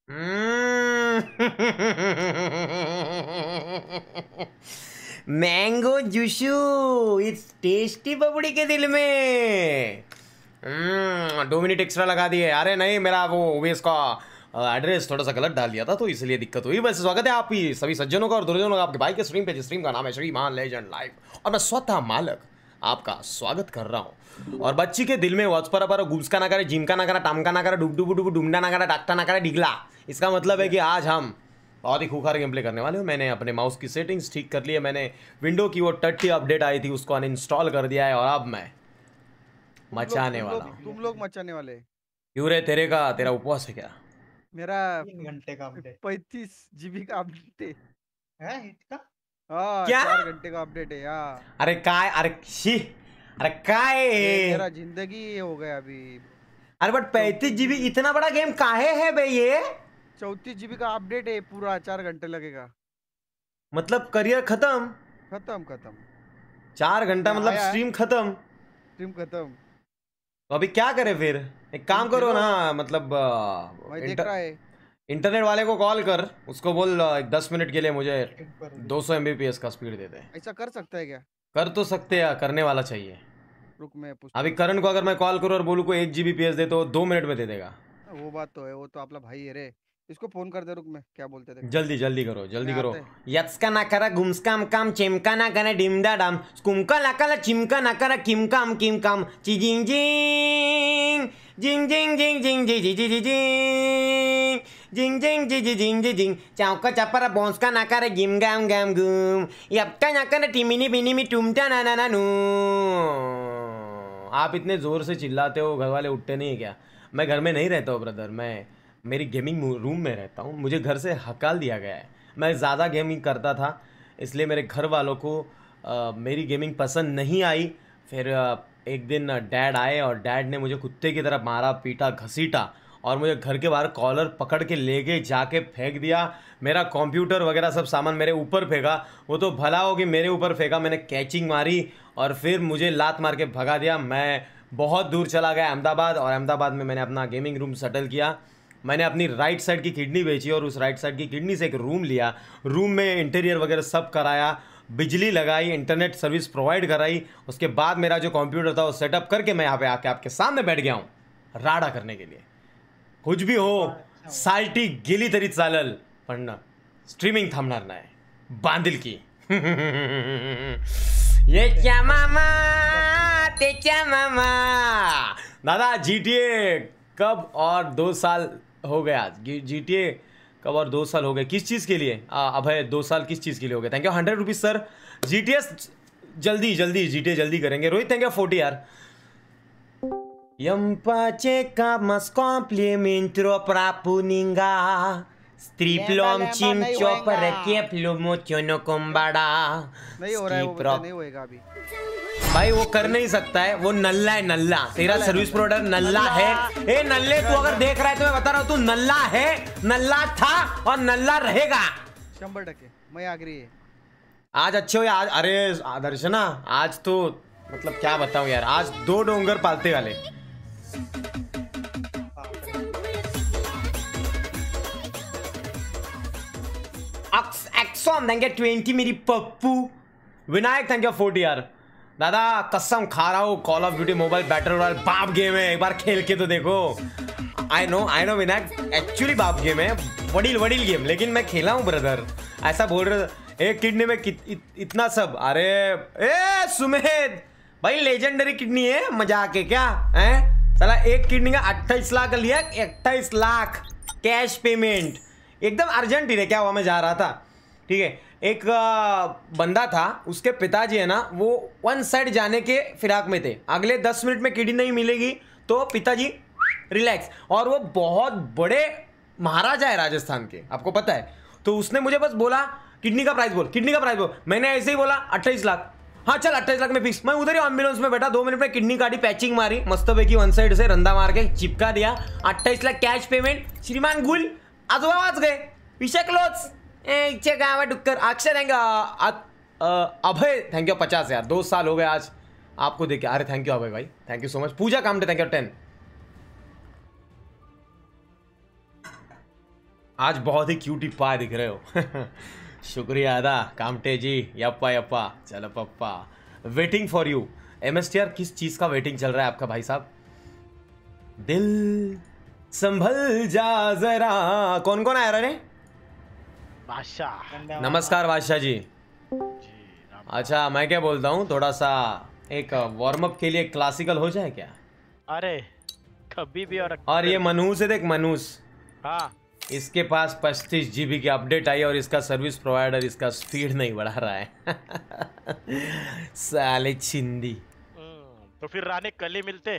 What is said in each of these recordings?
Mango juice it's tasty बबड़ी के दिल में। 2 मिनट एक्स्ट्रा लगा दिए। अरे नहीं, मेरा वो ओबीएस का एड्रेस थोड़ा सा गलत डाल दिया था तो इसलिए दिक्कत हुई। वैसे स्वागत है आप ही सभी सज्जनों का और दुर्जनों का आपके भाई के स्ट्रीम पे, जिस स्ट्रीम का नाम है श्रीमान लेजेंड लाइव, और मैं स्वतः मालक आपका स्वागत कर रहा हूँ। और बच्ची के दिल में वत्सपर पर गुस्का ना करे, जिमका ना करा, टामका ना करा, डुब डुब डुब डुमडा ना करा, डाक्टा ना करा, डिगला। इसका मतलब है कि आज हम बहुत ही खूंखार गेम प्ले करने वाले हो। मैंने अपने माउस की सेटिंग्स ठीक कर ली है। मैंने विंडो की वो टट्टी अपडेट आई थी उसको अनइंस्टॉल कर दिया है और अब मैं मचाने वाला हूँ। तुम लोग मचाने वाले। क्यों रे, तेरा उपवास है क्या? मेरा 3 घंटे का अपडेट 35 GB का अपडेट है इसका। हाँ, क्या? 4 घंटे का अपडेट है यार। अरे काय, अरे शी, अरे काय मेरा जिंदगी ये हो गया अभी। अरे बट 35 GB इतना बड़ा गेम काहे है बे ये? 34 GB का अपडेट है पूरा, 4 घंटे लगेगा। मतलब करियर खत्म? खत्म 4 घंटा मतलब स्ट्रीम खत्म? स्ट्रीम खत्म। तो अभी क्या करे फिर? एक काम करो ना, मतलब मैं देख रहा है। इंटरनेट वाले को कॉल कर, उसको बोल 10 मिनट के लिए मुझे 200 MBPS का स्पीड दे दे। ऐसा कर सकता है क्या? कर तो सकते हैं, करने वाला चाहिए। रुक मैं पूछ। अभी करण को अगर मैं कॉल करूँ और बोलूँ को 1 GBPS दे तो 2 मिनट में दे देगा। वो बात तो है, वो तो आपला भाई है रे। इसको फोन कर दे, रुक मैं क्या बोलते थे। जल्दी करो, जल्दी करो। आते। यत्सका ना करा, गुम्सकाम काम, चिमका ना करा, डिमडा डाम, कुमका ना करा, चिमका ना करा, किम काम, चिजिंग जिंग जिंग जिंग जिंग जिंग जी जी जी जी जिंग जिंग जी जी जिंग जी जिंग, चाउका चापरा बोंसका ना करा, गिम गाम गाम गुम, यप्टा ना करा, टिमिनी बिनी मी टुमटा ना ना ना नू। आप इतने जोर से चिल्लाते हो, घर वाले उठते नहीं है क्या? मैं घर में नहीं रहता हूँ ब्रदर, मैं मेरी गेमिंग रूम में रहता हूँ। मुझे घर से हकाल दिया गया है। मैं ज़्यादा गेमिंग करता था, इसलिए मेरे घर वालों को मेरी गेमिंग पसंद नहीं आई। फिर एक दिन डैड आए और डैड ने मुझे कुत्ते की तरह मारा, पीटा, घसीटा और मुझे घर के बाहर कॉलर पकड़ के ले गए, जाके फेंक दिया। मेरा कंप्यूटर वगैरह सब सामान मेरे ऊपर फेंका। वो तो भला हो कि मेरे ऊपर फेंका, मैंने कैचिंग मारी और फिर मुझे लात मार के भगा दिया। मैं बहुत दूर चला गया अहमदाबाद, और अहमदाबाद में मैंने अपना गेमिंग रूम सेटल किया। मैंने अपनी राइट साइड की किडनी बेची और उस राइट साइड की किडनी से एक रूम लिया। रूम में इंटीरियर वगैरह सब कराया, बिजली लगाई, इंटरनेट सर्विस प्रोवाइड कराई। उसके बाद मेरा जो कंप्यूटर था वो सेटअप करके मैं यहाँ पे आके आपके सामने बैठ गया हूँ राडा करने के लिए। कुछ भी हो, साल्टी गेली तरी चालल, पण स्ट्रीमिंग थांबणार नाही बांधिल की। ये क्या मामा तेच्या मामा। दादा GTA कब और 2 साल हो गए आज? GTA कब और 2 साल हो गए? किस चीज़ के लिए अभय 2 साल किस चीज़ के लिए हो गए? Thank you 100 rupees sir. GTS जल्दी GTA जल्दी करेंगे। रोहित थैंक यू 40 यार। Ympace camas complementro prapuninga Striplom chimcho parakeplo mochono कोम्बाड़ा। नहीं हो रहा है, वो नहीं होएगा अभी भाई, वो कर नहीं सकता है, वो नल्ला है, नल्ला। तेरा सर्विस प्रोवाइडर नल्ला है। ए नल्ले, तू अगर देख रहा है तो मैं बता रहा हूँ, तू नल्ला है, नल्ला था और नल्ला रहेगा 100%। मैं आग्री है। आज अच्छे हो आज? अरे दर्शना, आज तो मतलब क्या बताऊं यार, आज 2 डोंगर पालते वाले। एक्सॉन थैंक यू 20 मेरी पप्पू। विनायक थैंक यू 40 यार। दादा कसम खा रहा हूँ, call of duty mobile battle royale बाप गेम है, एक बार खेल के तो देखो। आई नो विनायक, एक्चुअली बाप गेम है, वडील गेम, लेकिन मैं खेला हूँ ब्रदर। ऐसा बोल रहे एक किडनी में इतना सब। अरे ए सुमेध भाई, लेजेंडरी किडनी है, मजाक है क्या है? साला एक किडनी का 28 लाख लिया, 28 लाख कैश पेमेंट, एकदम अर्जेंट ही है। क्या हुआ, मैं जा रहा था, ठीक है, एक बंदा था, उसके पिताजी है ना, वो 1 साइड जाने के फिराक में थे। अगले 10 मिनट में किडनी नहीं मिलेगी तो पिताजी रिलैक्स। और वो बहुत बड़े महाराजा है राजस्थान के, आपको पता है। तो उसने मुझे बस बोला किडनी का प्राइस बोल। मैंने ऐसे ही बोला 28 लाख। हाँ चल 28 लाख में फिक्स। मैं उधर ही एम्बुलेंस में बैठा, 2 मिनट में किडनी काटी, पैचिंग मारी, मस्तपैकी 1 साइड से रंदा मार के चिपका दिया। 28 लाख कैश पेमेंट। श्रीमान गुल आजोबा वाच गए, विषय क्लोज। इच्छे गावा डुक्कर। Akshay thank you. Abhay thank you 50 यार। 2 साल हो गए आज आपको देखे। अरे थैंक यू अभय भाई, thank you so much. Pooja Kamte thank you 10। आज बहुत ही क्यूटी पाए दिख रहे हो। शुक्रिया अदा कामटे जी। यप्पा यप्पा चलो पप्पा। Waiting for you. MSTR किस चीज का वेटिंग चल रहा है आपका भाई साहब? दिल संभल जा जरा। कौन कौन आया रे? बादशाह। नमस्कार बादशाह जी। अच्छा मैं क्या बोलता हूँ, थोड़ा सा एक वार्म अप के लिए क्लासिकल हो जाए क्या? अरे कभी भी। और ये मनहूस है, देख मनहूस। हाँ इसके पास 35 GB की अपडेट आई और इसका सर्विस प्रोवाइडर इसका स्पीड नहीं बढ़ा रहा है। साले चिंदी। तो फिर राणे कल ही मिलते।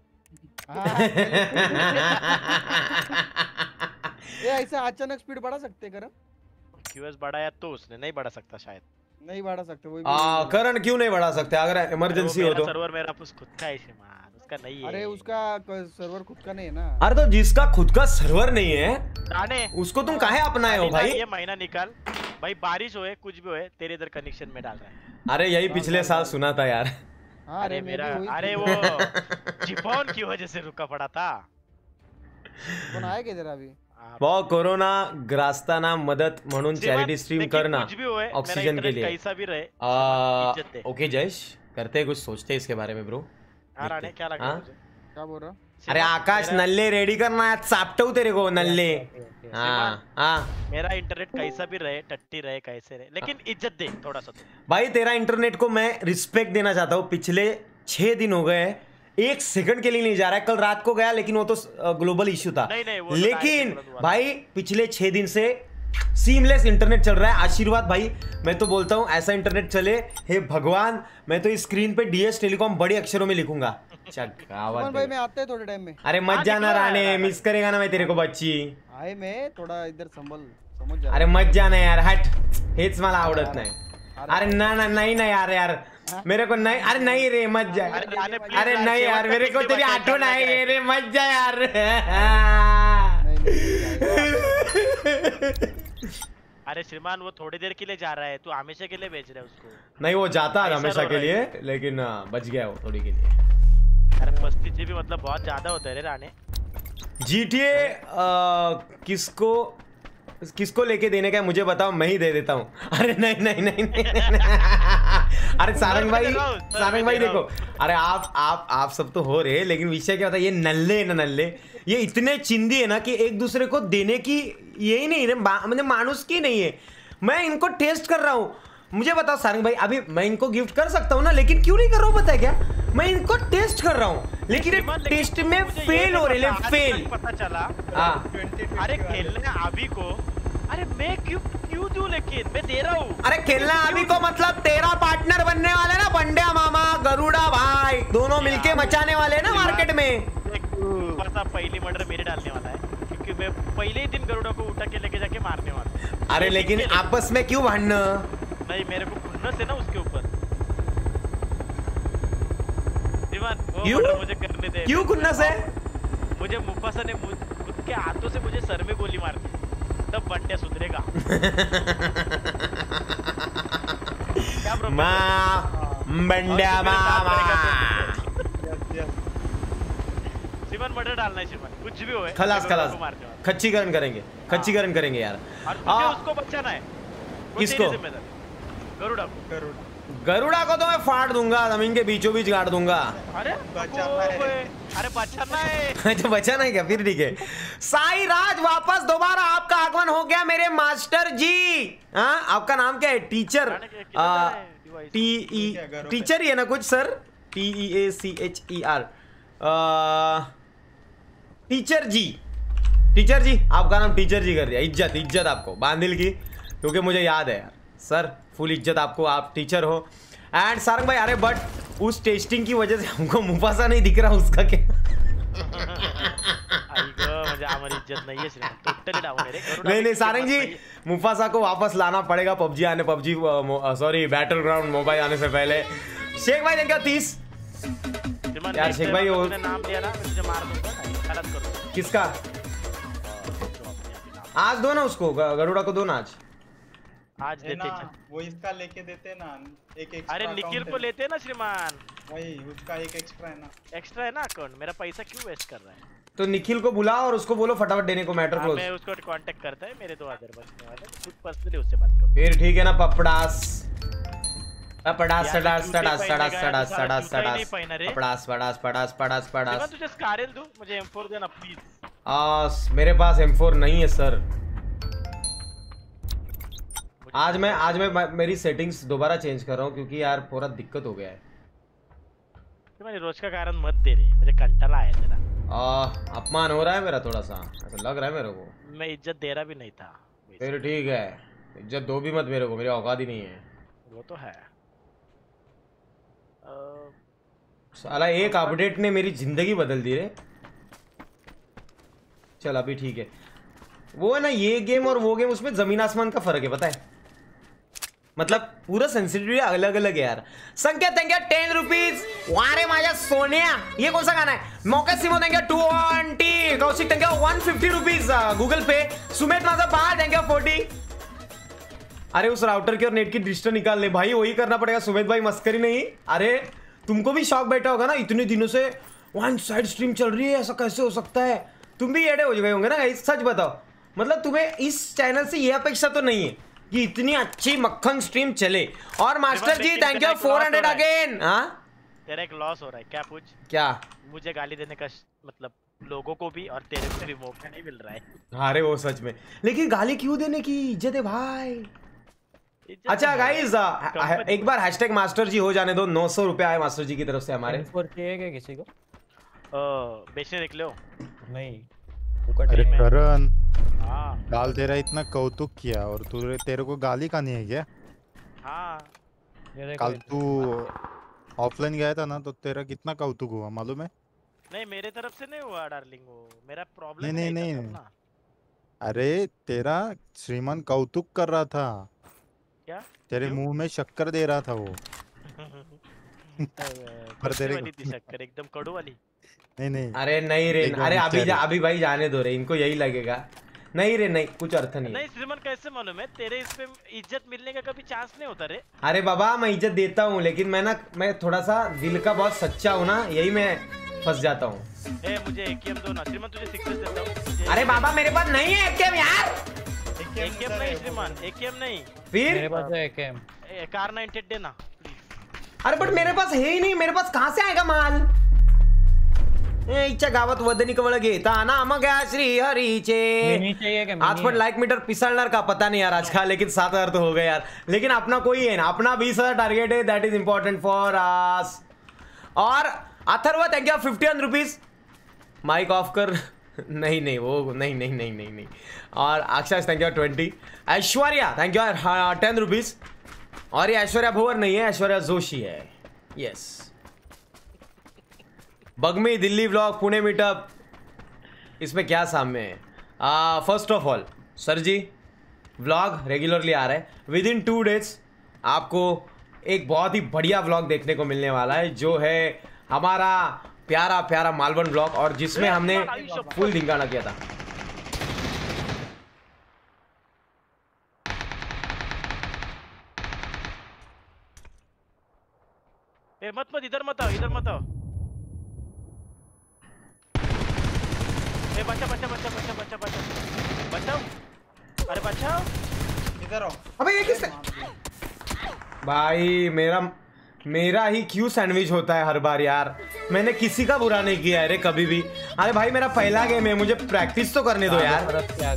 ये ऐसे अचानक स्पीड बढ़ा सकते करण? QS बढ़ाया तो उसने नहीं बढ़ा सकता शायद। नहीं बढ़ा सकते वही। करण क्यों नहीं बढ़ा सकते? अगर इमरजेंसी हो तो। सर्वर मेरा खुद का है श्रीमान, उसका नहीं है। अरे उसका सर्वर खुद का नहीं है ना। अरे तो जिसका खुद का सर्वर नहीं है राणे उसको तुम काहे अपनाए हो भाई? ये महीना निकाल भाई, बारिश होए कुछ भी होए तेरे इधर कनेक्शन में डाल रहा है। अरे यही पिछले साल सुना था यार। हाँ, अरे मेरा अरे वो चिपॉन की वजह से रुका पड़ा था। कौन आया किधर अभी? वो कोरोना ग्रास्ताना मदद म्हणून चैरिटी स्ट्रीम करना ऑक्सीजन के लिए। कैसा भी रहे ओके जयेश, करते हैं कुछ, सोचते हैं इसके बारे में ब्रो। हाँ राणे क्या लग रहा है मुझे? क्या बोल रहा? अरे आकाश नल्ले रेडी करना है, चापटू तेरे को नल्ले। हाँ हाँ मेरा इंटरनेट कैसा भी रहे, टट्टी रहे, कैसे रहे, लेकिन इज्जत दे थोड़ा सा। भाई तेरा इंटरनेट को मैं रिस्पेक्ट देना चाहता हूँ। पिछले 6 दिन हो गए, 1 सेकंड के लिए नहीं जा रहा है। कल रात को गया लेकिन वो तो ग्लोबल इशू था। नहीं, वो लेकिन भाई पिछले 6 दिन से सीमलेस इंटरनेट चल रहा है। आशीर्वाद भाई, मैं तो बोलता हूँ ऐसा इंटरनेट चले, हे भगवान। मैं तो इस स्क्रीन पे DS टेलीकॉम बड़ी अक्षरों में लिखूंगा। भाई मैं आते हैं थोड़े टाइम में। अरे मत जाना राणे, मिस करेगा ना मैं तेरे को बच्ची। आए मैं थोड़ा इधर समझ जा। अरे मत जाना यार, हट। हेच मला आवडत नाही। अरे ना ना नहीं ना यार मेरे को नहीं। अरे नहीं रे मत जा। अरे नहीं यार मेरे को तेरी आठवण आहे रे, मत जा यार। अरे श्रीमान वो थोड़ी देर के लिए जा रहा है, तू हमेशा के लिए भेज रहा है उसको। नहीं वो जाता है हमेशा के लिए, लेकिन बच गया वो थोड़ी के लिए। अरे 35 GB मतलब बहुत ज्यादा होता है रे राणे। GTA किसको लेके देने का है मुझे बताओ, मैं ही दे देता हूँ। अरे नहीं नहीं नहीं, नहीं, नहीं। अरे सारंग भाई देखो, अरे आप सब तो हो रहे, लेकिन विषय क्या होता है, ये नल्ले ना नल्ले, ये इतने चिंदी है ना कि एक दूसरे को देने की यही नहीं है, मतलब मानुस की नहीं है। मैं इनको टेस्ट कर रहा हूँ। मुझे बताओ सारंग भाई, अभी मैं इनको गिफ्ट कर सकता हूँ ना, लेकिन क्यों नहीं कर रहा हूँ पता है क्या? मैं इनको टेस्ट कर रहा हूँ, लेकिन टेस्ट में फेल हो रहे हैं, फेल। पता चला। अरे खेलने अभी को, अरे मैं क्यों दूं, लेकिन मैं दे रहा हूँ। अरे खेलना अभी को मतलब तेरा पार्टनर बनने वाले ना बंड्या मामा, गरुड़ा भाई, दोनों मिलके मचाने वाले ना मार्केट में। पहली मर्डर मेरे डालने वाला है, क्योंकि मैं पहले ही दिन गरुड़ा को उठा के लेके जाके मारने वाला। अरे लेकिन आपस में क्यों भाड़ना? नहीं मेरे को खुन्नस है ना उसके ऊपर। मुझे करने दे। क्यों खुन्नस है? मुझे मुफासा ने खुद के हाथों से मुझे सर में गोली मार दी, तब बंटिया सुधरेगा। क्या बंड्या मामा। शिवन मर्डर डालना है, शिवन कुछ भी हो। खलास खच्चीकरण करेंगे यार। उसको बचाना है। किसको? गरुड़ा को तो मैं फाड़ दूंगा, जमीन के बीचों बीच गाड़ दूंगा। अरे बचाना है। अच्छा बचाना है क्या? फिर ठीक है। साई राज वापस दोबारा आपका आगमन हो गया मेरे मास्टर जी। हाँ आपका नाम क्या है? टीचर टीचर ही है ना कुछ सर? TEACHER टीचर जी आपका नाम टीचर जी कर दिया। इज्जत आपको बांधिल की, क्योंकि मुझे याद है यार सर, फुल इज्जत आपको, आप टीचर हो। एंड सारंग भाई, अरे बट उस टेस्टिंग की वजह से हमको मुफासा नहीं दिख रहा, उसका क्या? नहीं सारंग जी, मुफासा को वापस लाना पड़ेगा PUBG sorry battle ground mobile आने से पहले। शेख भाई देखा 30 यार। शेख भाई नाम लिया ना, मुझे मार दूंगा। किसका? आज दो ना उसको, गरुड़ा को दो ना आज देते वो इसका लेके देते ना एक एक्स्ट्रा। अरे निखिल को लेते ना श्रीमान, वही उसका एक एक्स्ट्रा है ना। एक्स्ट्रा है ना अकाउंट। मेरा पैसा क्यों वेस्ट कर रहा है? तो निखिल को बुला और उसको बोलो फटाफट देने को मैटर क्लोज। मैं उसको कांटेक्ट करता है, मेरे 2 अदर बचने वाले, खुद पर्सनली उससे बात करूं। फिर ठीक है ना पपड़ास पपड़ास यार, सड़ास जूते सड़ास पहनेगा सड़ास यार, सड़ास साला सड़ास जूता ही नहीं सड़ास पहना रे। पपड़ास पड़ास पड़ास पड़ास मैं पड़ास। तुझे स्कारल दूं, मुझे M4 देना प्लीज। मेरे पास M4 नहीं है सर। आज मैं मेरी सेटिंग्स दोबारा चेंज कर रहा हूँ क्योंकि यार पूरा दिक्कत हो गया है। तुम्हारी रोज का कारण मत दे रही, मुझे कंटाला आया तेरा। अपमान हो रहा है मेरा थोड़ा सा, ऐसा लग रहा है मेरे को। मैं इज्जत दे रहा भी नहीं था। फिर ठीक है, इज्जत दो भी मत मेरे को, मेरी औकात ही नहीं है। वो तो है। साला एक अपडेट ने मेरी जिंदगी बदल दी रे। चल अभी ठीक है। वो है ना ये गेम और वो गेम, उसमें जमीन आसमान का फर्क है पता है, मतलब पूरा सेंसिटिविटी अलग अलग है यार। संख्या थैंक 10 रुपीज। वारे माझ्या सोनिया, ये कौन सा गाना है? मौका सिमो thank 20। Kaushik thank 150 rupees Google Pay. Sumit माझा बाल थैंक 40। अरे उस राउटर की और नेट की डिस्टर निकाल ले भाई, वही करना पड़ेगा सुमित भाई, मस्करी नहीं। अरे तुमको भी शौक बैठा होगा ना, इतने दिनों से वन साइड स्ट्रीम चल रही है, ऐसा कैसे हो सकता है? तुम भी एडे हो गए होंगे ना गाइस, सच बताओ। मतलब तुम्हें इस चैनल से ये अपेक्षा तो नहीं है कि इतनी अच्छी मक्खन स्ट्रीम चले। और master ji thank you 400 again. हाँ तेरा एक लॉस हो रहा है क्या? पूछ क्या? मुझे गाली देने का मतलब लोगों को भी और तेरे को भी मौका नहीं मिल रहा है। अरे वो सच में, लेकिन गाली क्यों देने की, इज्जत है भाई। अच्छा गाइस एक बार हैशटैग मास्टर जी हो जाने दो। 900 रुपए आए मास्टर जी की तरफ से हमारे। क्या किसी को बेचने देख लो नहीं। अरे करण, हाँ काल तेरा इतना कौतुक किया और तेरे को गाली का नहीं है क्या? हाँ कल तू ऑफलाइन गया था ना, तो तेरा कितना कौतुक हुआ मालूम है? नहीं मेरे तरफ से नहीं हुआ डार्लिंग, वो मेरा प्रॉब्लम नहीं। अरे तेरा श्रीमान कौतुक कर रहा था। क्या? तेरे मुंह में शक्कर दे रहा था वो। पर तेरे वाली थी शक्कर, एकदम कड़ू वाली। नहीं अरे नहीं रे, अरे अभी भाई जाने दो रे, इनको यही लगेगा। नहीं रे नहीं, कुछ अर्थ नहीं। नहीं श्रीमान कैसे मालूम है? तेरे इस पे इज्जत मिलने का कभी चांस नहीं होता रे। अरे बाबा मैं इज्जत देता हूँ, लेकिन मैं थोड़ा सा दिल का बहुत सच्चा हूँ ना, यही मैं फंस जाता हूँ। मुझे AKM दो ना श्रीमान, तुझे 6 देता हूँ। अरे बाबा मेरे पास नहीं है AKM यार। AKM नहीं श्रीमान, AKM नहीं। फिर मेरे पास है AKM। कार 98 देना। अरे बट मेरे पास है ही नहीं, मेरे पास कहाँ से आएगा माल? इच्छा गावात वदनी कवळ घेता नाम गया श्री हरीचे। आज पण लाइक मीटर पिसळणार का पता नहीं यार आज का, लेकिन 7,000 तो हो गए यार। लेकिन अपना कोई है ना, अपना 20,000 टारगेट है, that is important for us. और Atharva thank you 51 rupees. Mic off कर। नहीं वो नहीं। और Akshay thank you 20। Aishwarya thank you 10 rupees. और ये ऐश्वर्या भोवर नहीं है, ऐश्वर्या जोशी है। यस बगमी दिल्ली व्लॉग पुणे मीटअप, इसमें क्या सामने है? First of all sir ji vlog regularly आ रहा है। विद इन 2 डेज आपको एक बहुत ही बढ़िया व्लॉग देखने को मिलने वाला है, जो है हमारा प्यारा मालवन व्लॉग, और जिसमें हमने फुल धिंगाना किया था। मत इधर मत आओ, बचाओ। अरे बचाओ, इधर आओ। अबे ये किससे? भाई मेरा ही क्यों सैंडविच होता है हर बार यार? मैंने किसी का बुरा नहीं किया है रे कभी भी। अरे भाई मेरा पहला गेम है, मुझे प्रैक्टिस तो करने दो यार।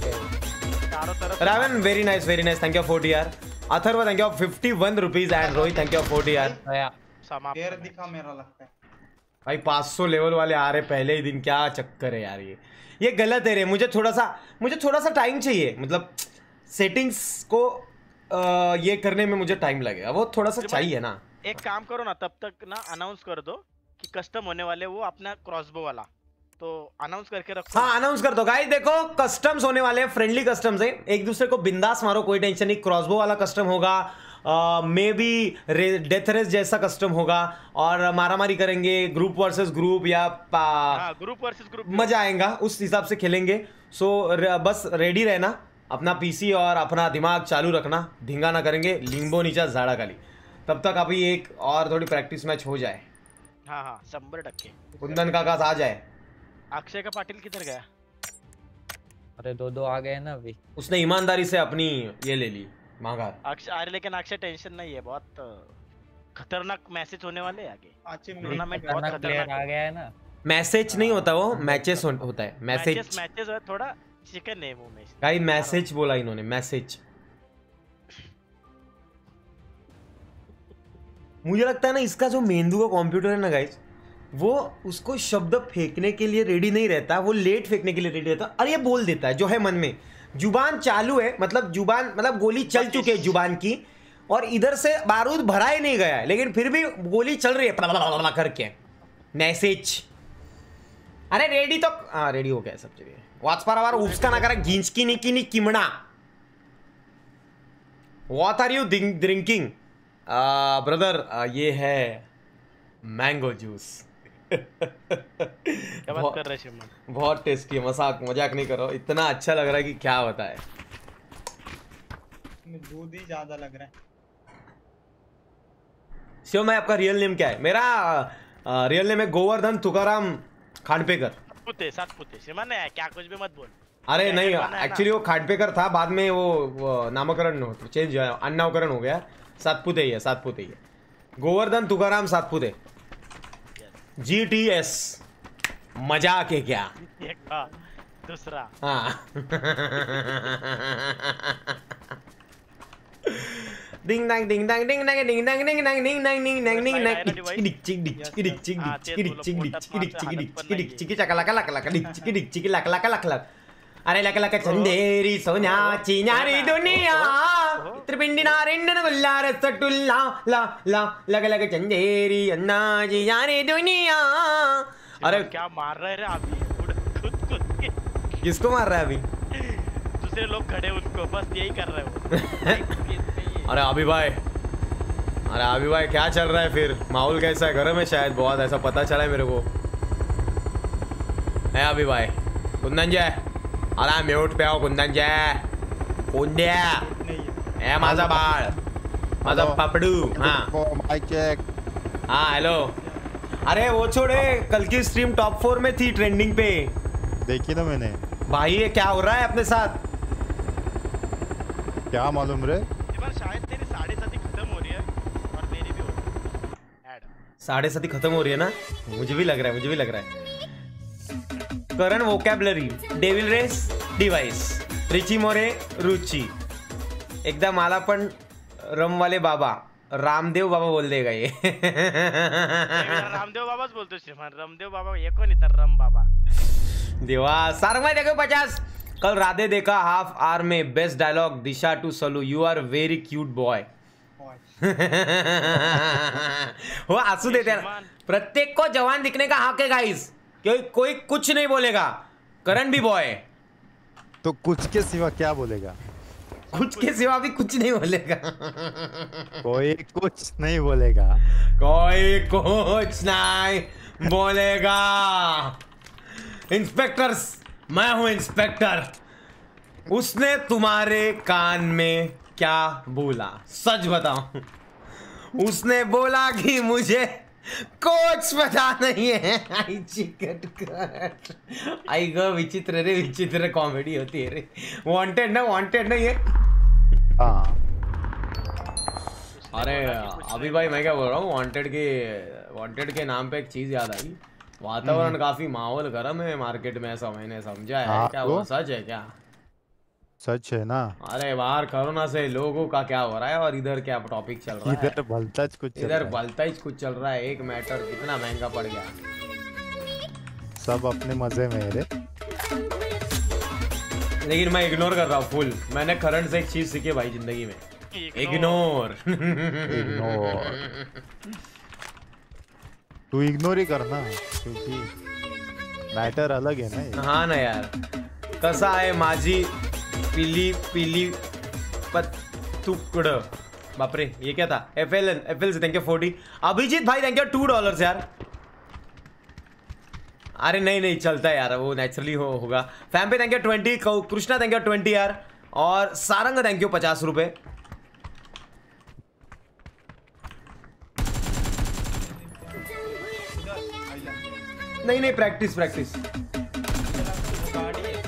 Ravan very nice thank you 40 यार। Atharva thank you 51 rupees and Rohit thank you 40 यार। पैर दिखा मेरा लगता है भाई 500 लेवल वाले आ रहे पहले ही दिन, क्या चक्कर है यार? ये गलत है रे। मुझे थोड़ा सा टाइम चाहिए, मतलब सेटिंग्स को ये करने में मुझे टाइम लगेगा, वो थोड़ा सा चाहिए ना। एक काम करो ना, तब तक ना अनाउंस कर दो कि कस्टम होने वाले वो अपना क्रॉसबो वाला, तो अनाउंस करके रखो। हाँ अनाउंस कर दो गाइस, देखो कस्टम्स होने वाले हैं, फ्रेंडली कस्टम्स हैं, एक दूसरे को बिंदास मारो, कोई टेंशन नहीं। क्रॉसबो वाला कस्टम होगा, मे बी डेथ रेस जैसा कस्टम होगा, और मारामारी करेंगे, ग्रुप वर्सेस ग्रुप या ग्रुप वर्सेस ग्रुप, मजा आएगा, उस हिसाब से खेलेंगे। सो बस रेडी रहना, अपना पीसी और अपना दिमाग चालू रखना, धिंगा ना करेंगे, लिंबो नीचा झाड़ा खाली। तब तक अभी एक और थोड़ी प्रैक्टिस मैच हो जाए। हाँ 100%। कुंदन काका आ जाए। अक्षय का पाटिल किधर गया? अरे दो आ गए ना अभी। उसने ईमानदारी से अपनी ये ले ली मांगा। अक्षय अरे लेकिन अक्षय टेंशन नहीं है, बहुत खतरनाक मैसेज होने वाले हैं आगे। टूर्नामेंट बहुत प्लेयर खतरनाक आ गया है ना। मैसेज नहीं होता वो, मैचेस होता है। मैसेज है, थोड़ा चिकन है मुंह में। गाइस मैसेज बोला इन्होंने, मैसेज। मुझे लगता है ना इसका जो मेंदू का कंप्यूटर है ना गाइस, वो उसको शब्द फेंकने के लिए रेडी नहीं रहता, वो लेट फेंकने के लिए रेडी रहता और ये बोल देता है जो है मन में। जुबान चालू है, मतलब जुबान मतलब गोली चल चुकी है जुबान की, और इधर से बारूद भरा ही नहीं गया है, लेकिन फिर भी गोली चल रही है करके। मैसेज अरे रेडी तो हाँ रेडी हो गया सब जगह। वाचपारावार उसका ना करा गिंचकी निकी किमणा। What are you drinking brother? ये है मैंगो जूस। क्या बात कर रहे हैं शिवमान? बहुत टेस्टी है, मजाक नहीं करो, इतना अच्छा लग रहा है कि क्या बताए। दूध ही ज्यादा लग रहा है। शिव मैं आपका रियल नेम क्या है? मेरा रियल नेम है गोवर्धन तुकाराम खांडपेकर। सातपुते शिवमान है क्या? कुछ भी मत बोल। अरे नहीं, एक्चुअली वो खांडपेकर था, बाद में वो नामकरण चेंज हुआ, अन्नावकरण हो गया। सातपुते ही है, सातपुते ही है। गोवर्धन तुकाराम सातपुते। GTS मजाक है क्या? दूसरा हाँ। डिंग डांग डिंग डांग डिंग डांग डिंग डांग डिंग डांग डिंग डांग डिंग डांग डिंग डांग चिक चिक डिक चिक डिक चिक डिक चिक डिक चिक डिक चिक डिक चिक डिक चिक डिक चिक चका लका लका लका डिक चिक डिक चिक लका लका लका लक। अरे लका लका चंदेरी सोन्याची न्यारी दुनिया त्रिपिंडी नारिंडन गुल्ला रसटुल्ला ला ला लगा लगा चंदेरी अन्नाजी न्यारी दुनिया। अरे क्या मार रहा है रे अभी? खुद के किसको मार रहा है अभी? दूसरे लोग खड़े उनको, बस यही कर रहे हो। अरे अभी भाई, अरे अभी भाई क्या चल रहा है फिर? माहौल कैसा है? गर्म है शायद बहुत, ऐसा पता चला है मेरे को। है अभी भाई कुंदन जय? अरे म्यूट पे आओ कुंदन जय। कुंड्या ए माझा बाळ, माझा पापडू। हाँ माइक चेक। हाँ हेलो। अरे वो छोड़े, कल की स्ट्रीम टॉप 4 में थी, ट्रेंडिंग पे देखी ना मैंने। भाई ये क्या हो रहा है अपने साथ? क्या मालूम रे? शायद तेरी 7:30 खत्म हो रही है और मेरी भी हो रही है। 7:30 खत्म हो रही है ना? मुझे भी लग रहा है, मुझे भी लग रहा है। Karan vocabulary devil race device रिची मोरे रुची एकदा मला पण रमवाले बाबा रामदेव बाबा बोल देगा ये। रामदेव बाबाच बोलतो श्रीमान, रामदेव बाबा ये कोण इतर रम बाबा देवा। सारंग भाई देखो 50। कल राधे देखा हाफ आवर में, बेस्ट डायलॉग दिशा टू सलू, you are very cute boy. वो आंसू देते हैं। प्रत्येक को जवान दिखने का हक है गाइस, कोई कुछ नहीं बोलेगा। करण भी बॉय है तो कुछ के सिवा क्या बोलेगा? कुछ के सिवा भी कुछ नहीं बोलेगा। कोई कुछ नहीं बोलेगा। कोई कुछ नहीं बोलेगा। इंस्पेक्टर्स, मैं हूं इंस्पेक्टर। उसने तुम्हारे कान में क्या बोला? सच बताओ। उसने बोला कि मुझे कुछ पता नहीं है। आई चिकट कट। आई गो विचित्र रे, विचित्र कॉमेडी होती है रे। वांटेड ना, वांटेड ना ये। हाँ अरे अभी भाई मैं क्या बोल रहा हूँ, वांटेड के नाम पे एक चीज याद आई। वातावरण काफी माहौल गर्म है मार्केट में, ऐसा मैंने समझा है। क्या वो सच है क्या? सच है ना। अरे बाहर कोरोना से लोगों का क्या हो रहा है, और इधर क्या टॉपिक चल रहा है? इधर भलताज कुछ चल रहा है। एक मैटर कितना महंगा पड़ गया। सब अपने मजे में है रे। लेकिन मैं इग्नोर कर रहा हूँ फुल। मैंने करंट से एक चीज सीखी भाई जिंदगी में, इग्नोर। तू इग्नोर ही करना, क्योंकि मैटर अलग है ना ये। हाँ ना यार। कसा आहे माझी पीली पत्तुकड़। बापरे ये क्या था? एफएल से थैंक यू 40। अभिजीत भाई थैंक यू $2 यार। अरे नहीं चलता यार, वो नेचुरली होगा। Fam pay thank you 20। Krishna thank you 20 यार। और सारंग थैंक यू 50 रुपए। नहीं प्रैक्टिस गाड़ी है।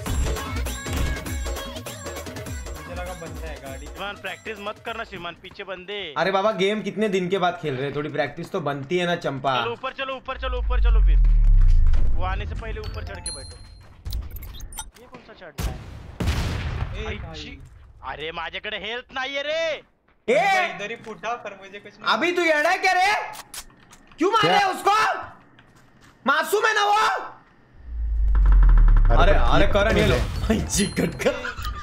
मुझे लगा बंदा है गाड़ी। श्रीमान प्रैक्टिस मत करना श्रीमान, पीछे बंदे। अरे बाबा गेम कितने दिन के बाद खेल रहे हैं, थोड़ी प्रैक्टिस तो बनती है ना चंपा। चलो ऊपर चलो, ऊपर चलो, ऊपर चलो, फिर वो आने से पहले ऊपर चढ़ के बैठो। ये कौन सा चढ़ना है? अरे माझ्याकडे हेल्थ नाहीये रे। इधर ही फुटा पर मुझे कुछ नहीं। अभी तू येड़ा है क्या रे? क्यों मार रहे हैं उसको? मासूम है ना वो? अरे अरे करण ये लो जी कटका।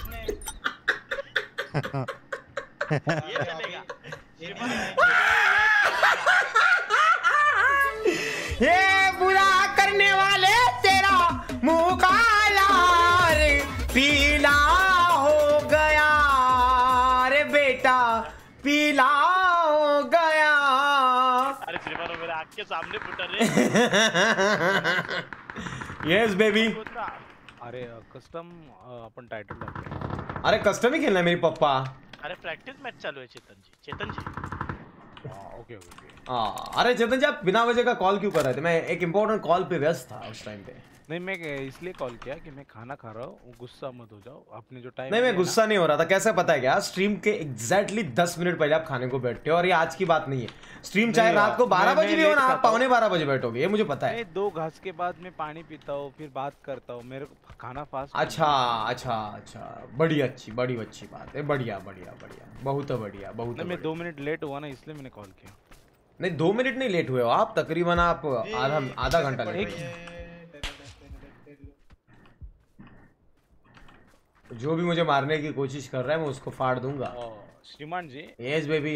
ये चलेगा। ये बुरा करने वाले तेरा मुंह काला रे पीला हो गया रे बेटा, पीला हो गया। अरे श्रीमान मेरे आँख के सामने फुटा रे। Yes baby. अरे कस्टम अपन टाइटल टाकूया। अरे कस्टम ही खेलना है मेरी पप्पा। अरे प्रैक्टिस मैच चालू है चेतन जी। चेतन जी ओके ओके। अरे चेतन जी आप बिना वजह का कॉल क्यों कर रहे थे? मैं एक इम्पोर्टेंट कॉल पे व्यस्त था उस टाइम पे। नहीं मैं इसलिए कॉल किया कि मैं खाना खा रहा हूँ, गुस्सा मत हो जाओ। आपने जो टाइम नहीं मैं गुस्सा नहीं हो रहा था। कैसे पता है क्या, स्ट्रीम के एग्जैक्टली 10 मिनट पहले आप खाने को बैठते हो और ये आज की बात नहीं है। स्ट्रीम चाहे रात को 12 बजे भी हो ना, आप 12:15 बजे बैठोगे, ये मुझे पता है। 2 घास के बाद मैं पानी पीता हूँ, फिर बात करता हूँ, मेरे को खाना फास्ट। अच्छा अच्छा अच्छा, बड़ी अच्छी बात है। बढ़िया बढ़िया बढ़िया, बहुत बढ़िया बहुत। मैं 2 मिनट लेट हुआ ना, इसलिए मैंने कॉल किया। नहीं 2 मिनट नहीं लेट हुए हो आप, तकरीबन आप आधा घंटा लेट हुए। जो भी मुझे मारने की कोशिश कर रहा है मैं उसको फाड़ दूंगा। श्रीमान जी। Yes baby.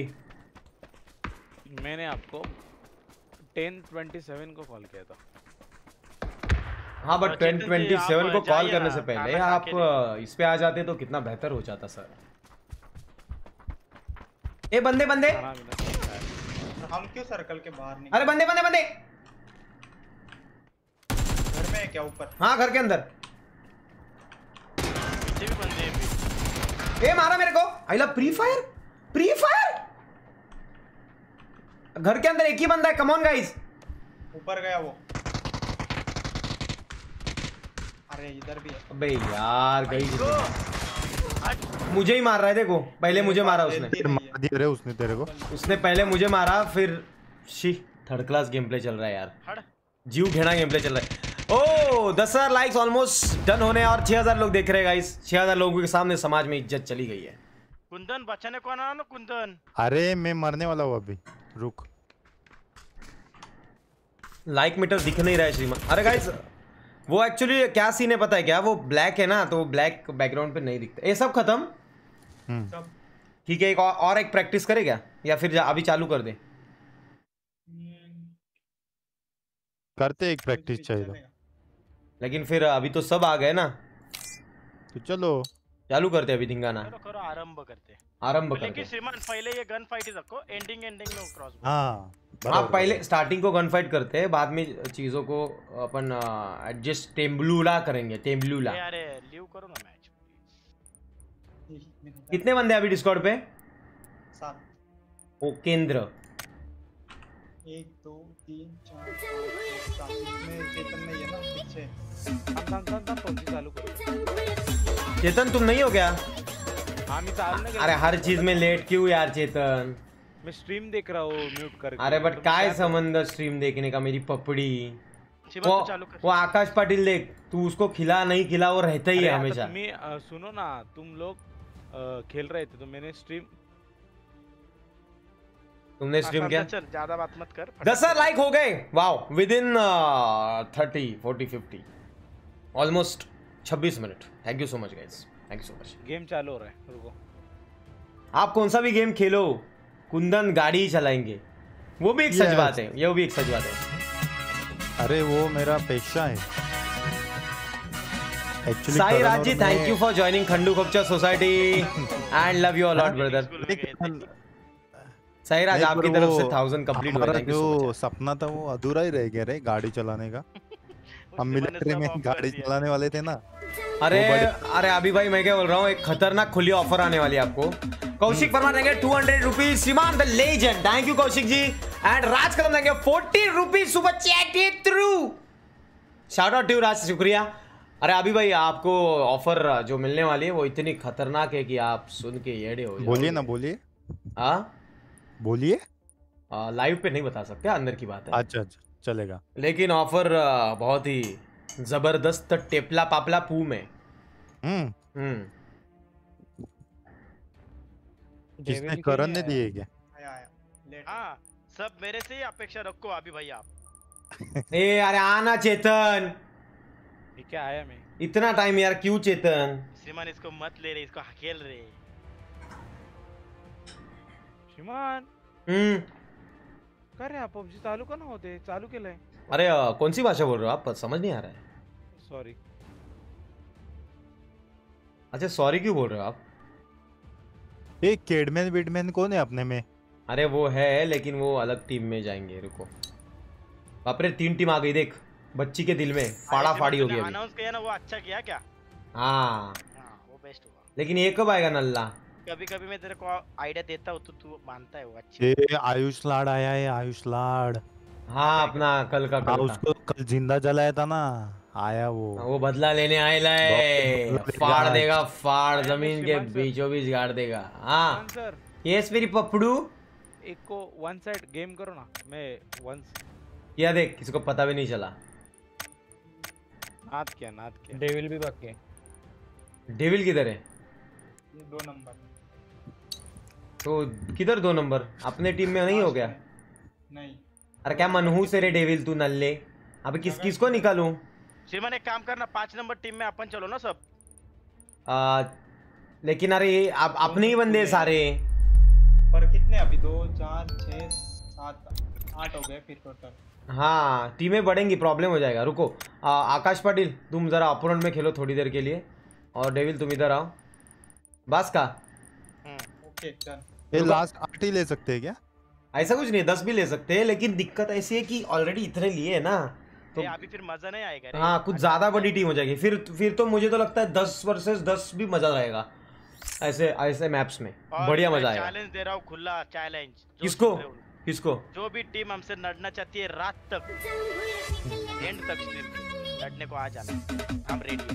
मैंने आपको 10:27 को कॉल किया था। हाँ बट 10:27 को कॉल करने से पहले आप इस पे आ जाते तो कितना बेहतर हो जाता सर। ए बंदे बंदे, हम क्यों सर्कल के बाहर निकले? अरे बंदे बंदे बंदे घर में है क्या ऊपर? हाँ घर के अंदर। पीछे भी बंदे हैं। ए मारा मेरे को। I love free fire. घर के अंदर एक ही बंदा है। Come on guys. ऊपर गया वो। अरे इधर भी है। अबे यार गई मुझे ही मार रहा है। देखो पहले मुझे मारा उसने। मार दिया रे उसने तेरे को। उसने पहले मुझे मारा फिर शी। थर्ड क्लास गेम प्ले चल रहा है यार, जीव घेना गेम प्ले चल रहा है। ओह 10,000 लाइक्स ऑलमोस्ट डन होने और 6,000 लोग देख रहे हैं गाइस। 6,000 लोगों के सामने समाज में इज्जत चली गई है। कुंदन बचाने कौन आया ना? कुंदन। अरे मैं मरने वाला हूँ अभी, रुक। लाइक मीटर दिख नहीं रहा है श्रीमान। अरे गाइस वो एक्चुअली क्या सीन है पता है क्या, वो ब्लैक है ना तो ब्लैक बैकग्राउंड पे नहीं दिखता। ये सब खत्म ठीक है। एक और एक प्रैक्टिस करे क्या या फिर अभी चालू कर दे? करते एक प्रैक्टिस चाहिए, लेकिन फिर अभी तो सब आ गए ना, तो चलो चालू करते अभी धिंगाना। करो आरंभ करते। लेकिन श्रीमान पहले ये गन फाइट ही रखो, एंडिंग में क्रॉस। हाँ पहले स्टार्टिंग को गन फाइट करते हैं, बाद में चीजों को अपन एडजस्ट टेम्बलूला करेंगे। टेम्बलूला। अरे लीव करो ना मैच। कितने बंदे अभी डिस्कॉर्ड पे? 7। ओ केंद्र 1 2 3 4 5 6 7 में चेतन नहीं है ना पीछे। चालू करो। चेतन तुम नहीं हो क्या? अरे हर चीज में लेट क्यों यार चेतन? मैं स्ट्रीम देख रहा हूँ म्यूट करके। अरे बट काय संबंध स्ट्रीम देखने का मेरी पपड़ी? वो आकाश पाटिल देख, तू उसको खिला नहीं खिला वो रहता ही है हमेशा। सुनो ना, तुम लोग खेल रहे थे तो मैंने स्ट्रीम। तुमने स्ट्रीम किया? ज्यादा बात मत कर। 10,000 लाइक हो गए। Wow within 30 40 50 almost 26 minute. Thank you so much guys, thank you so much. Game चालू हो रहा है, रुको। आप कौन सा भी गेम खेलो, कुंदन गाड़ी ही चलाएंगे। वो भी एक सच बात है, ये भी एक सच बात है। अरे वो मेरा पेशा है actually. Sai Raj ji thank you for joining खंडू खोपचा society and love you a lot brother. Sai Raj आपकी तरफ से 1000 कंप्लीट हुए। Thank you so much. जो सपना था वो अधूरा ही रह गया रे, गाड़ी चलाने का। हम मिलिट्री में गाड़ी चलाने वाले थे ना। अरे अभी भाई मैं क्या बोल रहा हूँ, एक खतरनाक खुली ऑफर आने वाली है आपको। कौशिक वर्मा देंगे 200 rupees. Shriman the legend thank you Kaushik ji. And Raj Kadam देंगे 40 rupees super chat through. Shout out to Raj, शुक्रिया। अरे अभी भाई आपको ऑफर जो मिलने वाली है वो इतनी खतरनाक है कि आप सुन के येड़े हो जाओगे। बोलिए ना, बोलिए। हाँ बोलिए। लाइव पे नहीं बता सकते, अंदर की बात है। अच्छा चलेगा। लेकिन ऑफर बहुत ही जबरदस्त टेपला पापला पू में। किसने? करण ने दिए क्या? हाँ सब मेरे से ही अपेक्षा रखो अभी भाई आप। ए अरे आना चेतन, क्या आया मैं? इतना टाइम यार क्यों चेतन? श्रीमान इसको मत ले रहे, इसको हकेल रहे। श्रीमान कर रहे आप पबजी चालू का ना होते चालू केलंय। अरे कौन सी भाषा बोल रहे हो आप? समझ नहीं आ रहा है। सॉरी। अच्छा सॉरी क्यों बोल रहे हो आप? एक केडमैन कौन है अपने में? अरे वो है लेकिन वो अलग टीम में जाएंगे। रुको बाप रे 3 टीम आ गई देख। बच्ची के दिल में फाड़ा फाड़ी हो गया। अनाउंस किया ना वो अच्छा किया क्या? हाँ वो बेस्ट हुआ। लेकिन ये कब आएगा नल्ला? कभी कभी मैं तेरे को आइडिया देता हूँ तो तू मानता है वो अच्छा। आयुष लाड आया है, आयुष लाड। हाँ अपना कल का उसको कल जिंदा जलाया था ना, आया वो बदला लेने आएला है। फाड़ देगा, फाड़ जमीन के बीचों बीच गाड़ देगा। हाँ सर यस मेरी पपड़ू। एक को वन साइड गेम करो ना, मैं वंस क्या देख किसी को पता भी नहीं चला। नाद क्या डेविल भी बाकी है। डेविल किधर है? ये 2 नंबर। तो किधर 2 नंबर? अपने टीम में नहीं हो गया? नहीं। अरे क्या मनहूस है रे डेविल तू नल्ले। अबे किसको निकालूं? श्रीमान एक काम करना, 5 नंबर टीम में अपन चलो ना सब। लेकिन अरे आप अपने ही बंदे सारे। पर कितने अभी? 2 4 6 7 8 हो गए फिर टोटल। हाँ टीमें बढ़ेंगी, प्रॉब्लम हो जाएगा। रुको आकाश पाटिल तुम जरा अपोनेंट में खेलो थोड़ी देर के लिए, और डेविल तुम इधर आओ। बस का ओके चल। ये लास्ट 8 ही ले सकते हैं क्या? ऐसा कुछ नहीं, 10 भी ले सकते हैं, लेकिन दिक्कत ऐसी है कि ऑलरेडी इतने लिए है ना, तो अभी फिर मजा नहीं आएगा। हाँ कुछ ज्यादा बड़ी टीम हो जाएगी फिर तो मुझे तो लगता है 10 वर्सेस 10 भी मजा रहेगा ऐसे मैप्स में। बढ़िया मजा आएगा। चैलेंज दे रहा हूँ, खुला चैलेंज। किसको? जो भी टीम हमसे लड़ना चाहती है रात तक एंड तक स्ट्रीम लड़ने को आ जाना, हम रेडी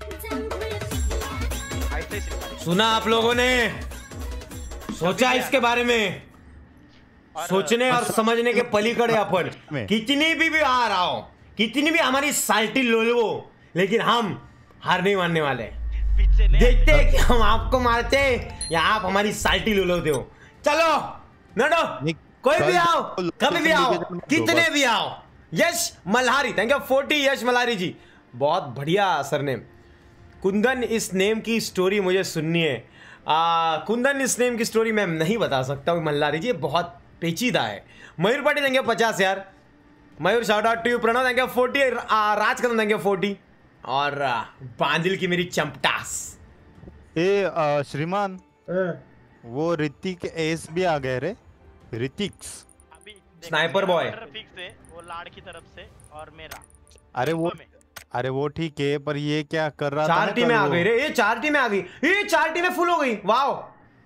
हैं। सुना आप लोगों ने? सोचा इसके बारे में? सोचने और समझने के पलीकडे अपन कितनी भी आ रहा हो, कितनी भी हमारी साल्टी लोलवो, लेकिन हम हार नहीं मानने वाले। देखते हैं कि हम आपको मारते या आप हमारी साल्टी लोलवते हो। चलो नडो, कोई भी आओ, कभी भी आओ, कितने भी आओ। यश मल्हारी, थैंक यू 40 यश मल्हारी जी, बहुत बढ़िया सरनेम। कुंदन इस नेम की स्टोरी मुझे सुननी है। कुंदन इस नेम की स्टोरी मैं नहीं बता सकता हूँ मल्हारी जी, बहुत पेचीदा है। मयूर पाटिल थैंक यू 50 यार। Mayur shout out to you. Pranav thank you 40। Rajkaran thank you 40। और बांदिल की मेरी चंपटास। श्रीमान वो ऋतिक एस भी आ गए रे। ऋतिक्स स्नाइपर बॉय फिक्स है वो लाड़ की तरफ से, और मेरा अरे वो ठीक है, पर ये क्या कर रहा था? 4 टीमें आ गई रे, ये 4 टीमें आ गई, ये 4 टीमें फुल हो गई। वाओ,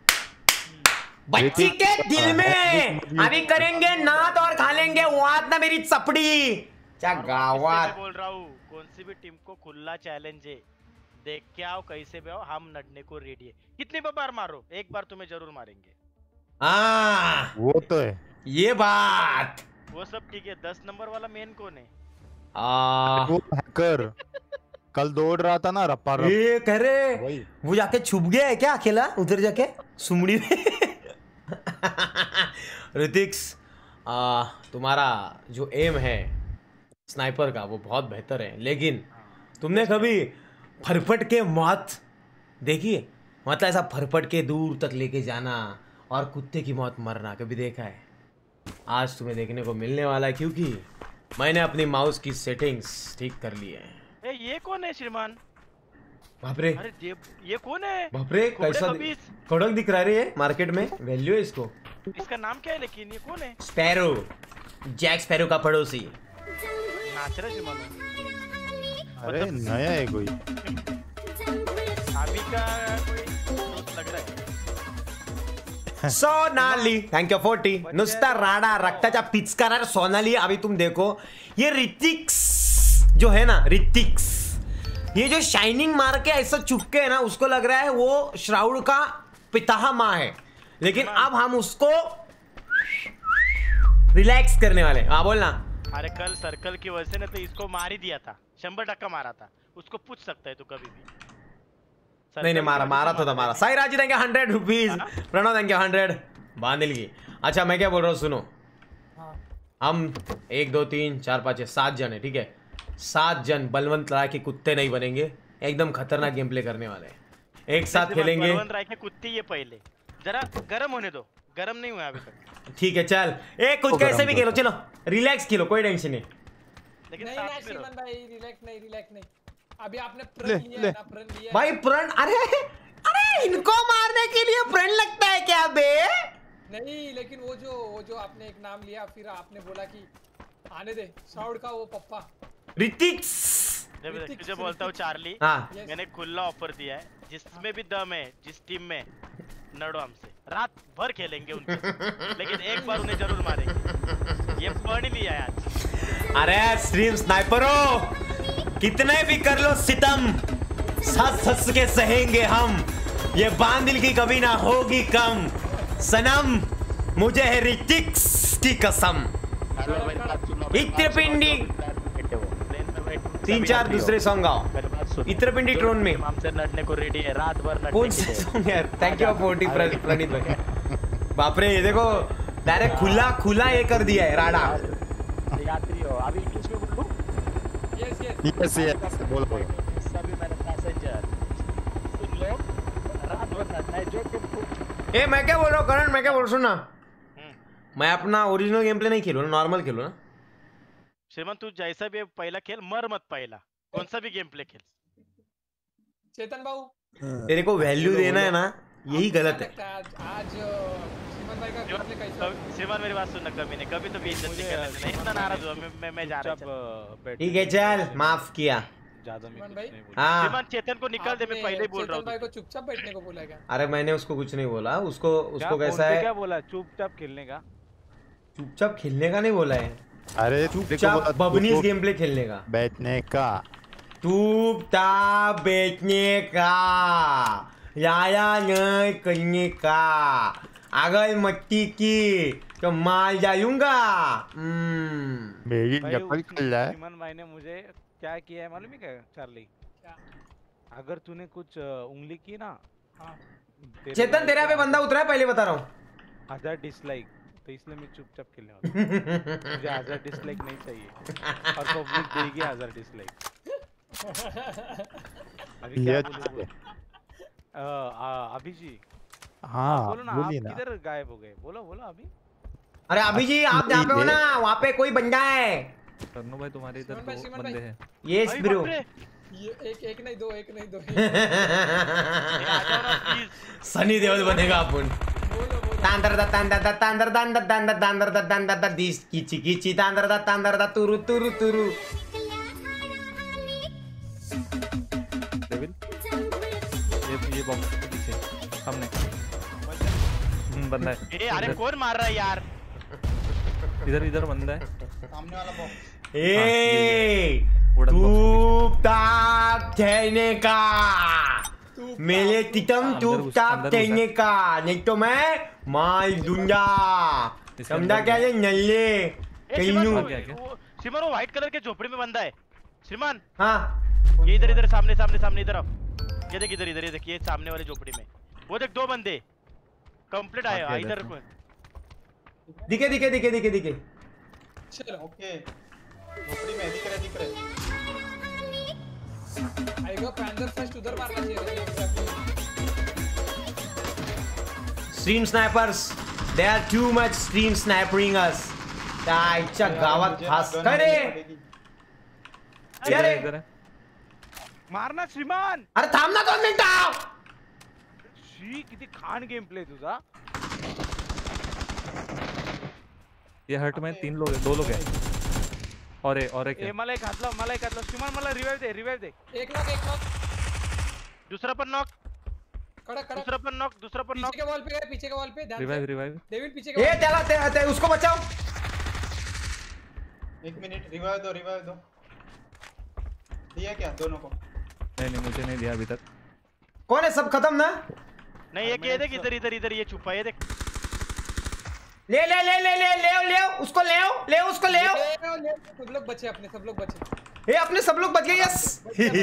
बच्ची के दिल में अभी करेंगे नात और खा लेंगे वात ना मेरी चपड़ी। क्या गावात बोल रहा हूँ, कौन सी भी टीम को खुला चैलेंज है, देख के आओ कैसे भी आओ, हम लड़ने को रेडी है। कितनी बार मारो, एक बार तुम्हें जरूर मारेंगे। हाँ वो तो है, ये बात वो सब ठीक है। 10 नंबर वाला मेन कौन है? वो हैकर कल दौड़ रहा था ना रप्पा रप। ये कह रहे वो जाके छुप गया है क्या अकेला उधर जाके सुमड़ी में? ऋतिक्स तुम्हारा जो एम है स्नाइपर का वो बहुत बेहतर है, लेकिन तुमने कभी फरफट के मौत देखी है? मतलब ऐसा फरफट के दूर तक लेके जाना और कुत्ते की मौत मरना कभी देखा है? आज तुम्हें देखने को मिलने वाला है, क्योंकि मैंने अपनी माउस की सेटिंग्स ठीक कर ली है। ये कौन है श्रीमान? बाप रे, अरे ये कौन है? बाप रे, कैसा कड़क दिख रहा है ये मार्केट में, वैल्यू है इसको। इसका नाम क्या है लेकिन? ये कौन है? स्पैरो, जैक स्पैरो का पड़ोसी। नाच रहा श्रीमान। अरे नया है कोई, अभी का कोई दोस्त लग रहा है। Sonali thank you 40। नुसता राडा रक्ताचा पिचकारा सोनाली। अभी तुम देखो ये ऋतिक्स जो है ना, ऋतिक्स ये जो शाइनिंग मार के ऐसा चुपके है ना, उसको लग रहा है वो श्राउड का पिता माँ है, लेकिन अब हम उसको रिलैक्स करने वाले। हाँ बोलना। अरे कल सर्कल की वजह से ना तो इसको मार ही दिया था, 100% मारा था उसको, पूछ सकता है तू कभी भी। नहीं मारा तो था मारा। साई राजी देंगे 100 रुपीज, प्रणव देंगे 100 बांधिल की। अच्छा मैं क्या बोल रहा हूँ सुनो, हम 1 2 3 4 5 6 7 जन है, ठीक है? 7 जन बलवंत राय के कुत्ते नहीं बनेंगे, एकदम खतरनाक गेम प्ले करने वाले हैं, एक साथ खेलेंगे। बलवंत राय के कुत्ते ये पहले जरा गरम होने दो, गरम नहीं हुआ अभी तक। ठीक है चल, एक कुछ कैसे भी खेलो, चलो रिलैक्स खेलो, कोई टेंशन नहीं। लेकिन नहीं साथ में श्रीमान रहो। भाई रिलैक्स नहीं। अभी आपने प्रण लिया है ना, प्रण लिया है। भाई प्रण, अरे इनको मारने के लिए प्रण लगता है क्या बे? नहीं लेकिन वो जो आपने एक नाम लिया, फिर आपने बोला कि आने दे साउड का वो पप्पा ऋतिक। तुझे बोलता हूँ चार्ली, हाँ मैंने खुला ऑफर दिया है, जिसमें भी दम है, जिस टीम में लड़ो हमसे, रात भर खेलेंगे उनके साथ, लेकिन एक बार उन्हें जरूर मारेंगे, ये पढ़ लिया है आज। अरे स्ट्रीम स्नाइपरों, कितने भी कर लो सितम, सस के सहेंगे हम, ये बांदिल की कभी ना होगी कम, सनम मुझे है ऋतिक्स की कसम। इत्रपिंडी 3-4 दूसरे सॉन्ग आओ, इत्रपिंडी ट्रोन में हमसे लड़ने को रेडी है, रात भर लड़ने कौन से सॉन्ग यार? थैंक यू 40 प्रणीत भाई। बाप रे, ये देखो डायरेक्ट खुला ये कर दिया है राडा। यात्री हो अभी इंग्लिश में बोलूं? यस बोलो। सभी मेरे पैसेंजर सुन लो, रात भर लड़ना है जो तुमको। ए मैं क्या बोल रहा हूँ करण, मैं क्या बोल रहा हूँ सुनना, मैं अपना ओरिजिनल गेम प्ले नहीं खेलूँ ना, नॉर्मल खेलूँ ना। श्रीमान तू जैसा भी पहला खेल, मर मत पहला, कौन सा भी गेम प्ले खेल। चेतन बाबू तेरे को वैल्यू देना है ना, यही गलत है। आज श्रीमान भाई का गेम प्ले कैसा? श्रीमान मेरी बात सुनना, कभी नहीं कभी तो बेइज्जती करने देना, इतना नाराज हुआ मैं जा रहा हूं। ठीक है चल, माफ किया। ज्यादा श्रीमान भाई हाँ श्रीमान चेतन को निकाल दे, मैं पहले ही बोल रहा चेतन भाई हूँ। को चुपचाप बैठने को बोला क्या? अरे मैंने उसको कुछ नहीं बोला, उसको कैसा है, क्या बोला? चुपचाप खेलने का? चुपचाप खेलने का नहीं बोला है, अरे चुपचाप बबनीस गेम प्ले खेलने का, बैठने का, चुपचाप बैठने का, याया नहीं करने का, अगर मट्टी की तो मार जाऊंगा। मेरी भाई नकल कर रहा है। श्रीमान भाई ने मुझे क्या किया है मालूम है क्या चार्ली? क्या? अगर तूने कुछ उंगली की ना, हाँ चेतन तेरे यहाँ पे बंदा उतरा है, पहले बता रहा हूँ। 1000 डिसलाइक, तो इसलिए मैं चुपचाप खेलने वाला हूँ। मुझे 1000 डिसलाइक नहीं चाहिए, और पब्लिक देगी 1000 डिसलाइक। अभी क्या बोलूं? अभी जी हाँ बोलो ना, बोलिए आप ना। किधर गायब हो गए? बोलो अभी। अरे अभी जी आप जहाँ पे हो ना, वहाँ पे कोई बंदा है। करनो भाई तुम्हारे इधर श्रीमान भाई, दो श्रीमान बंदे भाई। हैं। यस भाई, ब्रो। बाप रे, ये एक नहीं दो आ जाओ ना प्लीज। सनी देओल बनेगा अपन। बोलो तांदर दा तांदर दा तांदर दांदर दांदर दांदर दा दांदर दा दिस किची किची तांदर दा तुरु तुरु तुरु। डेविल ये बॉक्स के पीछे सामने बंदा है। ए अरे कौन मार रहा है यार? इधर बंदा है। सामने वाला बॉक्स। ए वुडन चुपचाप ठहरने का, मेरे तितम चुपचाप ठहरने का, नहीं तो मैं मार दूंगा। समझा क्या ये नल्ले कहीं? श्रीमान वो व्हाइट कलर के झोपड़ी में बंदा है। श्रीमान हाँ ये इधर सामने इधर आओ। ये देख इधर ये देख, ये सामने वाली झोपड़ी में वो देख 2 बंदे कंप्लीट आए इधर। दिखे। चलो ओके झोपड़ी में दिख रहे। आएगा पैंथर फर्स्ट उधर मारना चाहिए। Stream snipers, they are too much stream sniping us. ताईच्या गावात फास काय रे? क्या रे? इधर है। मारना श्रीमान। अरे थांब ना 2 मिनिटं। शी किती खान गेम प्ले तुझा। ये हर्ट में 3 लोग हैं, 2 लोग हैं और एक ए है। मला एक हातला श्रीमान, मला रिवाइव दे। एक नॉक दूसरा पर नॉक, कड़क दूसरा पर नॉक। पीछे के वॉल पे ध्यान से। रिवाइव डेविड पीछे के ए wall पे। त्याला उसको बचाओ। 1 मिनट रिवाइव दो। दिया क्या दोनों को? नहीं मुझे नहीं दिया अभी तक। कौन है? सब खत्म ना? नहीं ये देख इधर इधर इधर ये छुपा है, ये देख। ले ले ले ले ले ले ले उसको ले ले उसको ले सब लोग बचे, अपने सब लोग बचे। ए अपने सब लोग बच गए। यस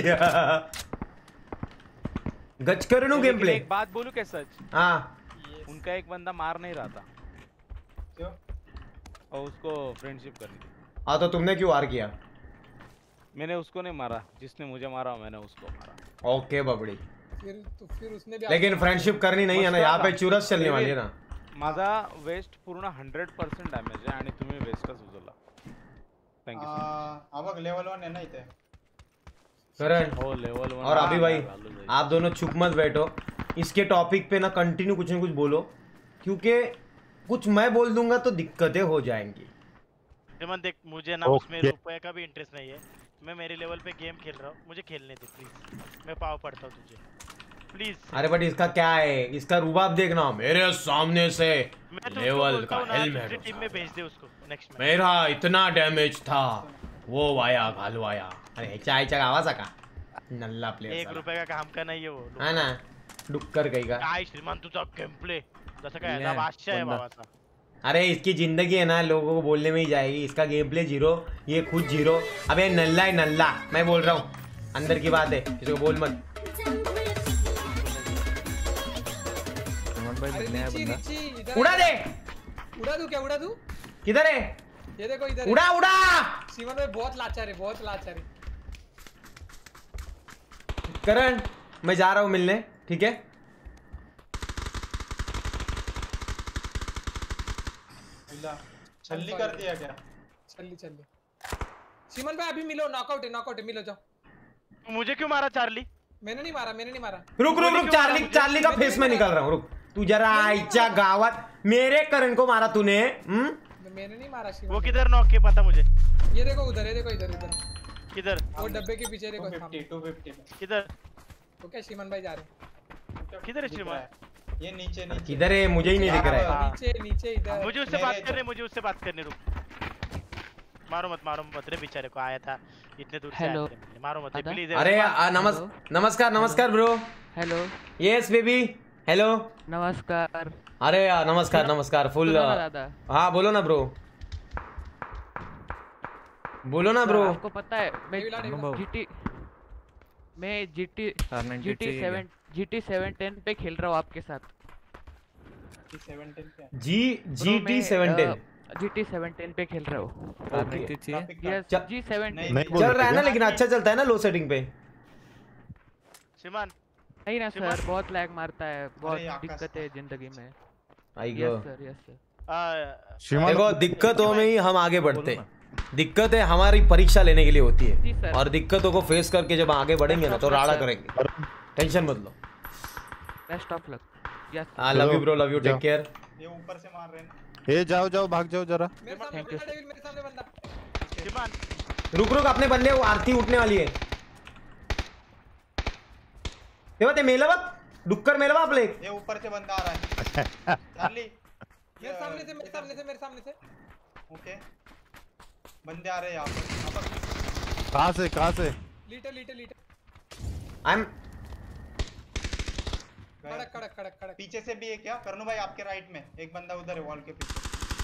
गच करूं गेम प्ले। एक बात बोलूं क्या सच? हाँ उनका एक बंदा मार नहीं रहा था। क्यों? और उसको फ्रेंडशिप करनी थी। हाँ तो तुमने क्यों वार किया? मैंने उसको नहीं मारा, जिसने मुझे मारा मैंने उसको मारा। ओके बबड़ी। फिर उसने भी लेकिन फ्रेंडशिप करनी नहीं है ना, यहाँ पे चुरस चलने वाली है ना। माझा वेस्ट पूर्ण 100% डॅमेज आहे आणि तुम्ही वेस्टच उचलला। Thank you sir. बघ लेवल 1 है ना इथे। करण हो लेवल 1। और अभी भाई आप दोनों चुप मत बैठो, इसके टॉपिक पे ना कंटिन्यू कुछ न कुछ बोलो, क्योंकि कुछ मैं बोल दूंगा तो दिक्कतें हो जाएंगी। देख मुझे ना उसमें रुपए का भी इंटरेस्ट नहीं है, मैं मेरे लेवल पे गेम खेल रहा हूँ, मुझे खेलने दे प्लीज। मैं पाव पड़ता हूँ तुझे प्लीज। अरे बट इसका क्या है, इसका रुबाब देखना, मेरे सामने से लेवल का हेलमेट टीम में भेज दे उसको नेक्स्ट में। मेरा इतना डैमेज था वो वाया घालवाया। अरे चायच्या गावाचा का नल्ला प्लेयर, 1 रुपये का काम का नाही है वो हा ना, डुक्कर काही का काय श्रीमान तुझा गेम प्ले जसं काय ना बादशाह है बाबाचा। अरे इसकी जिंदगी है ना लोगों को बोलने में ही जाएगी, इसका गेम प्ले 0, ये खुद 0। अबे नल्ला है नल्ला, मैं बोल रहा हूँ अंदर की बात है, किसी को बोल मत। उड़ा दे। उड़ा दूं क्या? उड़ा दूं? किधर है? ये देखो इधर। उड़ा उड़ा। सीमन भाई बहुत लाचार है, बहुत लाचार है। करण मैं जा रहा हूँ मिलने, ठीक है? छल्ली कर दिया क्या? छल्ली। सीमन भाई अभी मिलो, नॉकआउट है, मिलो जाओ। मुझे क्यों मारा चार्ली? मैंने नहीं मारा। रुक चार्ली का फेस में निकल रहा हूँ, रुक तू जरा आईच्या गावात मेरे करण को मारा तूने। मैंने नहीं मारा सीमन। वो किधर नॉक के पता मुझे? ये देखो उधर, ये देखो इधर किधर? वो डब्बे के पीछे देखो। 250 किधर? तो क्या श्रीमान भाई जा रहे? किधर है श्रीमान? ये नीचे किधर है? मुझे ही नहीं दिख रहा है। नीचे इधर। मुझे उससे बात करने रुक। मारो मत रे, बेचारे को आया था इतने दूर से। मारो मत प्लीज। अरे नमस्कार bro. Hello. Yes baby hello. नमस्कार। अरे नमस्कार फुल। हाँ बोलो ना ब्रो, आपको पता है मैं GT 710 पे खेल रहा हूँ आपके साथ। GT 710 पे खेल रहा हूँ। चल रहा है ना, लेकिन अच्छा चलता है ना लो सेटिंग पे? श्रीमान नहीं ना सर, बहुत लैग मारता है, बहुत दिक्कत है जिंदगी में। Yes sir. देखो दिक्कतों में ही हम आगे बढ़ते हैं, दिक्कतें हमारी परीक्षा लेने के लिए होती है, और दिक्कतों को फेस करके जब आगे बढ़ेंगे ना तो राड़ा करेंगे। टेंशन मत लो। Best of luck. Yes love you bro, love you, take care. ये ऊपर से मार रहे हैं। ए जाओ भाग जाओ जरा। मेरे सामने बंदा। श्रीमान रुक अपने बंदे, वो आरती उठने वाली है। ते मेलवा डुक्कर मेलवा आपले। ये ऊपर से बंदा आ रहा है चार्ली। मेरे सामने से। ओके बंदे आ रहे हैं यहाँ पर। कहाँ से? लीटर। आई एम कड़क। पीछे से भी है क्या करनू भाई? आपके राइट में एक बंदा उधर है वॉल के पीछे।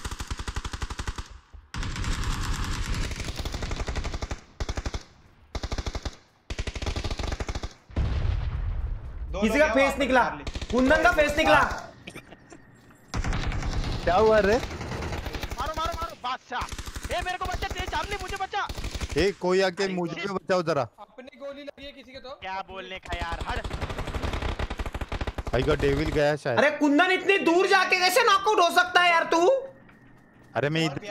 किसी का फेस निकला, कुंदन का फेस निकला। क्या हुआ रे? मारो बादशाह। ए मेरे को बच्चा, तेज चार्ली मुझे बच्चा। ए कोई आके मुझे बचाओ जरा। अपनी गोली लगी है किसी के तो। क्या बोलने का यार, हट। भाई का डेविल गया शायद। अरे कुंदन इतनी दूर जाके कैसे नॉकआउट हो सकता है यार तू? अरे मैं चल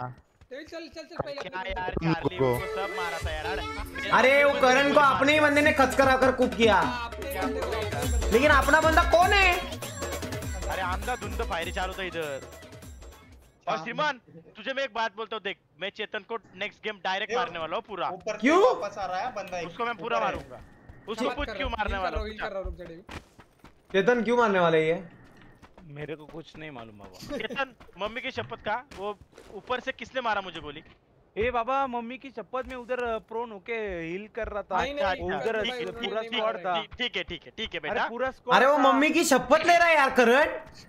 क्या यार, चार्ली को सब मारा था यार। अरे वो करण को अपने ही बंदे ने खचकरा कर कूप किया, लेकिन अपना बंदा कौन है? अरे अंधाधुंध फायरिंग चालू था इधर। और श्रीमान तुझे मैं एक बात बोलता हूँ, देख मैं चेतन को नेक्स्ट गेम डायरेक्ट मारने वाला हूँ पूरा। क्यों? वापस आ रहा है बंदा, उसको मैं पूरा मारूंगा। उसको कुछ क्यों मारने वाला हूँ? चेतन क्यों मारने वाले ये? मेरे को कुछ नहीं मालूम बाबा। चेतन मम्मी की शपथ का, वो ऊपर से किसने मारा मुझे गोली? ए बाबा मम्मी की शपथ में उधर प्रोन होके हील कर रहा था। उधर पूरा स्क्वाड था। ठीक है बेटा। पूरा अरे वो मम्मी की शपथ ले रहा है यार करण।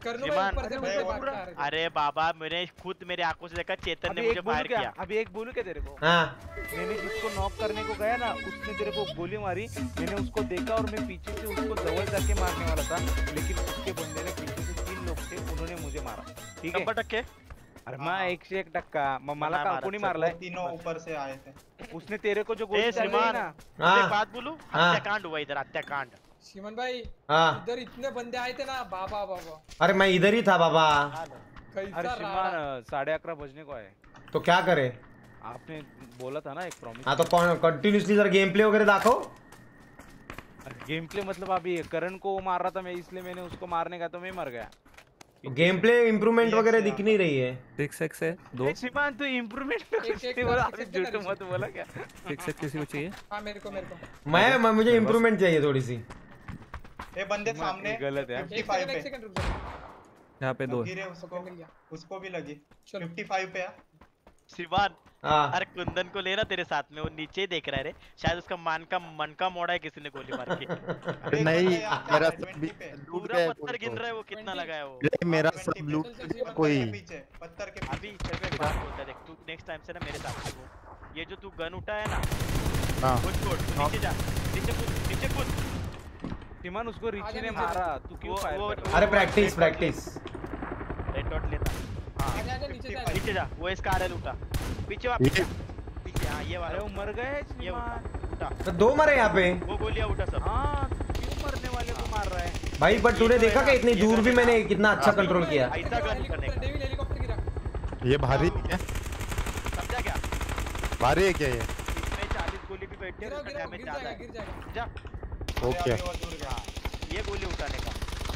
अरे बाबा मैंने खुद मेरी आंखों से देखा, चेतन ने मुझे फायर किया। अभी एक बोलूं क्या तेरे को? हाँ। मैंने जिसको नॉक करने को गया ना उसने तेरे को गोली मारी, मैंने उसको देखा और मैं पीछे से उसको दबल जाके मारने वाला था, लेकिन उसके बंदे ने पीछे से 3 लोग थे, उन्होंने मुझे मारा। ठीक है? टक्के? अरे मैं 101% मला का कोणी मारलाय? तीनों ऊपर से आए थे। उसने तेरे को जो गोली डाली है ना। एक बात बोलूं, हत्याकांड हुआ इधर, हत्याकांड। श्रीमान भाई इधर इतने बंदे आए थे ना, बाबा। अरे मैं इधर ही था बाबा। अरे श्रीमान 11:30 बजने को आए तो क्या करे? आपने बोला था ना एक प्रॉमिस। हाँ तो कंटिन्यूसली जरा गेम प्ले वगैरह देखो। गेम प्ले मतलब अभी करण को मार रहा था मैं, इसलिए मैंने उसको मारने का तो मैं मर गया। गेम प्ले इंप्रूवमेंट वगैरह दिख नहीं रही है। 6x है 2। श्रीमान तू इंप्रूवमेंट बोला, अभी झूठ मत बोला क्या? 6x किसी को चाहिए? हां मेरे को मैं मुझे इंप्रूवमेंट चाहिए थोड़ी सी। ये बंदे सामने गलत है। 55 पे यहाँ पे 2 उसको भी लगी 55 पे है। श्रीमान अरे कुंदन को लेना तेरे साथ में, वो नीचे ही देख रहा है रे, शायद उसका मन का मोड़ा है किसी ने गोली मार के। नहीं मेरा पूरा पत्थर गिन रहा है, वो कितना लगाया वो। मेरा सब लूट कोई पत्थर के अभी चल मैं बात बोलता देख, तू नेक्स्ट टाइम से ना मेरे साथ में, ये जो तू गन उठा है ना वो छोड़, नीचे जा, नीचे कूद। श्रीमान उसको रिची ने मारा, तू क्यों फायर कर रहा है? अरे प्रैक्टिस रेड डॉट लेता। नीचे जा, वो इसका आरएल उठा, पीछे वापस पीछे। हाँ ये वाला। वो मर गए। ये उठा तो 2 मरे यहाँ पे। वो गोलियां उठा सब। हाँ क्यों मरने वाले को मार रहा है भाई? पर तूने देखा कि इतनी दूर भी मैंने कितना अच्छा कंट्रोल किया। ऐसा गन करने का। ये भारी क्या? समझा क्या? भारी है क्या ये? इसमें 40 गोली भी बैठे हैं, उसका डैमेज ज्यादा है। जा ओके। ये गोली उठाने का,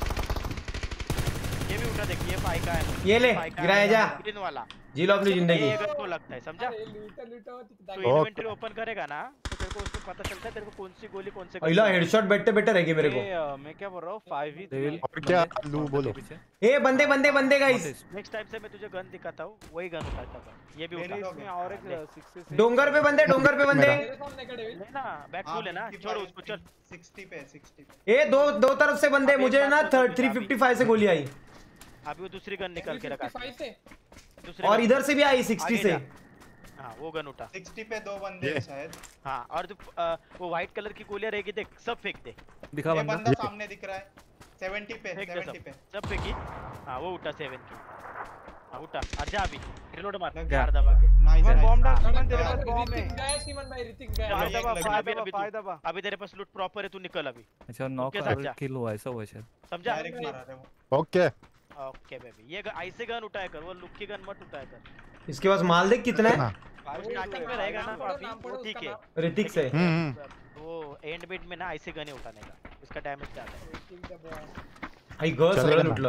ये भी उठा, देखिए फाई का है। ये ले गिराया जा, ग्रीन वाला जी लो अपनी जिंदगी। ये गन को लगता है, समझा? तो इन्वेंटरी ओपन करेगा ना तो तेरे को उसको पता चलता है तेरे को कौन सी गोली कौन से। पहला हेडशॉट बैठते बेटर है कि मेरे को। मैं क्या बोल रहा हूँ 5 ही और क्या लू बोलो। ए बंदे गाइस, नेक्स्ट टाइम से मैं तुझे गन दिखाता हूँ, वही गन उठाता था। ये भी उठा इसमें और एक 6 डोंगर पे बंदे ना बैक फुल है ना, छोड़ उसको, चल 60 पे। ए दो तरफ से बंदे, मुझे ना 355 से गोली आई। अभी वो दूसरी गन निकाल के रखा और इधर से भी आई 60 से। हाँ वो गन उठा। 60 पे 2 बंदे हैं शायद। हाँ और जो वो व्हाइट कलर की गोलियां रहेगी देख, सब फेंक दे। दिखा बंदा सामने दिख रहा है 70 पे। सब फेंकी। हाँ वो उठा 7 की। हाँ उठा, अच्छा अभी रिलोड मार दबा के। नाइस बॉम्ब डाल श्रीमान, तेरे पास बॉम्ब है। गया श्रीमान भाई, ऋतिक गया। दबा। अभी तेरे पास लूट प्रॉपर है, तू निकल अभी। अच्छा नॉक किल हुआ ऐसा हुआ शायद। समझा? ओके ओके बेबी, ये ऐसे गन उठाया कर, वो लुक की गन मत उठाया कर। इसके पास माल देख कितना है। स्टार्टिंग में रहेगा ना काफी, वो ठीक है। ऋतिक से वो एंड बिट में ना ऐसे गने उठाने का, उसका डैमेज ज्यादा है। आई गर्ल्स सगळं लुटलं।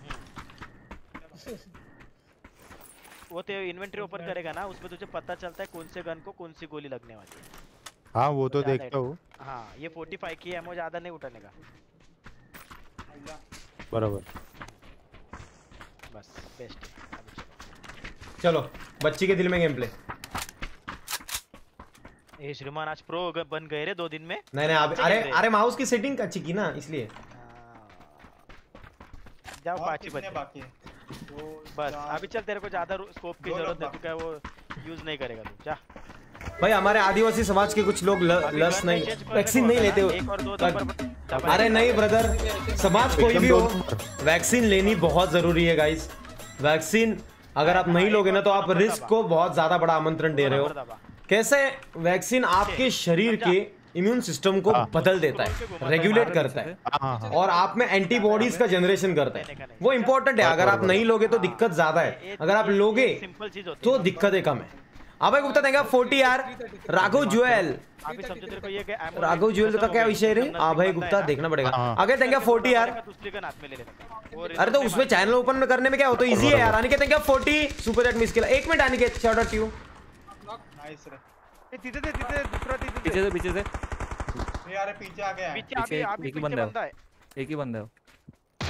वो ते इन्वेंटरी ओपन करेगा ना, उसमें तुझे पता चलता है कौन से गन को कौन सी गोली लगने वाली है। हाँ वो तो देखता हूँ। हाँ ये 45 की एमओ ज्यादा नहीं उठाने का। बराबर बस बेस्ट है। चलो बच्ची के दिल में गेम प्ले। ए श्रीमान आज प्रो बन गए रे 2 दिन में। नहीं अरे माउस की सेटिंग अच्छी की ना, इसलिए। जाओ पाची बाकी है बस। अभी चल, तेरे को ज्यादा स्कोप की जरूरत है, तू क्या वो यूज नहीं करेगा तू, जा। भाई हमारे आदिवासी समाज के कुछ लोग लस नहीं, वैक्सीन नहीं लेते। अरे नहीं ब्रदर, समाज कोई भी हो, वैक्सीन लेनी बहुत जरूरी है गाइस। वैक्सीन अगर आप नहीं लोगे ना तो आप रिस्क को बहुत ज्यादा बड़ा आमंत्रण दे रहे हो। कैसे? वैक्सीन आपके शरीर के इम्यून सिस्टम को बदल देता है, रेगुलेट करता है और आप में एंटीबॉडीज का जनरेशन करता है। वो इंपॉर्टेंट है। अगर आप नहीं लोगे तो दिक्कत ज्यादा है, अगर आप लोगे तो दिक्कतें कम है। अभय गुप्ता देंगे 40 यार। राघव जुएल का क्या विषय रे? अभय गुप्ता देखना पड़ेगा। आगे देंगे 40 यार। अरे तो उसमें चैनल ओपन करने में क्या हो, तो इजी है यार। अनिकेत देंगे 40 सुपर चैट मिस किया। 1 minute Aniket, shout out to you. Nice रे। पीछे से दूसरा पीछे से यार पीछे आ गया। पीछे एक ही बंदा है, एक ही बंदा है।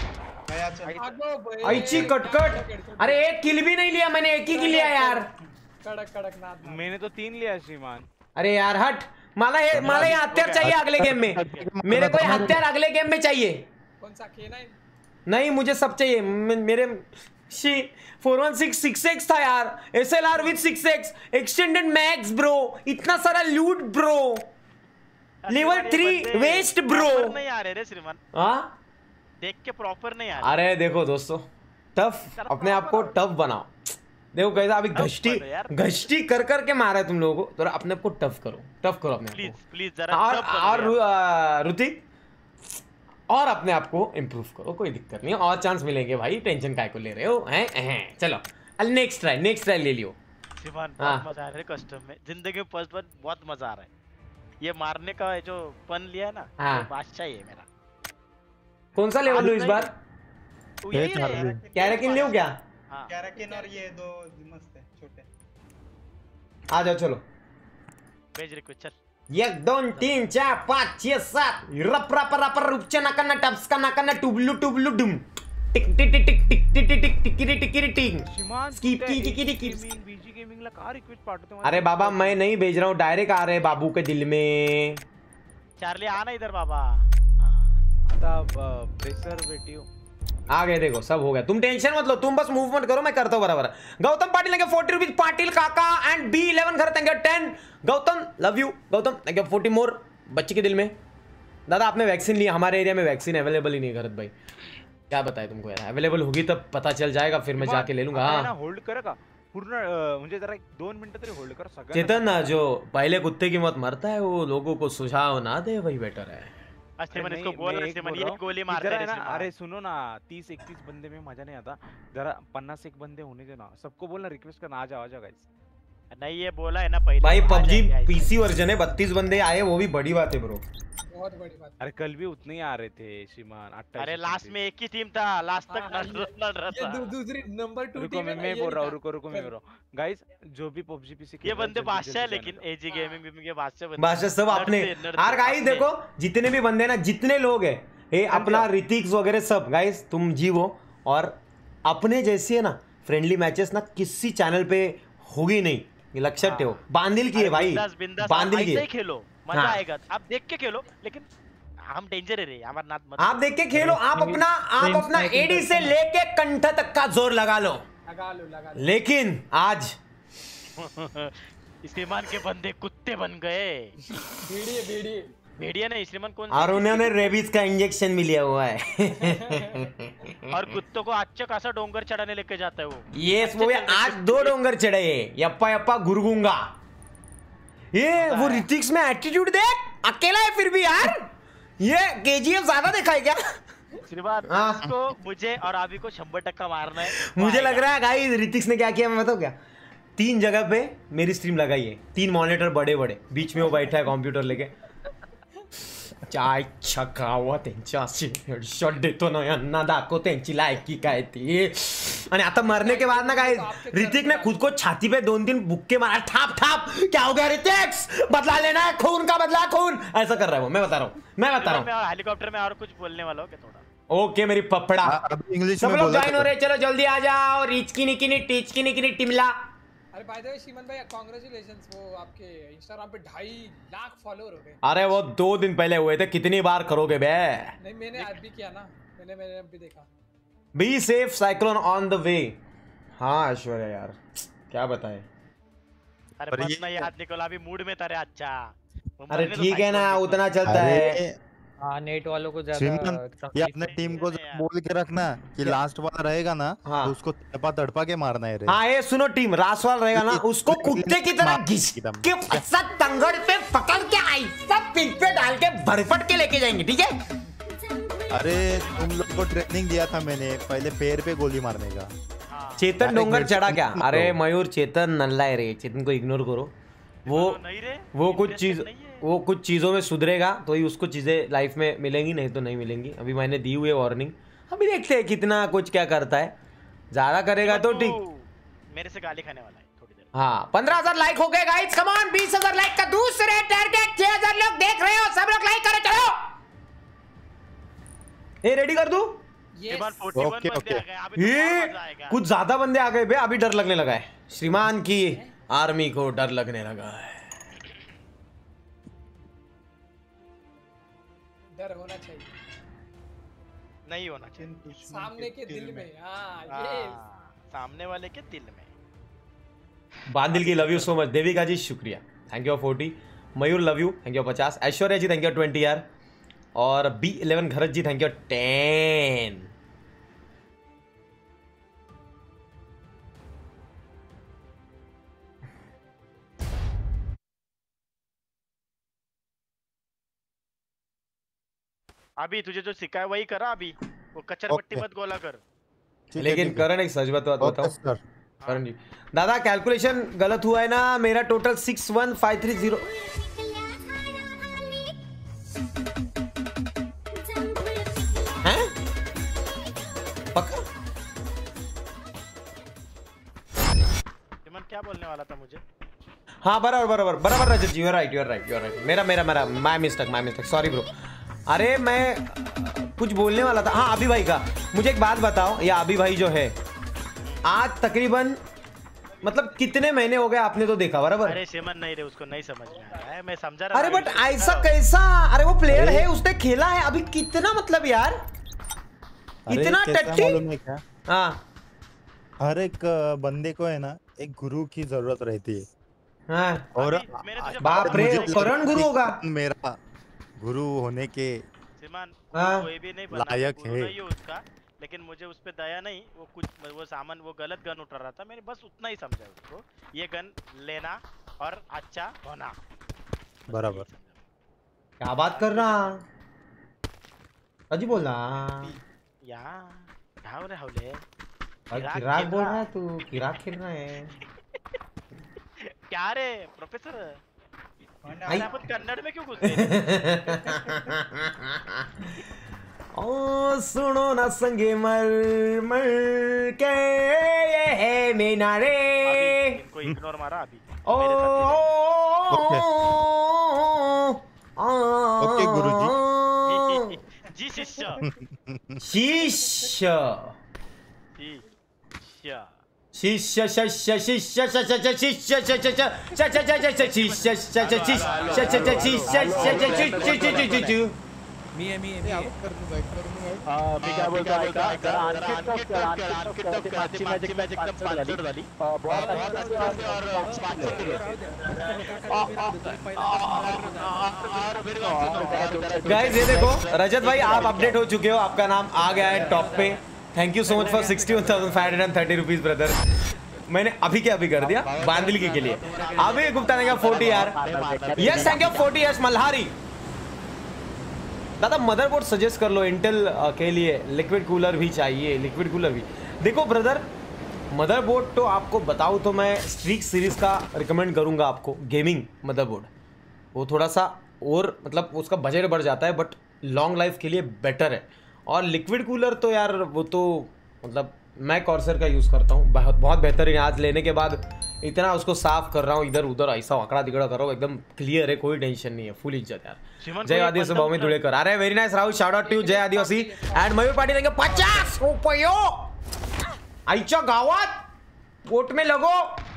आईची कटकट। अरे एक किल भी नहीं लिया मैंने, एक ही किल लिया यार। कडकनाथ मैंने तो 3 लिया श्रीमान। अरे यार हट, मला ये हथियार चाहिए अगले गेम में, मेरे को हथियार अगले गेम में चाहिए। कौन सा K9? नहीं मुझे सब चाहिए। मेरे 416 6x था यार, SLR with 6x extended max bro, इतना सारा लूट ब्रो, लेवल 3 वेस्ट ब्रो। नहीं आ रहे रे श्रीमान, देख के प्रॉपर नहीं आ रहे। अरे देखो दोस्तों, टफ अपने आप को टफ बनाओ। देखो कैसा अभी घष्टी कर करके मारा है तुम लोगों को, थोड़ा अपने आप को टफ करो अपने प्लीज प्लीज जरा। और ऋतिक और अपने आप को इम्प्रूव करो, कोई दिक्कत नहीं, और चांस मिलेंगे भाई, टेंशन काय को ले रहे हो हैं। चलो नेक्स्ट ट्राई ले लियो। शिवान बहुत मजा आ रहा है कस्टम में, जिंदगी में फर्स्ट बार बहुत मजा आ रहा है। ये मारने का जो पन लिया है ना, बादशाह ही है मेरा। कौन सा लेवल लो इस बार? कैरेकिन लियो क्या? कैरेकिन और ये 2 मस्त है छोटे। आ जाओ चलो, भेज रिक्वेस्ट चल। 1 2 3 4 5 6 7 रप रप रप रुपचे नकना टप्स का नकना टुबलू टुबलू डुम टिक टिक टिक टिक टिक टिक टिक टिकिरी टिकिरी टिक स्कीप की टिकिरी की बीजी गेमिंग ला का रिक्वेस्ट पाठवते हो? अरे बाबा मैं नहीं भेज रहा हूँ, डायरेक्ट आ रहे हैं बाबू के दिल में। चार्ली आना इधर बाबा। तब प्रिजर्वेटिव आ गए, देखो सब हो गया, तुम टेंशन मत लो, तुम बस मूव मत करो, मैं करता हूँ बराबर। गौतम पाटिल ने 40 रुपीज, पाटिल काका एंड B11 घर thank you 10। Gautam love you Gautam, thank you 40 more. बच्चे के दिल में दादा आपने वैक्सीन लिया? हमारे एरिया में वैक्सीन अवेलेबल ही नहीं है भाई, क्या बताए तुमको यार, अवेलेबल होगी तब पता चल जाएगा, फिर मैं जाके ले लूंगा। हाँ होल्ड करेगा पूर्ण, मुझे जरा 2 मिनट तरी होल्ड कर सका। चेतन ना जो पहले कुत्ते की मौत मरता है वो लोगों को सुझाव ना दे, वही बेटर है। इसको बोल रहे गोली मार रहे हैं। अरे सुनो ना, 30-31 बंदे में मजा नहीं आता, जरा 50-1 बंदे होने देना, सबको बोलना रिक्वेस्ट करना, आ जाओ गाइस। नहीं ये बोला है ना पहले भाई, PUBG PC वर्जन है, 32 बंदे आए, वो भी बड़ी बात है ब्रो, बहुत बड़ी बात। अरे कल भी उतने ही आ रहे थे श्रीमान। अरे लास्ट में एक ही टीम था, लास्ट तक लड़ रहा था। दूसरी नंबर 2 टीम मैं बोल रहा हूं, रुको मैं बोल रहा हूं गाइस, जो भी PUBG PC ये बंदे बादशाह है, लेकिन एजी गेमिंग के बादशाह सब अपने। यार गाइस देखो जितने भी बंदे ना, जितने लोग हैं, ये अपना ऋतिक वगैरह सब गाइस, तुम जीवो और अपने जैसी है ना फ्रेंडली मैचेस ना किसी चैनल पे होगी नहीं, ये लक्षण रखो। बांदिल की है भाई, बांदिल की खेलो, मजा आएगा, आप देख के खेलो, लेकिन हम डेंजर है रे, हमारा नाथ मत। आप देख के खेलो, आप अपना एडी से लेके कंठ तक का जोर लगा लो। लेकिन आज श्रीमान के बंदे कुत्ते बन गए। भेड़िया नहीं श्रीमान, कौन? और उन्होंने रेबीज का इंजेक्शन भी लिया हुआ है। और कुत्तों को अच्छा खासा डोंगर चढ़ाने लेके जाता है वो। ये आज 2 डोंगर चढ़े, यप्पा यप्पा गुरगुंगा। ये वो ऋतिक्स में एटीट्यूड देख, अकेला है फिर भी यार, ये KGF ज्यादा देखा है क्या? श्रीमान इसको मुझे और अभी को 100% मारना है। मुझे लग रहा है गाइस ऋतिक्स ने क्या किया मैं बताऊं क्या? 3 जगह पे मेरी स्ट्रीम लगाई है, 3 मॉनिटर बड़े बड़े, बीच में वो बैठा है कंप्यूटर लेके, चाय छकावा त्यांच्याशी हेडशॉट देतो ना यांना, दाखव त्यांची लायकी काय ती। आणि आता मरने के बाद ना गाइस, ऋतिक ने खुद को छाती पे 2-3 बुक्के मारा, ठाप ठाप। क्या हो गया ऋतिक, बदला लेना है, खून का बदला खून, ऐसा कर रहा है वो। मैं बता रहा हूँ हेलीकॉप्टर में और कुछ बोलने वाला हो क्या थोड़ा? ओके मेरी पपड़ा, सब लोग ज्वाइन हो रहे, चलो जल्दी आ जाओ। रीच की निकी टीच की निकी टिमला। अरे बाय द वे श्रीमान भाई कांग्रेचुलेशंस, वो आपके इंस्टाग्राम पे 2.5 लाख फॉलोअर हो गए। अरे वो 2 दिन पहले हुए थे, कितनी बार करोगे बे? नहीं मैंने आज भी किया ना, मैंने भी देखा। Be safe, cyclone on the way. हाँ ऐश्वर्या यार क्या बताए। अरे बस नहीं याद निकला, अभी मूड में था रे। अच्छा अरे ठीक है ना, उतना चलता है। हाँ नेट वालों को ज्यादा ये अपने टीम को बोल के रखना कि लास्ट वाला रहेगा ना, तो उसको तड़पा के मारना है रे। हाँ ये सुनो टीम, लास्ट वाला रहेगा ना, उसको कुत्ते की तरह घिस के ऐसा तंगड़ पे पकड़ के ऐसा पीठ पे डाल के भरफट के लेके जाएंगे, ठीक है? अरे तुम लोग को ट्रेनिंग दिया था मैंने, पहले पैर पे गोली मारने का। चेतन डोंगर चढ़ा क्या? अरे मयूर चेतन नल्ला है रे, चेतन को इग्नोर करो। वो कुछ चीजों में सुधरेगा तो ही उसको चीजें लाइफ में मिलेंगी, नहीं तो नहीं मिलेंगी। अभी मैंने दी हुई है वार्निंग, अभी देखते हैं कितना कुछ क्या करता है। ज्यादा करेगा तो ठीक, मेरे से गाली खाने वाला है थोड़ी देर। हाँ 15,000 लाइक हो गए गाइस, कम ऑन 20,000 लाइक का दूसरे टारगेट। 6,000 लोग देख रहे हो, सब लोग लाइक करो, चलो ये रेडी कर दूं? ओके ये कुछ ज्यादा बंदे आ गए बे, अभी डर लगने लगा है। श्रीमान की आर्मी को डर लगने लगा है। डर होना चाहिए, नहीं होना चाहिए। सामने के दिल में। हाँ, ये सामने वाले के दिल में। बांदिल की love you so much. Devika ji शुक्रिया, thank you 40। Mayur love you, thank you 50। Aishwarya ji thank you 20 यार। और B11 Gharat ji thank you 10। अभी तुझे जो सिखाया वही करा अभी, वो कचर पट्टी मत गोला कर। लेकिन करण एक सच बात बताओ करण जी, दादा कैलकुलेशन गलत हुआ है ना, मेरा टोटल 61530 है पक्का। क्या बोलने वाला था मुझे? हाँ बराबर Rajat ji, you are right. मेरा माय मिस्टेक सॉरी ब्रो। अरे मैं कुछ बोलने वाला था। हाँ अभी भाई का मुझे एक बात बताओ, या अभी भाई जो है आज तकरीबन मतलब कितने महीने हो गए आपने तो देखा बराबर? अरे सिमन नहीं रे, उसको नहीं समझ में आ रहा है, मैं समझा रहा। अरे बट ऐसा कैसा? अरे वो प्लेयर है, उसने खेला है अभी कितना, मतलब यार इतना टट्टी। हाँ हर एक बंदे को है ना एक गुरु की जरूरत रहती है। हाँ और बाप रे करण गुरु होगा। मेरा गुरु होने के कोई भी नहीं बना, लायक गुरु है नहीं है उसका, लेकिन मुझे उस पे दया नहीं। वो कुछ वो सामान वो गलत गन उठा रहा था, मैंने बस उतना ही समझा उसको, ये गन लेना और अच्छा होना। बराबर। क्या बात कर रहा अजी, बोल रहा यहाँ ढाव रे हवले किराक बोल रहा है तू, किराक खेल रहा है क्या रे प्रोफेसर? अपन कन्नड़ में क्यों घुसते हैं? ओ सुनो ना संगे मर के ये है मीना रे। इनको इग्नोर मारा अभी। ओके गुरुजी। जी शिष्य। शिष्य शिष्य शिष्य शिष्य शिष्य शिष्य मी काय बोलतो ऐका, जरा गाइस ये देखो रजत भाई आप अपडेट हो चुके हो, आपका नाम आ गया है टॉप पे। Thank you so much for 61,530 rupees brother. मैंने अभी के अभी कर दिया बांदिल के लिए। अभी गुप्ता ने कहा 40 यार। Yes thank you 40 Yash Malhari. दादा मदरबोर्ड सजेस्ट कर लो इंटेल के लिए, लिक्विड कूलर भी चाहिए, लिक्विड कूलर भी। देखो ब्रदर मदरबोर्ड तो आपको बताऊँ तो मैं स्ट्रीक सीरीज का रिकमेंड करूँगा आपको, गेमिंग मदरबोर्ड। वो थोड़ा सा और मतलब उसका बजट बढ़ जाता है बट लॉन्ग लाइफ के लिए बेटर है। और लिक्विड कूलर तो यार वो तो मतलब मैं कॉर्सर का यूज़ करता हूँ, बहुत बेहतरीन। आज लेने के बाद इतना उसको साफ कर रहा हूँ, इधर उधर ऐसा अकड़ा दिगड़ा कर रहा हूँ, एकदम क्लियर है, कोई टेंशन नहीं है, फुल इज्जत यार। जय आदिवासी भाव में जुड़े कर। अरे very nice Rahul, shout out to Jay Adivasi and मयूर पाटील देंगे 50 रुपयो आईच्या गावात वोट में लगो।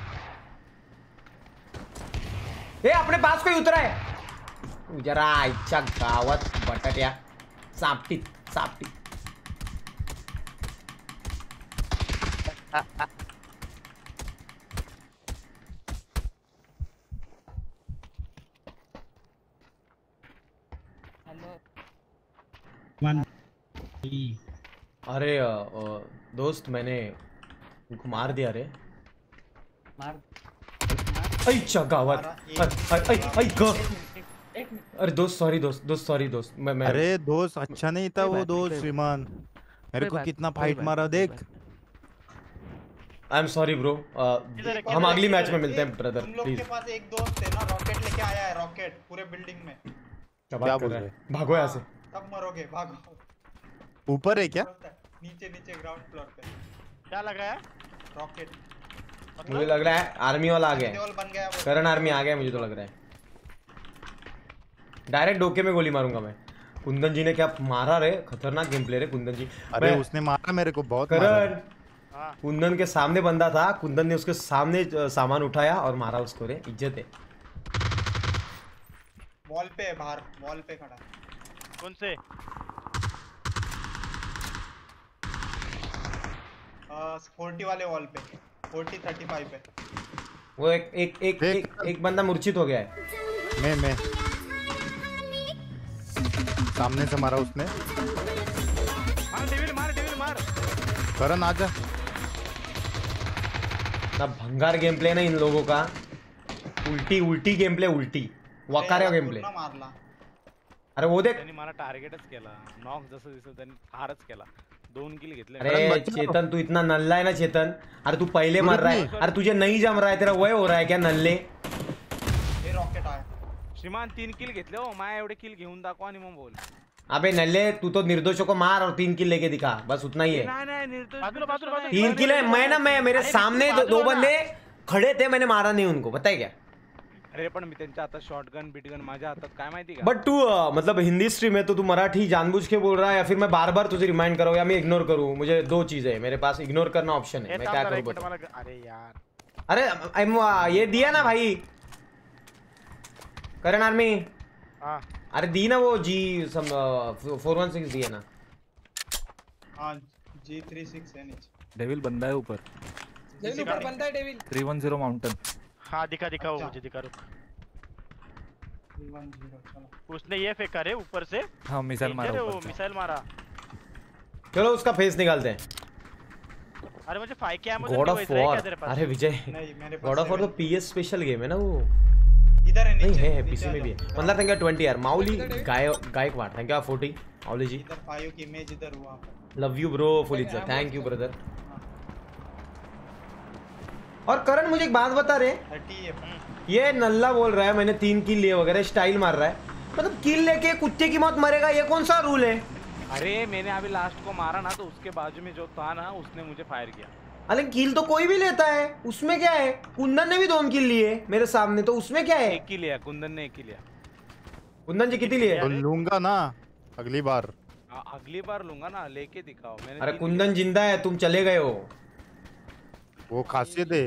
हे अपने पास कोई उतरा है जरा आईच्या गावात बटाट्या सापटी सापटी। अरे दोस्त मैंने उनको मार दिया रे, मार गावात। अरे दोस्त सॉरी दोस्त सॉरी दोस्त मैं अरे दोस्त अच्छा नहीं था वो दोस्त श्रीमान, मेरे को कितना फाइट मारा देख। आई एम सॉरी ब्रो, हम अगली मैच में मिलते हैं ब्रदर प्लीज। तुम लोग के पास एक दोस्त है ना रॉकेट लेके आया है, रॉकेट पूरे बिल्डिंग में। क्या बोल रहे हैं? भागो यहाँ से, तब मरोगे, भागो। ऊपर है क्या? नीचे नीचे ग्राउंड फ्लोर पे। क्या लगाया? रॉकेट। मुझे लग रहा है आर्मी वाला आ गया, करण आर्मी आ गया मुझे तो लग रहा है। डायरेक्ट डोके में गोली मारूंगा मैं। कुंदन जी ने क्या मारा रे, खतरनाक गेम प्ले रे कुंदन जी। अरे उसने मारा मेरे को बहुत। करण कुंदन के सामने बंदा था, कुंदन ने उसके सामने सामान उठाया और मारा उसको। रे इज्जत है। वॉल पे है, बाहर वॉल पे खड़ा। कौन से? 40 वाले वॉल पे, 40-35 पे। वो एक बंदा मूर्छित हो गया है। मैं सामने से मारा उसने। मार करण आजा। ना भंगार गेम प्ले ना इन लोगों का, उल्टी गेम प्ले, उल्टी वाकाऱ्या गेम प्ले। अरे वो देख, त्यांनी मला टार्गेटच केला, नॉक जसं दिसत त्यांनी ठारच केला, 2 किल घेतले। अरे चेतन तू इतना नल्ला है ना चेतन, अरे तू पहले मर रहा है, अरे तुझे नहीं जम रहा है, तेरा वय हो रहा है क्या नल्ले? ये रॉकेट आया। श्रीमान 3 किल घेतले हो, माय एवढे किल घेऊन दाखवा आणि मग बोल। अबे नल्ले तू तो निर्दोषों को मार और 3 किल लेके दिखा, बस उतना ही है। नहीं निर्दोष 3 किल है। मैं मेरे सामने दो बंदे खड़े थे, मैंने मारा नहीं उनको, पता है क्या? अरे पण मी त्यांच्या हातात शॉटगन बिटगन माझ्या हातात काय माहिती का? बट तू मतलब हिंदी स्ट्रीम है तो तू मराठी जानबूझ के बोल रहा है या फिर मैं बार बार तुझे रिमाइंड करूँ या मैं इग्नोर करूँ? मुझे 2 चीजें है मेरे पास, इग्नोर करना ऑप्शन है, मैं क्या करूँ बता? अरे यार, अरे ये दिया ना भाई करण आर्मी। अरे दी ना वो जी 416 दिया ना। हाँ G36 है नीचे। डेविल बंदा है ऊपर, बंदा है डेविल। 310 माउंटेन। हाँ दिखा वो मुझे दिखा। रुक, 310 चलो। उसने ये फेंका रे ऊपर से। हाँ मिसाइल मारा, वो मिसाइल मारा। चलो उसका फेस निकालते हैं। अरे मुझे 5 के एमो गॉड ऑफ वॉर। अरे विजय, गॉड ऑफ वॉर तो PS स्पेशल गेम है ना वो। इधर है नीचे। नहीं है, पीसी में भी है। मतलब थैंक यू 20 यार। Mauli Gaekwad thank you 40। माउली जी इधर 5 की इमेज इधर हुआ। लव यू ब्रो, फुल इज्जत, थैंक यू ब्रदर। और करण मुझे एक बात बता रहे, ये नल्ला बोल रहा है मैंने 3 किल लिए वगैरह, स्टाइल मार रहा है, मतलब किल लेके कुत्ते की मौत मरेगा, ये कौन सा रूल है? अरे मैंने अभी लास्ट को मारा ना, तो उसके बाजू में जो था ना उसने मुझे फायर किया। अरे किल तो कोई भी लेता है, उसमें क्या है? कुंदन ने भी 2 किल लिए मेरे सामने, तो उसमें क्या है? 1 किल लिया कुंदन ने, 1 किल लिया। कुंदन जी कितनी लिए? तो लूंगा ना अगली बार। अगली बार लूंगा ना, लेके दिखाओ। मैंने अरे कुंदन जिंदा है, तुम चले गए हो। वो खासियत है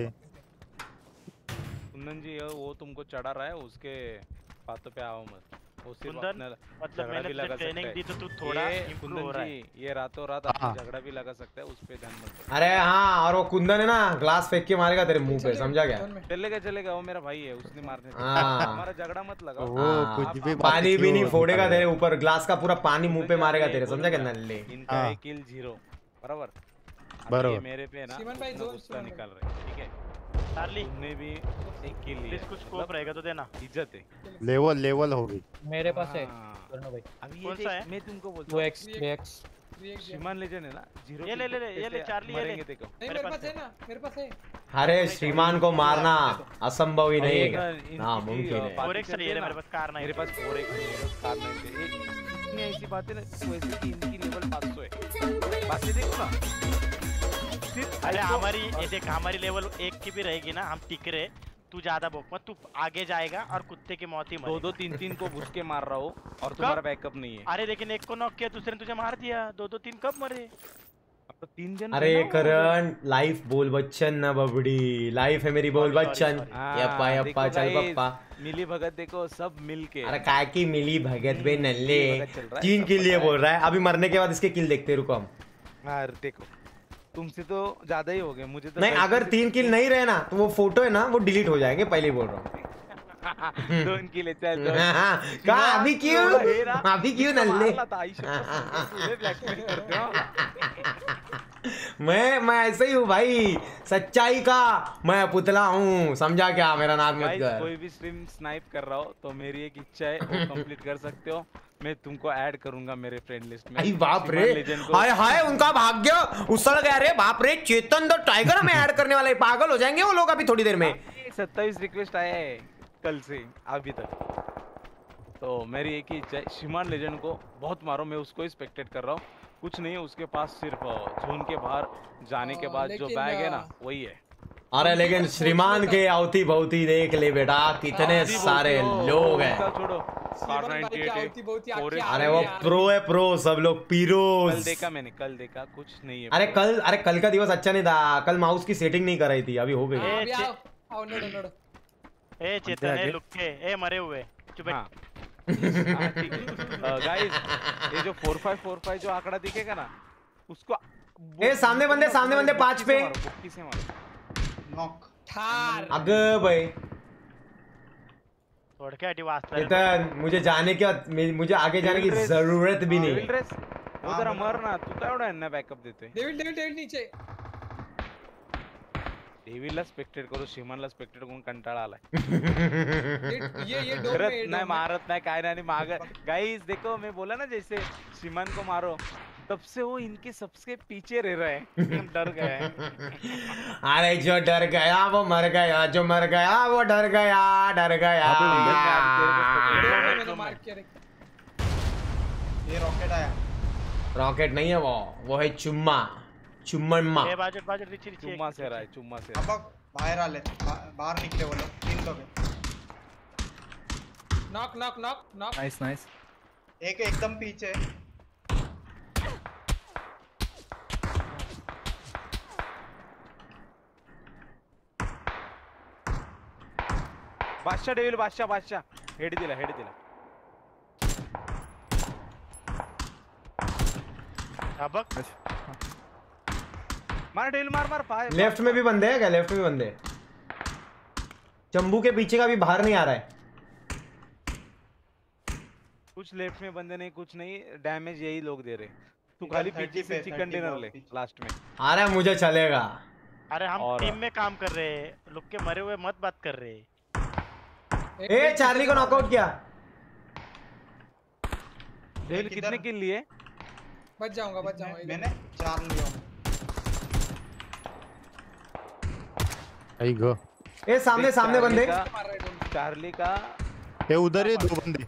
कुंदन जी, वो तुमको चढ़ा रहा है, उसके बातों पे आओ मत। वो सिर्फ मतलब मैंने तुझे ट्रेनिंग दी तो तू थोड़ा इंप्रूव हो रहा है। ये रातों रात अपना झगड़ा भी लगा सकता है, उस पे ध्यान मत। अरे हाँ, और वो कुंदन है ना ग्लास फेंक के मारेगा तेरे मुंह पे, समझा क्या? चलेगा, वो मेरा भाई है, उसने मारने हमारा झगड़ा मत लगाओ। वो कुछ भी पानी भी नहीं फोड़ेगा तेरे ऊपर, ग्लास का पूरा पानी मुंह पे मारेगा तेरे, समझा क्या नल्ले? इनका 1 किल 0 बराबर। मेरे पे ना गुस्सा निकाल रहे, ठीक है? चार्ली तुमने भी 1 किल लिया, कुछ स्कोप रहेगा तो देना, इज्जत है। लेवल होगी मेरे पास है भाई। अभी कौन सा है? मैं तुमको बोलता वो X श्रीमान लेजेंड है ना, 0 ये ले चार्ली, ये ले। देखो मेरे पास है ना, मेरे पास है। अरे श्रीमान को मारना असंभव ही नहीं, हाँ मुमकिन है। 4x है मेरे पास, कार नहीं, मेरे पास 4x है, मेरे पास कार नहीं है। इतनी ऐसी बात है ना, वैसे कि इनकी लेवल 500 है। बातें देखो ना। अरे हमारी लेवल 1 की भी रहेगी ना, हम टिक रहे, तू ज्यादा बोक मत, तू आगे जाएगा और कुत्ते की मौत ही मरेगा। 2-2 3-3 को घुस के मार रहा हो और तुम्हारा बैकअप नहीं है। अरे लेकिन एक को नॉक किया, दूसरे ने तुझे मार दिया, 2-2-3 कब मरे? अब तो 3 जन। अरे करण, लाइफ बोल बच्चन ना बबड़ी, लाइफ है मेरी बोल बच्चन। यप्पा यप्पा चल पप्पा। मिली भगत देखो, सब मिलके। अरे काय की मिली भगत बे नल्ले, 3 किल लिए बोल रहा है। अभी मरने के बाद इसके किल देखते, रुको हम। यार देखो, तुमसे तो ज्यादा ही हो गए, मुझे तो नहीं, अगर 3 किल नहीं रहे ना तो वो फोटो है ना वो डिलीट हो जाएंगे, पहले ही बोल रहा हूँ। 2 किल चल कहा अभी क्यों नल्ले? मैं ऐसे ही हूँ भाई, सच्चाई का मैं पुतला हूँ, समझा क्या? मेरा नाम मत कर। कोई भी स्ट्रीम स्नाइप कर रहा हो तो मेरी एक इच्छा है, वो कंप्लीट कर सकते हो, मैं तुमको ऐड करूंगा मेरे फ्रेंड लिस्ट में। अरे बाप रे, हाय हाय उनका भाग्य उछल गया रे, बाप रे। चेतन द टाइगर हमें ऐड करने वाला है, पागल हो जाएंगे वो लोग अभी थोड़ी देर में। 27 रिक्वेस्ट आया है कल से अभी तक, तो मेरी एक ही इच्छा है, श्रीमान लेजेंड को बहुत मारो, मैं उसको ही स्पेक्टेट कर रहा हूँ। कुछ नहीं है उसके पास, सिर्फ जोन के बाहर जाने के बाद जो बैग है ना वही है। अरे लेकिन श्रीमान के आवती भवती देख ले बेटा, कितने सारे लोग हैं। छोड़ो, अरे वो प्रो है, प्रो सब लोग पीरोज। कल देखा मैंने, कल देखा, कुछ नहीं है। अरे कल का दिवस अच्छा नहीं था, कल माउस की सेटिंग नहीं कर रही थी, अभी हो गई। ए चेतन, ए लुक्के, ए मरे हुए चुप। गाइस ये जो 4545 जो आंकड़ा दिखेगा ना उसको, ए सामने बंदे 5 पे नॉक ठार। अगे भाई छोड़ के हटी वास्ता। चेतन मुझे जाने के, मुझे आगे जाने की जरूरत भी नहीं है। वो जरा मर ना, तू काय एवढा यांना बॅकअप देतोय। डेविल नीचे। डेविलला स्पेक्टेट करू, शिमानला स्पेक्टेट करून कंटाळा आलाय। ये नहीं मारत नहीं काय नहीं माग। गाइस देखो मैं बोला ना जैसे शिमान को मारो, तब से वो इनके सबसे पीछे रह रहे हैं। डर गए हैं। अरे जो डर गया वो मर गया, जो मर गया वो डर गया, डर गया। ये रॉकेट आया। रॉकेट नहीं है वो है चुम्मा, चुम्मा। चुम्मा से रहा है, चुम्मा से। अब बाहर आ ले, बाहर निकले वो लोग, 3 लोग हैं। नॉक। नाइस। एक एकदम पीछे। बादशाह डेविल, बादशाह हेड दिला। अब मार डेविल, मार। लेफ्ट में भी बंदे हैं क्या? लेफ्ट में भी बंदे। चंबू के पीछे का भी बाहर नहीं आ रहा है। कुछ लेफ्ट में बंदे नहीं, कुछ नहीं, डैमेज यही लोग दे रहे। तू खाली पीछे से चिकन डिनर ले लास्ट में। अरे मुझे चलेगा। अरे हम टीम में काम कर रहे हैं, लोग के मरे हुए मत बात कर रहे। ए चार्ली को नॉकआउट किया। डेविल कितने किल लिए? बच जाऊंगा। मैंने 4 लिया। आई गो। ए सामने बंदे। चार्ली का ये उधर ही 2 बंदे।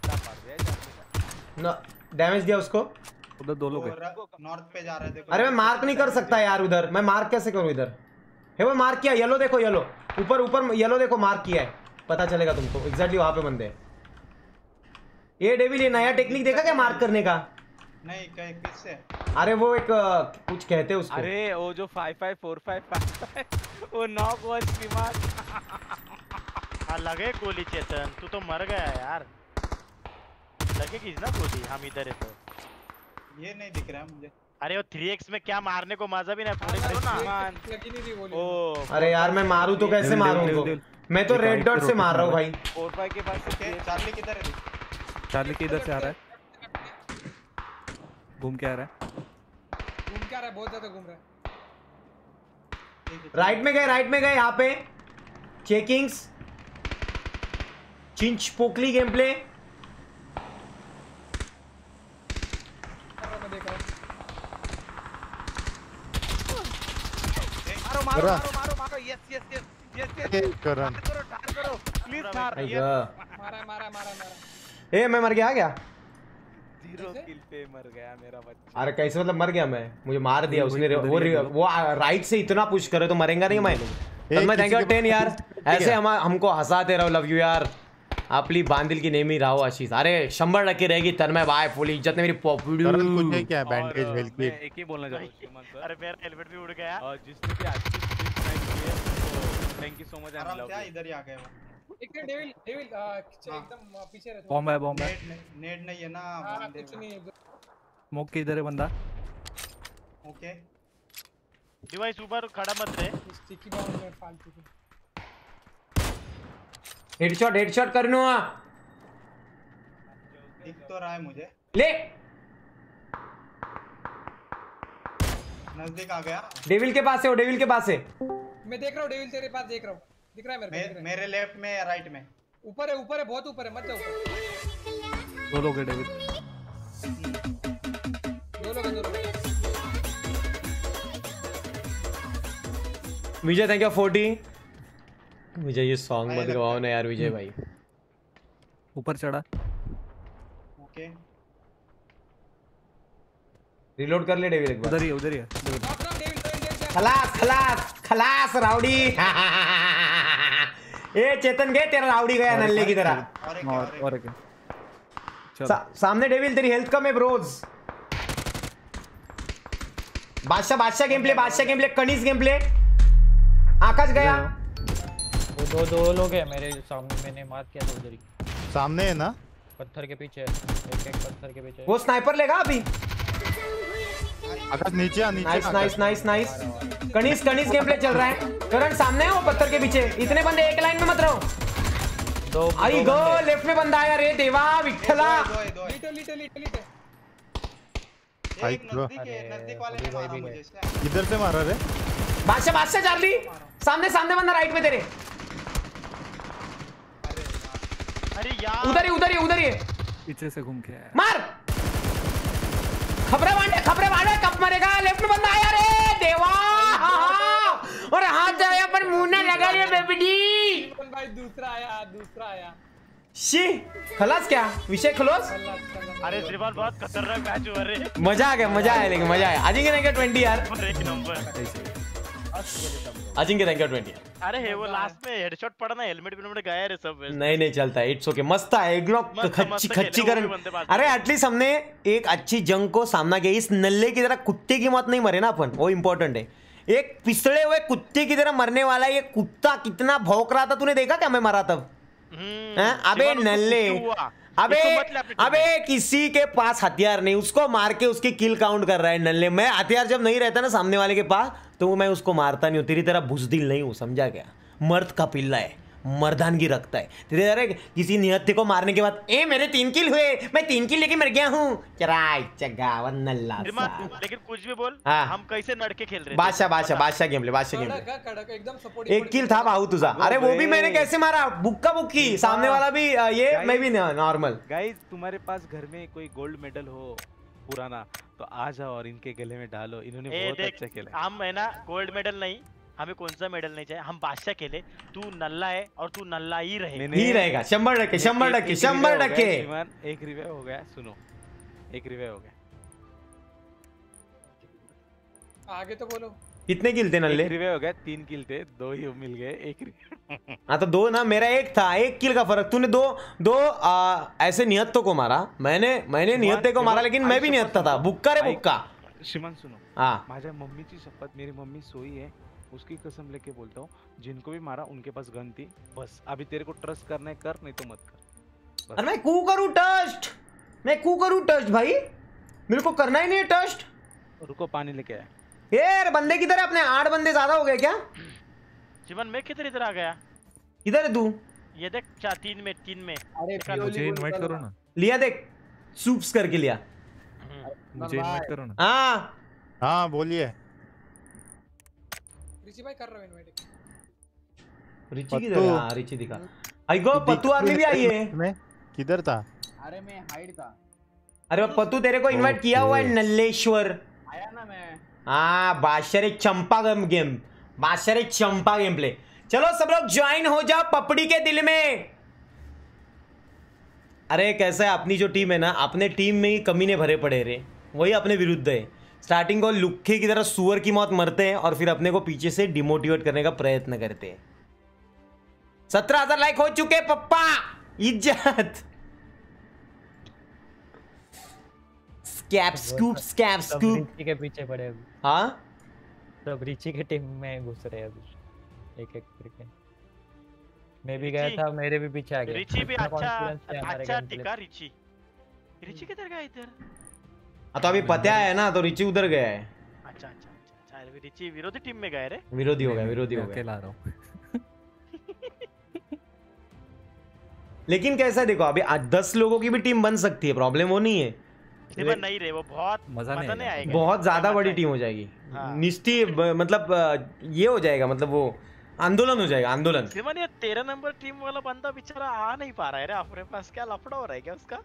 डैमेज दिया उसको। उधर 2 लोग हैं। नॉर्थ पे जा रहे थे। अरे मैं मार्क नहीं कर सकता यार उधर, मैं मार्क कैसे करूं इधर? है वो मार्क किया, येलो देखो, येलो ऊपर येलो देखो, मार्क किया है, पता चलेगा तुमको एग्जैक्टली वहां पे बंदे। ये डेविल ये नया टेक्निक देखा क्या मार्क करने का? नहीं, किससे? अरे वो एक कुछ कहते हैं उसको। अरे वो जो 5545 वो नॉक हुआ श्रीमान। लगे गोली चेतन, तू तो मर गया यार। लगेगी ना गोली, हम इधर है तो। ये नहीं दिख रहा है मुझे। अरे वो 3x में क्या मारने को मजा भी नहीं, थोड़ी करो ना। ओ अरे यार मैं मारूं तो कैसे मारूं उनको? मैं तो रेड डॉट से मार रहा हूं भाई। 45 के पास से। चार्ली किधर है? चार्ली के इधर से आ रहा है, घूम के आ रहा है, बहुत ज्यादा घूम रहा है। राइट में गए यहाँ पे। चेकिंग्स, चिंच पोकली गेम प्ले। मारो। यस करण करो प्लीज मार। मारा। ए मैं मर गया क्या? 0 किल पे मर गया मेरा बच्चा। अरे कैसे मतलब मर गया मैं? मुझे मार दिया उसने। वो राइट से इतना पुश करे तो मरेगा नहीं मैं। मैं थैंक यू 10 यार, ऐसे हमको हंसाते रहो। लव यू यार, आपली बांदिल की नेमी राहो आशीष। अरे 100 टक्के रहेगी तन्मय भाई, फुल इज्जत ने मेरी पॉपुलर। कुछ है क्या? बैंडेज हेल्थ की। एक ही बोलना चाहूंगा। अरे मेरा हेलमेट भी उड़ गया। और जिसने भी आज की नाइट की है, थैंक यू सो मच। आराम से इधर ही आ गए वो। एक डेविल एकदम पीछे रहे। बॉम्ब है। नेट नहीं है ना। कुछ नहीं है। स्मोक के इधर है बंदा। ओके डिवाइस ऊपर खड़ा मत रहे। स्टिकी बॉम्ब में फालतू की। हेडशॉट करनो। दिख तो रहा है मुझे। ले नजदीक आ गया। डेविल के पास है, वो डेविल के पास है। मैं देख रहा हूँ डेविल, तेरे पास देख रहा हूँ। दिख रहा है मेरे लेफ्ट में या राइट में? ऊपर है, बहुत ऊपर है, मत जाओ ऊपर। 2 लोग हैं डेविल। 2 लोग हैं। विजय थैंक यू 40। विजय ये सॉन्ग मत गवाओ ना यार विजय भाई। ऊपर चढ़ा। ओके रिलोड कर ले डेविल एक बार। उधर ही है। खलास राउडी। ए चेतन गए तेरा राउडी गया नल्ले की तरह। और सामने डेविल, तेरी हेल्थ कम है bros. Badshah game play, Kaneez game play. Akash गया। वो दो लोग हैं मेरे सामने, मैंने मार किया था उधर ही। सामने है ना, पत्थर के पीछे, एक पत्थर के पीछे। वो स्नाइपर लेगा अभी। आकाश नीचे आ, नीचे। नाइस। कनीज गेम प्ले चल रहा है। करण सामने है वो पत्थर के पीछे। इतने बंदे एक लाइन में मत रहो। आई गो, लेफ्ट में बंदा आया रे देवा विठला। नजदीक वाले ने मारा मुझे। किधर से मारा रे? बादशाह चार्ली सामने बंदा राइट में तेरे। अरे यार उधर ही पीछे से घूम के आया। मार। खबरें बांटे कब मरेगा। लेफ्ट में बंदा आया रे देवा। और हाथ जाया पर मुंह ना लगा रे बेबी। भाई दूसरा आया। शी खलास क्या विषय खलास। अरे श्रीमान बहुत खतरनाक मैच हुआ रे। मजा आया लेकिन मजा आया। अजिंक्य थैंक यू 20 यार। एक नंबर। Ajinkya thank you 20। अरे वो लास्ट में हेडशॉट पड़ा ना, हेलमेट गया रे सब। नहीं चलता है, इट्स ओके। मस्त है एक लोग खच्ची करन। अरे एटलीस्ट हमने एक अच्छी जंग को सामना किया। इस नल्ले की तरह कुत्ते की मौत नहीं मरे ना अपन, वो इंपॉर्टेंट है। एक पिसड़े हुए कुत्ते की तरह मरने वाला ये कुत्ता कितना भौंक रहा था, तूने देखा क्या मैं मरा तब? अबे नल्ले, अबे किसी के पास हथियार नहीं, उसको मार के उसकी किल काउंट कर रहा है नल्ले। मैं हथियार जब नहीं रहता ना सामने वाले के पास तो मैं उसको मारता नहीं हूँ। तेरी तरह बुजदिल नहीं हूँ, समझा क्या? मर्द का पिल्ला है, मर्दानगी रखता है। तेरे तरह किसी निहत्थे को मारने के बाद मेरे 3 किल हुए, मैं 3 किल लेके मर गया हूँ। नल्ला लेकिन कुछ भी बोल, हम कैसे लड़के खेल रहे। बादशाह गेम प्ले। एक किल था बाहू तुझा। अरे वो भी मैंने कैसे मारा, बुक्का बुक्की। सामने वाला भी ये, मैं भी नॉर्मल। गाइस तुम्हारे पास घर में कोई गोल्ड मेडल हो पुराना तो आ जाओ और इनके गले में डालो। इन्होंने बहुत अच्छा खेला। हम है ना गोल्ड मेडल नहीं, हमें कौन सा मेडल नहीं चाहिए। हम बादशाह खेले, तू नल्ला है और तू नल्ला ही रहेगा। 100%। एक रिवाइव हो गया, सुनो, एक रिवाइव हो गया। आगे तो बोलो कितने किल थे नल्ले? रिवाइव हो गया, 3 किल थे, 2 ही मिल गए, एक हाँ तो 2 ना, मेरा 1 था, 1 किल का फर्क। तूने दो ऐसे निहत्तों को मारा, मैंने निहत्ते को मारा, लेकिन मैं भी निहत्ता था। बुक्का रे बुक्का। श्रीमान सुनो, हाँ माझ्या मम्मीची शपथ, मेरी मम्मी सोई है, उसकी कसम लेके बोलता हूँ, जिनको भी मारा उनके पास गन थी। बस अभी तेरे को ट्रस्ट करना है कर, नहीं तो मत कर। अरे मैं कू करूँ टस्ट भाई, मेरे को करना ही नहीं है टस्ट। रुको पानी लेके आया। यार बंदे किधर है अपने? 8 बंदे ज्यादा हो गए क्या? जीवन में किधर इधर आ गया? किधर है तू? ये देख 3 में। अरे मुझे इनवाइट करो ना। लिया देख, सूप्स करके लिया। मुझे इनवाइट करो ना। हाँ बोलिए। रिची भाई कर रहा हूं इनवाइट। रिची किधर है? हाँ रिची दिखा। आई गो पत्तू आर्मी भी आई है। मैं किधर था? अरे मैं हाइड था। अरे पत्तू तेरे को इनवाइट किया हुआ है नल्लेश्वर। आया ना मैं। हाँ बादशाह चंपा गेम प्ले। चलो सब लोग ज्वाइन हो जाओ पपड़ी के दिल में। अरे कैसा है अपनी जो टीम है ना, अपने टीम में ही कमीने भरे पड़े रे, वही अपने विरुद्ध है। स्टार्टिंग को लुक्खे की तरह सुअर की मौत मरते हैं और फिर अपने को पीछे से डिमोटिवेट करने का प्रयत्न करते हैं। 17,000 लाइक हो चुके पप्पा। इज्जत स्कैप के पीछे पड़े अभी। हाँ सब रिची के टीम में घुस रहे अभी एक करके। मैं भी गया था, मेरे भी पीछे आ गया। रिची भी अच्छा टिका। रिची किधर गया इधर? तो अभी पता है ना, तो रिची उधर गया है। अच्छा रिची विरोधी टीम में गए रे। विरोधी हो गया। अकेला रहा हूं। लेकिन कैसा है देखो, अभी 10 लोगों की भी टीम बन सकती है, प्रॉब्लम वो नहीं है। नहीं रे, वो बहुत मजा नहीं आएगा। बहुत ज्यादा बड़ी टीम हो जाएगी। निश्ती मतलब ये हो जाएगा, मतलब वो आंदोलन हो जाएगा, आंदोलन। ये 13 नंबर टीम वाला बंदा बेचारा आ नहीं पा रहा है रे अपने पास। क्या लफड़ा हो रहा है क्या उसका?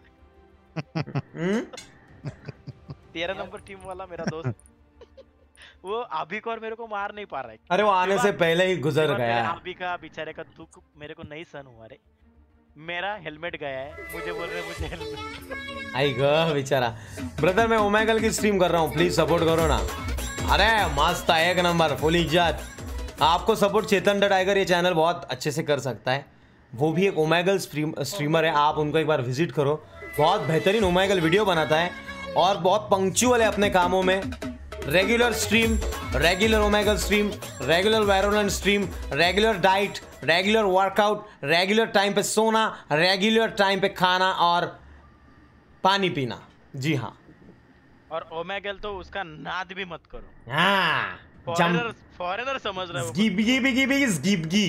13 नंबर टीम वाला मेरा दोस्त वो अभी को और मेरे को मार नहीं पा रहा है। अरे वो आने से पहले ही गुजर गया है। अभी का बेचारे का दुख मेरे को नहीं सहन हुआ रे। मेरा हेलमेट गया है, मुझे बोल रहे मुझे हेलमेट। आई गो बेचारा। ब्रदर मैं ओमेगल की स्ट्रीम कर रहा हूँ, प्लीज सपोर्ट करो ना। अरे मस्त है, 1 नंबर, फुल इज्जत। आपको सपोर्ट चेतन द टाइगर ये चैनल बहुत अच्छे से कर सकता है। वो भी एक ओमेगल स्ट्रीमर है, आप उनको एक बार विजिट करो। बहुत बेहतरीन ओमेगल वीडियो बनाता है और बहुत पंक्चुअल है अपने कामों में। Regular stream, regular Omegle stream, regular Valorant stream, regular diet, regular workout, regular time पे सोना, रेगुलर टाइम पे खाना और पानी पीना। जी हाँ। और ओमेगल तो उसका नाद भी मत करो। हाँ, फॉरेनर समझ रहे हो। गिबगी।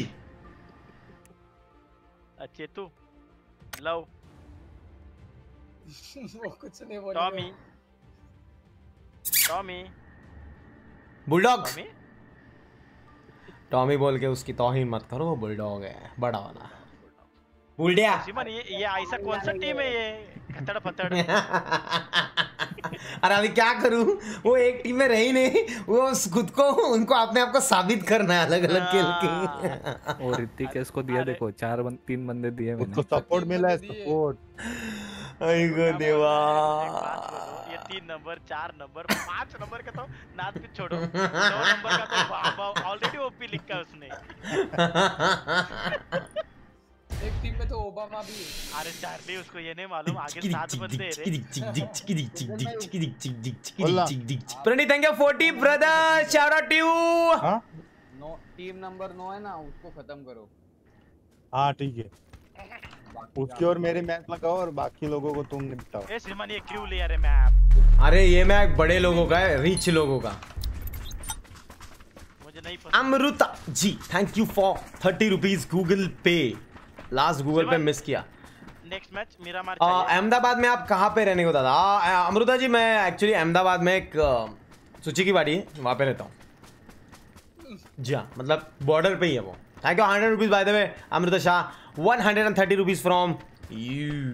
अच्छे तू लव वो कुछ नहीं बोलेगा। Tommy bulldog. टॉमी बोल के उसकी तौहीन मत करो, वो बुलडॉग है बड़ा वाला। बुलडिया। सिमन ये ऐसा कौन सा टीम है ये? खतड़ फतड़। अरे अभी क्या करूं, वो एक टीम में रही नहीं, वो खुद को उनको अपने आप को साबित करना है अलग अलग खेल के। और ऋतिक इसको दिया देखो 3 बंदे दिए मैंने। उसको सपोर्ट मिला है, सपोर्ट। अरे देवा, ये 3 नंबर 4 नंबर 5 नंबर का तो नाद भी छोड़ो, 2 नंबर का तो ऑलरेडी ओपी लिखा उसने। एक टीम में तो ओबामा भी है। अरे चार्ली उसको ये नहीं मालूम आगे 7 बंदे रे। Praneet thank you 40 brother, shout out to you. हां टीम नंबर 9 है ना, उसको खत्म करो। हाँ ठीक है, उसके और मेरे मैच लगाओ और बाकी लोगों को तुम निपटाओ। ए सिमन ये क्यों लिया रे मैप? अरे ये मैप बड़े लोगों का है, रिच लोगों का। मुझे नहीं पता। Amrita ji thank you for 30 rupees Google Pay. Last Google Pay miss किया। Next match Miramar. अहमदाबाद में आप कहाँ पे रहने को दादा? अमृता जी मैं एक्चुअली अहमदाबाद में एक सूची की बाड़ी है, वहाँ पे रहता हूँ। जी हाँ, मतलब बॉर्डर पे ही है वो। Thank you 100 rupees by the way Amrita Shah. 130 rupees from you.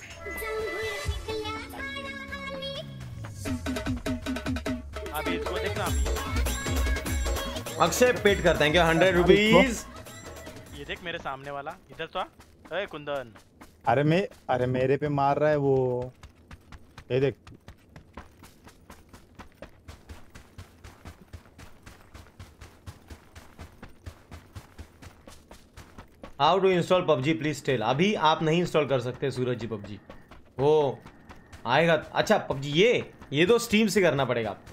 अभी इसको देखना अभी। Akshay Petkar thank you 100 rupees. ये देख मेरे सामने वाला इधर तो आ। ए कुंदन। अरे मेरे पे मार रहा है वो, ये देख। How to install PUBG please tell. अभी आप नहीं इंस्टॉल कर सकते सूरज जी पबजी, वो आएगा। अच्छा पबजी ये तो स्टीम से करना पड़ेगा आपको।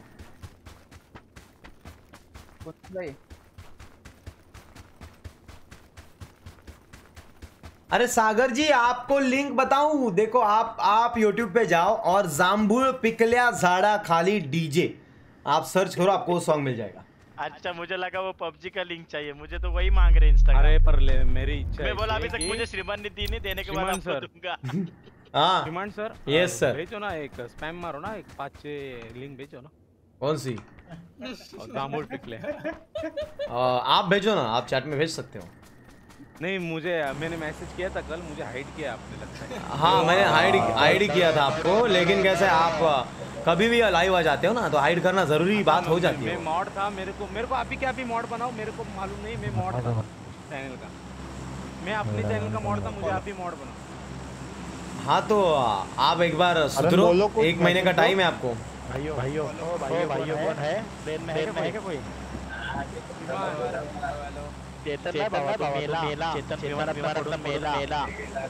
अरे सागर जी आपको लिंक बताऊं, देखो आप YouTube पे जाओ और जाम्बुल पिकलिया झाड़ा खाली डीजे आप सर्च करो, आपको वो सॉन्ग मिल जाएगा। अच्छा मुझे लगा वो पबजी का लिंक चाहिए, मुझे तो वही मांग रहे इंस्टाग्राम। अरे पर ले मेरी इच्छा है। मैं बोला अभी तक मुझे श्रीमान ने दी नहीं, देने के बाद आपको दूंगा। हाँ श्रीमान सर यस सर भेजो ना, एक स्पैम मारो ना, एक 5-6 लिंक भेजो ना। कौन सी? दामोल पिकले। आप भेजो ना, आप चैट में भेज सकते हो। नहीं मैंने मैसेज किया था कल, मुझे हाइड किया आपने लगता है। हाँ मैंने हाइड किया था आपको, लेकिन कैसे आप कभी भी लाइव आ जाते हो ना, तो हाइड करना जरूरी बात हो जाती है। मैं मॉड था, मेरे को अभी क्या भी मॉड बनाओ, मेरे को मालूम नहीं मैं मॉड था चैनल का, मैं अपने चैनल का मॉड था, मुझे आप भी मॉड बनाओ। हाँ तो आप एक बार सुधरो, 1 महीने का टाइम है आपको। भाइयों कौन है? प्लेन में है क्या कोई? चेतन मेला।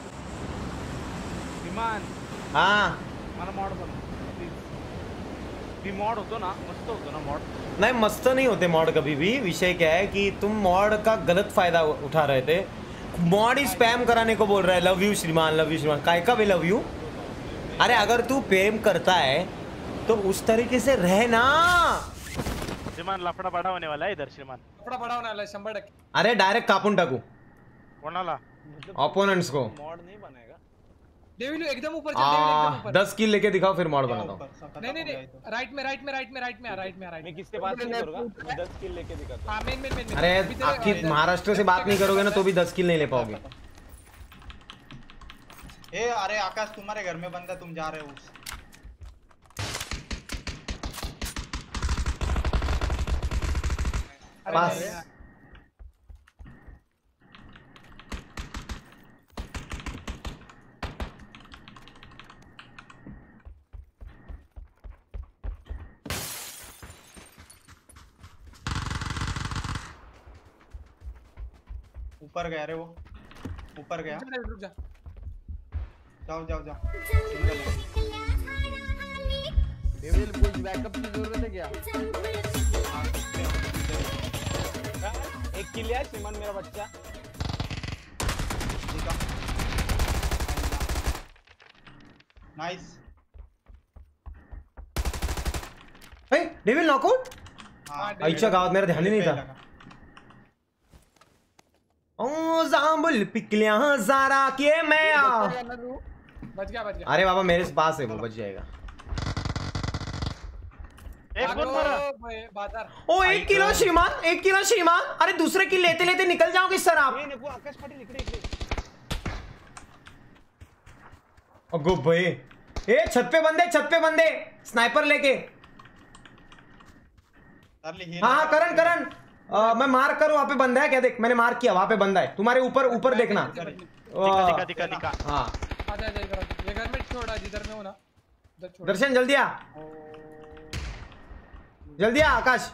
विमान हाँ हमारा मॉड बनो भी, मॉड होतो ना, मस्त होतो ना मॉड। नहीं मस्त नहीं होते मॉड कभी भी। विषय क्या है कि तुम मॉड का गलत फायदा उठा रहे थे। मॉड ही स्पैम कराने को बोल रहा है। लव यू श्रीमान, काय का भी लव यू। अरे अगर तू प्रेम करता है तो उस तरीके से रहना। श्रीमान लफड़ा बड़ा होने वाला है इधर। श्रीमान लफड़ा बड़ा होने वाला है 100%। अरे डायरेक्ट कापून टाकू कोणाला? ओपोनेंट्स को। मॉड नहीं बनेगा डेविल एकदम ऊपर चल, डेविल एकदम ऊपर। 10 किल लेके दिखाओ फिर मॉड बनाता हूं। नहीं राइट में। मैं किससे बात नहीं करूंगा, 10 किल लेके दिखाता। हां मेन। अरे आखिर महाराष्ट्र से बात नहीं करोगे ना तो भी 10 किल नहीं ले पाओगे। अरे आकाश तुम्हारे घर में बंदा, तुम जा रहे हो बस ऊपर गया रे वो, ऊपर गया। जाओ जाओ जाओ। डेविल कुछ बैकअप की जरूरत है क्या? एक किल है श्रीमान मेरा बच्चा। नाइस। Devil knockout. आईच्या गावात मेरा ध्यान ही नहीं था। ओ जामुल पिकलियां ज़ारा के मैं बच गया। अरे बाबा मेरे पास है, वो बच जाएगा। ओ 1 किलो श्रीमान, 1 किलो श्रीमान। अरे दूसरे किल लेते लेते निकल जाओगे सर आप। आकाश पाटील इकडे। अगो भाई, ए छत पे बंदे स्नाइपर लेके। हाँ करण मैं मार करूँ, वहाँ पे बंदा है क्या? देख मैंने मार किया, वहाँ पे बंदा है तुम्हारे ऊपर देखना। दिखा। हाँ आजा ये घर में छोड़ा जिधर में हो ना। दर्शन जल्दी आ आकाश।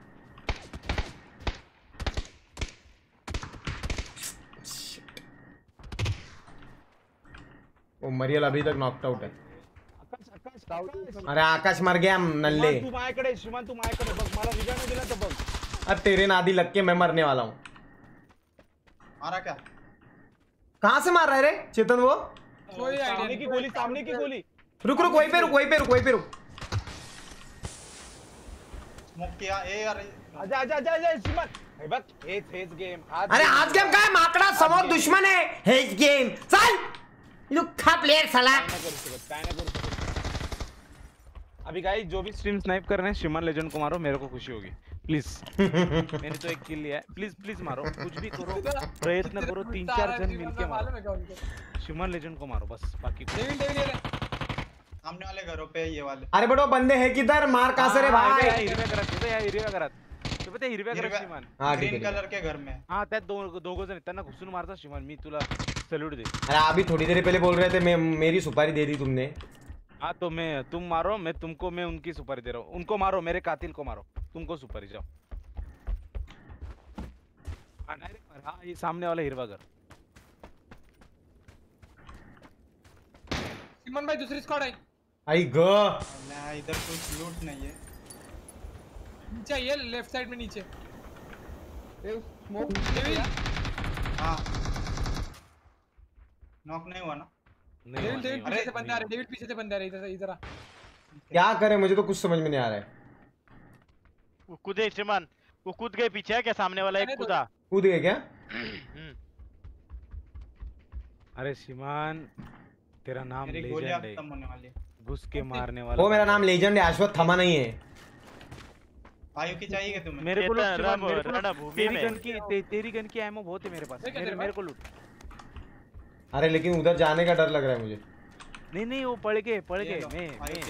वो मरियल अभी तक नॉकड आउट है। अरे आकाश मर गया नल्ले। तू माझ्याकडे श्रीमान, तू माझ्याकडे बघ, मला रिव्हाइव नाही दिला तर बघ। अब तेरे नादी लग के मैं मरने वाला हूँ। मारा क्या? कहाँ से मार रहा है रे चेतन? वो सामने की गोली। रुक वहीं पे रुक। स्मोक किया। ए यार आजा श्रीमान, हे बघ हेच गेम। अरे आज गेम काय माकड़ा समोर दुश्मन है। हेज गेम चल लुखा प्लेयर साला। काय नाही करू शकत। अभी गाइस जो भी स्ट्रीम स्नाइप कर रहे हैं श्रीमान लेजेंड को मारो, मेरे को खुशी होगी प्लीज। मैंने तो एक किल लिया है, प्लीज मारो, कुछ भी करो, प्रयत्न करो, 3-4 जन मिलके मारो। श्रीमान लेजेंड को मारो बस, बाकी सामने वाले घरों पे ये वाले। अरे बड़ो बंदे हैं किधर? मार कहां से रे भाई? हिरव्या घरात श्रीमान। ग्रीन कलर के घर में। हां त्यात दोघं जण त्यांना घुसून मारता श्रीमान, मी तुला सैल्यूट दे। अरे अभी थोड़ी देर पहले बोल रहे थे मेरी सुपारी दे दी तुमने। हाँ तो तुम मारो, मैं उनकी सुपारी दे रहा हूँ। उनको मारो, मेरे कातिल को मारो, तुमको सुपारी। जाओ। हाँ ये सामने वाला हिरवा घर। सिमन भाई दूसरी स्क्वाड आई। आई गो इधर कुछ लूट नहीं है। नीचे ये लेफ्ट साइड में नीचे। स्मोक हाँ नॉक नहीं हुआ ना? डेविल पीछे से बंदे आ रहे, डेविल पीछे से बंदे आ रहे। इधर आ। क्या करे, मुझे तो कुछ समझ में नहीं आ रहा है। वो कूदे श्रीमान, वो कूद गए पीछे है क्या? सामने वाला एक कूद गए क्या? अरे श्रीमान तेरा नाम लेजेंड है, घुस के मारने वाला। वो मेरा नाम लेजेंड है, अश्वत्थामा नहीं है। आयु की चाहिए तुम्हें? मेरे को तेरी गन की एमो बहुत है मेरे पास। मेरे को लूट। अरे लेकिन उधर जाने का डर लग रहा है मुझे। नहीं वो पड़ गए मैं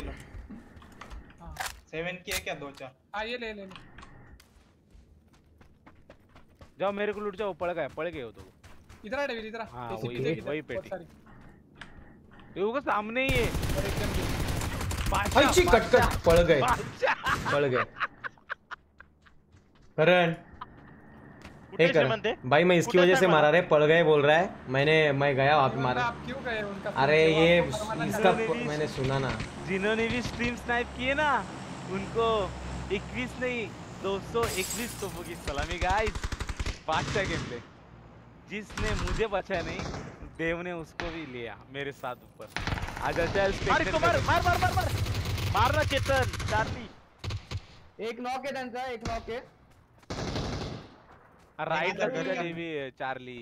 7 की है क्या? 2-4। हाँ ये ले जाओ, मेरे को लूट जाओ। पड़ गए हो तो। इधर आ डेविल, इधर आ। हाँ वही पेटी ये सामने ही है। अच्छी कट पड़ गए। करण भाई मैं इसकी वजह से मारा रे, पड़ गए बोल रहा है। मैं गया वहाँ पे मारा। क्यों गए उनका? अरे ये इसका मैंने सुना ना, जिन्होंने भी स्ट्रीम स्नाइप किए ना उनको 21 नहीं 221 तोपों की सलामी गाइस। बादशाह गेम प्ले। जिसने मुझे बचाया नहीं, देव ने उसको भी लिया मेरे साथ ऊपर। आजा चल मारना चेतन। चार्ली एक नॉक है त्यांचा, एक नॉक है। राइट भी चार्ली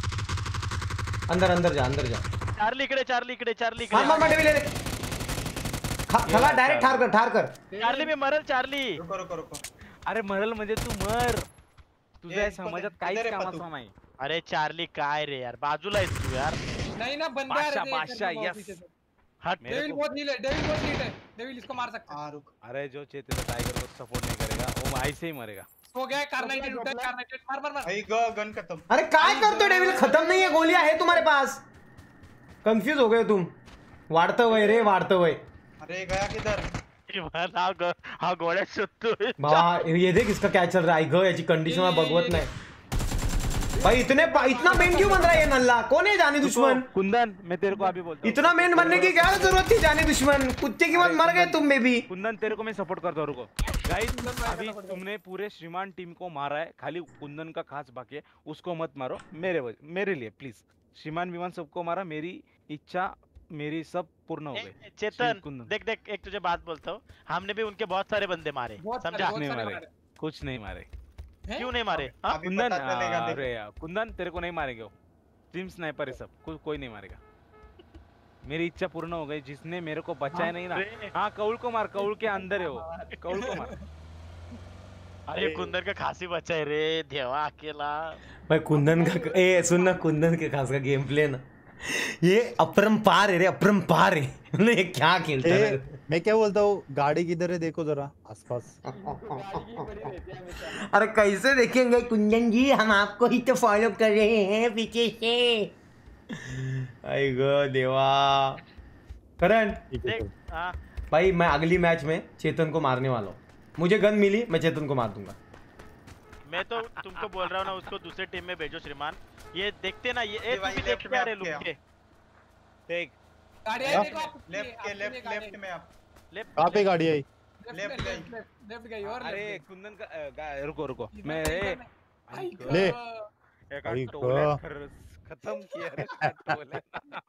अंदर जा। चार्ली इकडे मार डेविल ले। खला डायरेक्ट ठार कर। चार्ली में मरल। चार्ली रुको। अरे मरल म्हणजे तू मर, तुझ्या समाजात काहीच कामाचं नाही। अरे चार्ली काय रे यार, बाजूला आहेस तू यार। नहीं ना बंदा है। बादशाह यस हट। डेविल बहुत हील है। डेविल इसको मार सकता है। अरे जो चेतन टाइगर को सपोर्ट नहीं करेगा वो ऐसे ही मरेगा। हो गया कारनाइटेड मार। गन खत्म। अरे काय करतो डेविल? खत्म नहीं है, गोलियां है तुम्हारे पास। कंफ्यूज हो गए तुम। वाढतं वय। अरे गया किधर? हा गोळ्या शोधतोय बाबा ये देख इसका क्या चल रहा है। याची कंडिशन बघवत नाही। भाई इतना मेन क्यों बन रहा है ये नल्ला? कौन है जानी दुश्मन? कुंदन, मैं तेरे को अभी बोलता हूँ, इतना मेन बनने की क्या जरूरत थी जानी दुश्मन? कुत्ते की मत मर गए तुम में भी। कुंदन तेरे को मैं सपोर्ट करता हूँ, रुको गाइस। अभी तुमने पूरे श्रीमान टीम को मारा है, खाली कुंदन का खास बाकी है, उसको मत मारो मेरे लिए प्लीज। श्रीमान विमान सबको मारा, मेरी इच्छा मेरी सब पूर्ण हो गई। चेतन देख एक तुझे बात बोलता हूँ, हमने भी उनके बहुत सारे बंदे मारे, समझा? कुछ नहीं मारे। क्यों नहीं मारे? कुंदन, अरे यार कुंदन तेरे को नहीं मारेंगे वो, टीम स्नाइपर है सब, कोई नहीं मारेगा। मेरी इच्छा पूर्ण हो गई, जिसने मेरे को बचाया नहीं ना। हाँ कौल को मार, कौल के अंदर है वो, कौल को मार। अरे कुंदन का खासी बच्चा है रे देवा, अकेला। भाई कुंदन का सुनना, कुंदन के खास का गेम प्ले ना ये अपरंपार है रे, अपरंपार है। ये क्या खेलता है? मैं क्या बोलता हूँ, गाड़ी किधर है देखो जरा आसपास। अरे कैसे देखेंगे कुंदन जी, हम आपको ही तो फॉलो कर रहे हैं पीछे से। आई गो देवा। करण भाई मैं अगली मैच में चेतन को मारने वाला हूँ, मुझे गन मिली मैं चेतन को मार दूंगा। मैं तो तुमको बोल रहा हूँ ना, उसको दूसरे टीम में भेजो श्रीमान। ये देखते ना, ये लेफ्ट में आ रहे लोग के। देख गाड़ी आई, देखो आप लेफ्ट में आप। कहाँ पे गाड़ी आई? लेफ्ट गई। और अरे कुंदन का रुको मैं ले खत्म किया।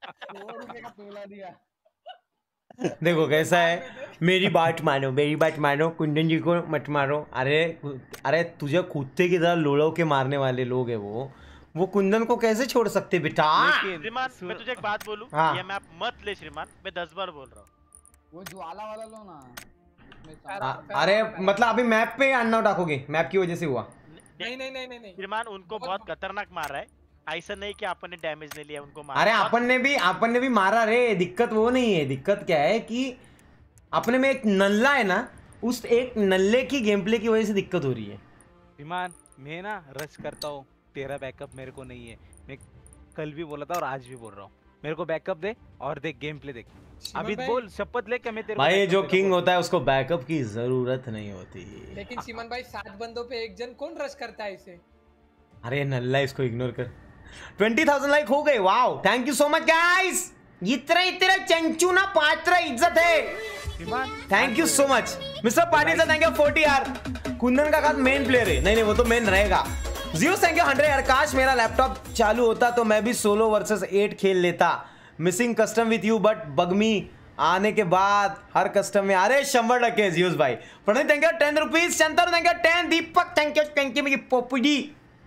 देखो कैसा है, मेरी बात मानो, कुंदन जी को मत मारो। अरे तुझे कुत्ते की तरह लोड़ों के मारने वाले लोग है वो कुंदन को कैसे छोड़ सकते बेटा? श्रीमान मैं तुझे एक बात बोलूं, ये मैप मत ले श्रीमान, मैं 10 बार बोल रहा हूँ। वो ज्वाला वाला लो ना। अरे मतलब अभी मैप पे अनआउट डाकोगे, मैप की वजह से हुआ। नहीं श्रीमान उनको बहुत खतरनाक मार रहा है, ऐसा नहीं कि अपन ने डैमेज नहीं लिया, उनको मारा। अरे अपन ने भी मारा रे, दिक्कत वो नहीं है। दिक्कत क्या है कि अपने में एक नल्ला है ना, उस एक नल्ले की गेम प्ले की वजह से दिक्कत हो रही है। विमान मैं ना रश करता हूँ, तेरा बैकअप मेरे को नहीं है। मैं कल भी बोला था और आज भी बोल रहा हूँ, मेरे को बैकअप दे और देख गेम प्ले देख। अभी बोल, शपथ ले कि मैं तेरे भाई जो किंग होता है उसको बैकअप की जरूरत नहीं होती। लेकिन सिमन भाई 7 बंदों पे एक जन कौन रश करता है इसे? अरे नल्ला, इसको इग्नोर कर। 20,000 लाइक हो गए, wow thank you so much guys. इतने चंचू ना पात्रा इज्जत है। Thank you so much mister Patil sir, thank you 40 यार। कुंदन का मेन प्लेयर है, नहीं वो तो मेन रहेगा। जियो थैंक यू 100 यार। काश मेरा लैपटॉप चालू होता तो मैं भी सोलो वर्सेस 8 खेल लेता। Missing custom with you but बगमी आने के बाद हर कस्टम में। अरे 100% जियोस भाई। Praneet thank you 10 rupees. Chandar thank you 10। Deepak thank you मेरी पोपड़ी।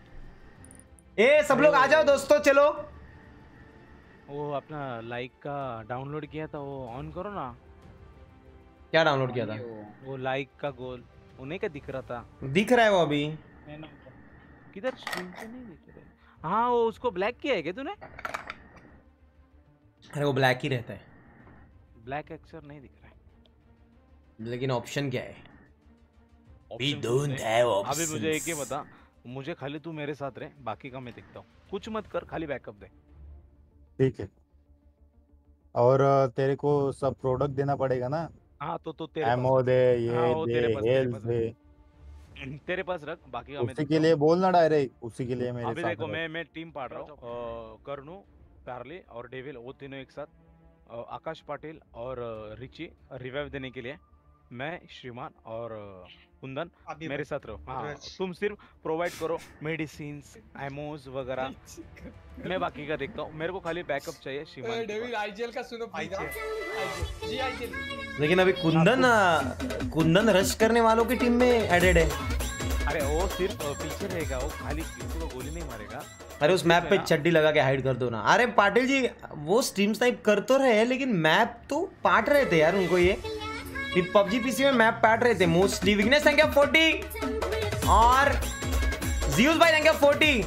ए सब लोग आ जाओ दोस्तों, चलो। वो अपना लाइक का डाउनलोड किया था, वो ऑन करो ना। क्या डाउनलोड किया था? वो लाइक का गोल उन्हें क्या दिख रहा था? दिख रहा है वो अभी किधर? स्क्रीन पे नहीं दिख रहा। हाँ वो उसको ब्लैक किया है क्या तूने? अरे वो ब्लैक ही रहता है, ब्लैक अक्षर नहीं दिख रहा है। लेकिन ऑप्शन क्या है? We don't have options। अभी मुझे एक ही बता, मुझे खाली तू मेरे साथ रहे, बाकी का मैं देखता हूँ। कुछ मत कर, खाली बैकअप दे। ठीक है। और तेरे को सब प्रोडक्ट देना पड़ेगा ना? हाँ तो तेरे एमओ दे, ये दे, हेल्थ दे। तेरे पास रख, बाकी का मैं उसी के लिए बोलना डायरेक्ट, उसी के लिए मेरे साथ। अभी देखो मैं टीम पाड़ रहा हूँ। कर्नू, पार्ले और डेविल, वो तीनों एक साथ। आकाश पाटिल और रिची रिवाइव देने के लिए। मैं, श्रीमान और कुंदन मेरे साथ रहो। हाँ तुम सिर्फ प्रोवाइड करो मेडिसिन्स, एमोज वगैरह, मैं बाकी का देखता हूँ। मेरे को खाली बैकअप चाहिए। श्रीमान डेविल आईजीएल का सुनो जी। आईजीएल लेकिन अभी कुंदन रश करने वालों की टीम में एडेड है। अरे वो सिर्फ पीछे रहेगा, वो खाली किसी को गोली नहीं मारेगा। अरे उस मैप पे चड्डी लगा के हाइड कर दो ना। अरे पाटिल जी वो स्ट्रीम स्नाइप कर तो रहे, लेकिन मैप तो पाट रहे थे यार उनको। ये पबजी पीसी में मैप पाट रहे थे मोस्टली। विघ्नेश थैंक यू 40 और जियूस भाई thank you 40।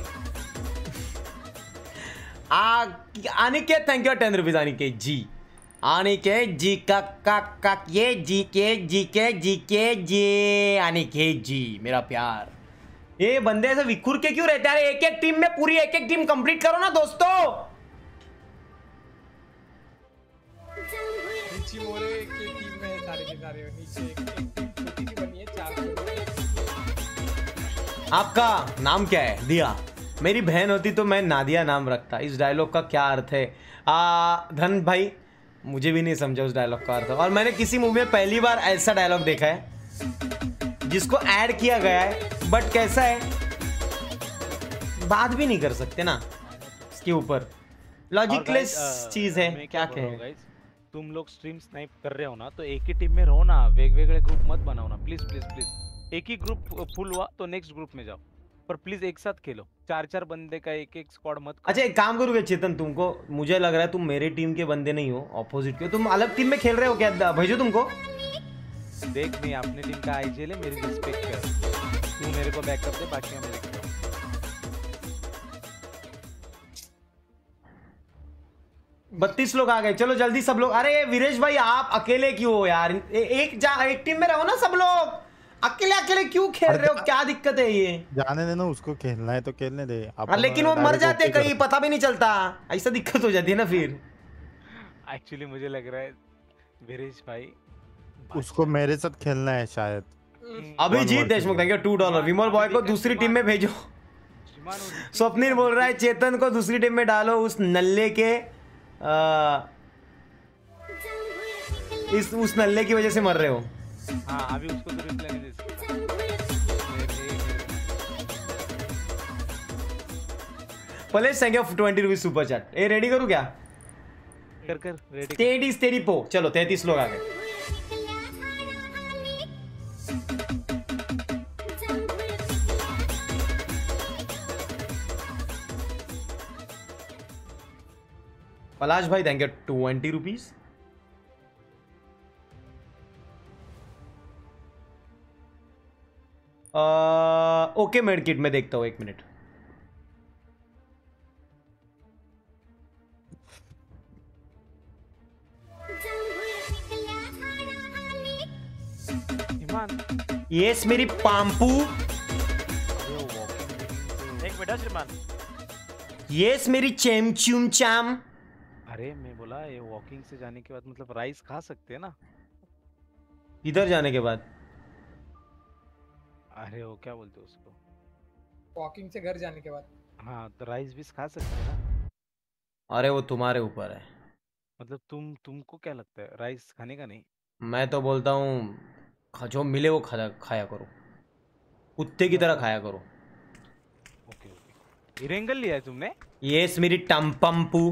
Aniket thank you 10 rupees. Aniket ji, Aniket ji का ये जी के अनिकेत जी मेरा प्यार। ये बंदे ऐसे विखुर के क्यों रहते हैं? एक एक टीम में पूरी एक एक टीम कंप्लीट करो ना दोस्तों। मोरे की टीम में सारे के सारे नीचे एक टीम छोटी सी बनी है, 4 लोग। आपका नाम क्या है? दिया मेरी बहन होती तो मैं नादिया नाम रखता। इस डायलॉग का क्या अर्थ है? धन भाई मुझे भी नहीं समझा उस डायलॉग का अर्थ। और मैंने किसी मूवी में पहली बार ऐसा डायलॉग देखा है जिसको ऐड किया गया है, बट कैसा है, बात भी नहीं कर सकते ना इसके ऊपर, लॉजिकलेस चीज है। क्या कहें? तुम लोग स्ट्रीम स्नाइप कर रहे हो ना, तो एक ही टीम में रहो ना, वेगवेगळे ग्रुप मत बनाओ ना, प्लीज प्लीज प्लीज। एक ही ग्रुप फुल हुआ तो नेक्स्ट ग्रुप में जाओ, पर प्लीज एक साथ खेलो। 4-4 बंदे का एक स्क्वाड मत करो। अच्छा एक काम करोगे चेतन, तुमको मुझे लग रहा है तुम मेरे टीम के बंदे नहीं हो, ऑपोजिट के हो, तुम अलग टीम में खेल रहे हो क्या? भेजो तुमको। देख नहीं, अपने टीम का आईजीएल है, मेरी रिस्पेक्ट कर, तू मेरे को बैकअप दे, बाकी मैं देखता हूं। 32 लोग आ गए, चलो जल्दी सब लोग। अरे वीरेश भाई आप अकेले क्यों हो यार? एक टीम में रहो ना सब लोग, अकेले अकेले क्यों खेल रहे हो? क्या दिक्कत है? ये जाने देना, उसको खेलना है तो खेलने दे। लेकिन वो मर जाते कहीं, पता भी नहीं चलता, ऐसा दिक्कत हो जाती है ना फिर। एक्चुअली मुझे लग रहा है वीरेश भाई उसको मेरे साथ खेलना है शायद। Abhijeet Deshmukh thank you $2। Vimal boy को दूसरी टीम में भेजो। स्वप्निल बोल रहा है चेतन को दूसरी टीम में डालो, उस नल्ले के उस नल्ले की वजह से मर रहे हो। हाँ अभी उसको तो रिप्लाई नहीं दे सकता। Palesh thank you 20 rupees super chat. ए रेडी करूँ क्या? कर रेडी। तेरी पो। चलो 33 लोग आ गए। पलाश भाई thank you 20 rupees. Okay medkit में देखता हूँ, 1 मिनट। यस मेरी पाम्पू। एक मिनट श्रीमान। यस मेरी चेमचुम चाम। अरे मैं बोला ये वॉकिंग से जाने के बाद मतलब राइस खा सकते हैं ना? इधर जाने के बाद? अरे वो क्या बोलते हैं उसको? वॉकिंग से घर जाने के बाद। हाँ तो राइस भी खा सकते हैं ना? अरे वो तुम्हारे ऊपर है। मतलब तुमको क्या लगता है राइस खाने का? नहीं, मैं तो बोलता हूँ जो मिले वो खाया करो, कुत्ते की तरह खाया करो। ओके। इरेंगल लिया है तुमने? यस मेरी टम्पम्पू।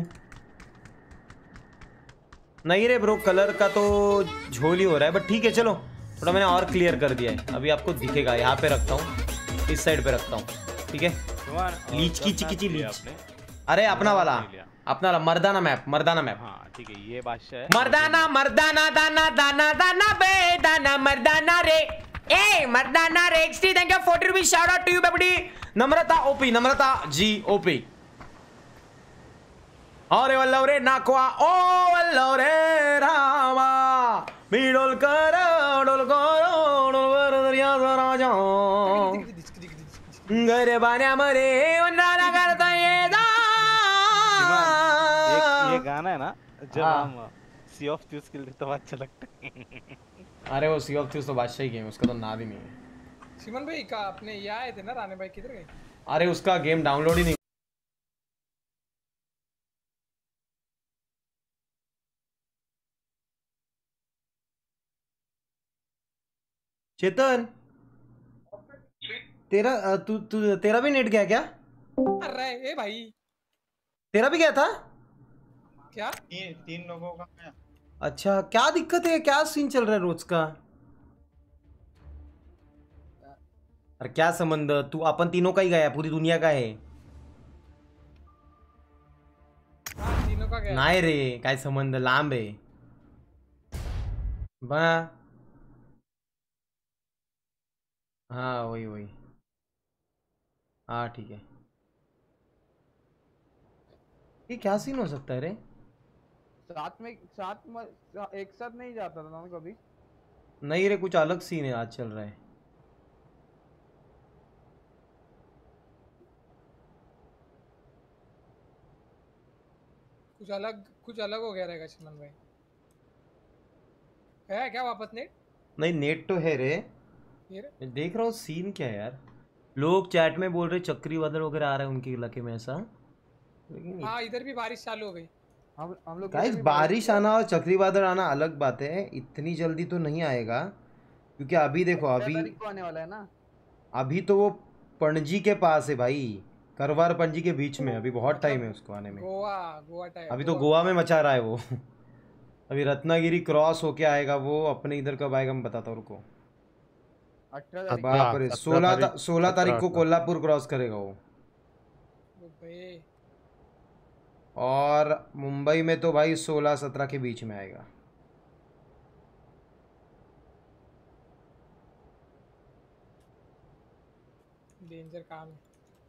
नहीं रे ब्रो, कलर का तो झोल ही हो रहा है, बट ठीक है चलो, थोड़ा मैंने और क्लियर कर दिया है। अभी आपको दिखेगा, यहाँ पे रखता हूँ, इस साइड पे रखता हूँ, ठीक है? लीच की चिकी लीच। अरे अपना वाला मर्दाना मैप। हाँ ठीक है, ये बादशाह है। मर्दाना दाना दाना दाना बे दाना मर्दाना रे, ए मर्दाना रे। XT thank you 40 rupees. Shout out to you बेबडी। Namrata OP, Namrata ji OP. अरे वल्लव रे नाकवा, ओ वल्लव रे रामा, मिडोल कर दरिया राजा गरे बान्या मरे वंदाना करता ये दा। ये गाना है ना जब हम सी ऑफ थ्यूज खेलते तो अच्छा लगता है। अरे वो सी ऑफ थ्यूज तो बादशाही गेम, उसका तो नाम ही नहीं है। सिमन भाई का अपने ये आए थे ना, राणे भाई किधर गए? अरे उसका गेम डाउनलोड ही नहीं। चेतन तेरा भी नेट गया क्या? अरे ए भाई तेरा भी गया था क्या? तीन लोगों का गया। अच्छा क्या दिक्कत है? क्या सीन चल रहा है रोज का? अरे क्या संबंध, तू अपन तीनों का ही गया, पूरी दुनिया का है। तीनों का गया नाही रे, काय संबंध, लांब आहे बा। हाँ वही हाँ ठीक है। ये क्या सीन हो सकता है रे? साथ में एक साथ नहीं जाता था ना कभी? नहीं रे, कुछ अलग सीन है आज चल रहा है। कुछ अलग हो गया रहेगा चंदन भाई। है क्या वापस नेट? नहीं नेट तो है रे, ये रे? मैं देख रहा हूँ सीन क्या है यार। लोग चैट में बोल रहे चक्री बादल वगैरह आ रहे हैं उनके इलाके में ऐसा, लेकिन हाँ इधर भी बारिश चालू हो गई। हम लोग गाइस बारिश आना और चक्री बादल आना अलग बात है, इतनी जल्दी तो नहीं आएगा क्योंकि अभी देखो अभी आने वाला है ना, अभी तो वो पणजी के पास है भाई, करवार पणजी के बीच में, अभी बहुत टाइम है उसको आने में। गोवा टाइम अभी तो गोवा में मचा रहा है वो अभी रत्नागिरी क्रॉस होके आएगा वो, अपने इधर कब आएगा मैं बताता हूँ रुको। बाप रे 16 तारीख को कोल्हापुर क्रॉस करेगा वो, और मुंबई में तो भाई 16-17 के बीच में आएगा। डेंजर काम है।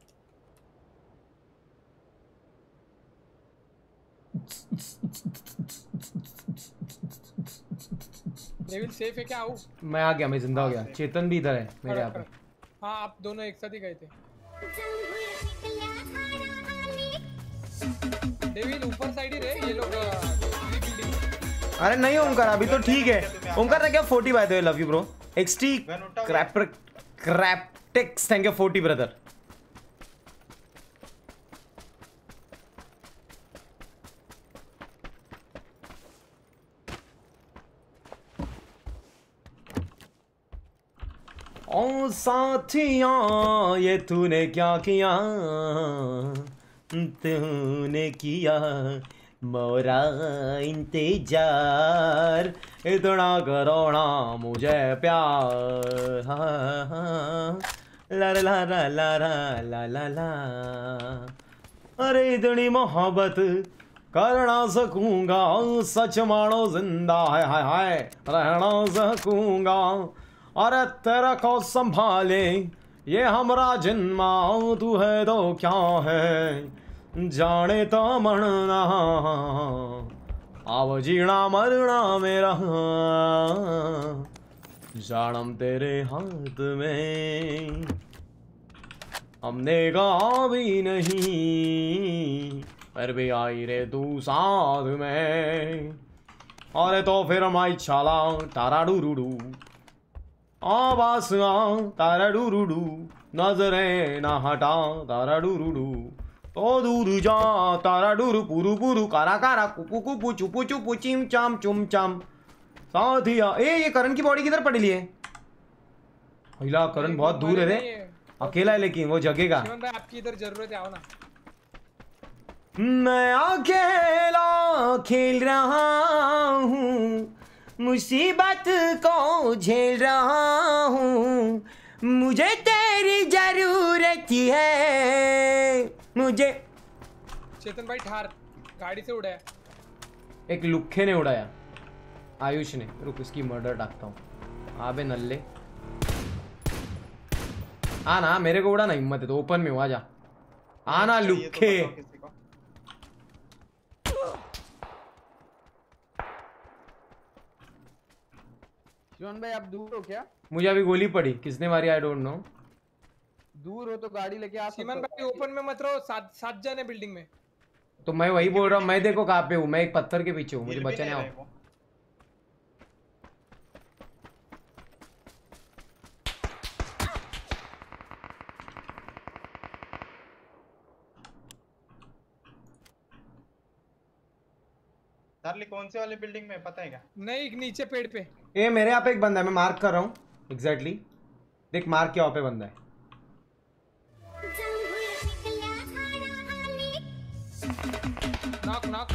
डेविल सेफ है क्या? आऊं? मैं आ गया, मैं जिंदा हो गया। चेतन भी इधर है मेरे यहाँ पे। हाँ आप दोनों एक साथ ही गए थे। डेविल ऊपर साइड ही रहे ये लोग। अरे नहीं ओमकार अभी तो ठीक है। ओमकार क्या 40 by the way, love you bro. XT क्रैप्टेक्स थैंक यू 40 ब्रदर। ओ साथिया ये तूने क्या किया, तूने किया मोरा इंतजार, इतना करोना मुझे प्यार, ला ला ला ला ला ला ला। अरे इतनी मोहब्बत कर ना सकूंगा, सच मानो जिंदा है हाय हाय रहना सकूंगा। अरे तेरा को संभाले ये हमरा जन्मा, तू है तो क्या है जाने तो मरना, आव जीना मरना मेरा जानम तेरे हाथ में। हमने कहा भी नहीं पर भी आई रे तू साथ में, अरे तो फिर माई छाला तारा डूडू आवास तारा डूडू, नजरे ना हटा तारा डूडू, तो दूर जा तारा डूरू पुरू पुरू कारा कारा कुपू कुपू चुपू चुपू चिम चाम चुम चाम। साथिया ये करण की बॉडी किधर पड़ी है? हिला करण बहुत दूर है रे, अकेला है लेकिन वो जगेगा। आपकी इधर जरूरत है, आओ ना। मैं अकेला खेल रहा हूँ, मुसीबत को झेल रहा हूँ, मुझे तेरी जरूरत है मुझे। चेतन भाई ठार गाड़ी से उड़ाया, एक लुखे ने उड़ाया, आयुष ने। रुक इसकी मर्डर डाकता हूँ। आबे नल्ले आना, मेरे को उड़ा ना, हिम्मत है तो ओपन में हुआ जा आना लुखे। शिवन भाई आप दूर हो क्या? मुझे अभी गोली पड़ी, किसने मारी आई डोंट नो। दूर हो तो गाड़ी लेके आ। शिवन भाई ओपन में मत रहो, 7 जन है बिल्डिंग में। तो मैं वही बोल रहा हूँ, मैं देखो कहाँ पे हूँ, मैं एक पत्थर के पीछे हूँ, मुझे बचाने आओ। चार्ली कौन से वाले बिल्डिंग में पता है क्या? नहीं नीचे पेड़ पे। ए मेरे यहाँ पे एक बंदा है, मैं मार्क कर रहा हूँ एग्जैक्टली। देख मार्क के वहाँ पे बंदा है। नॉक नॉक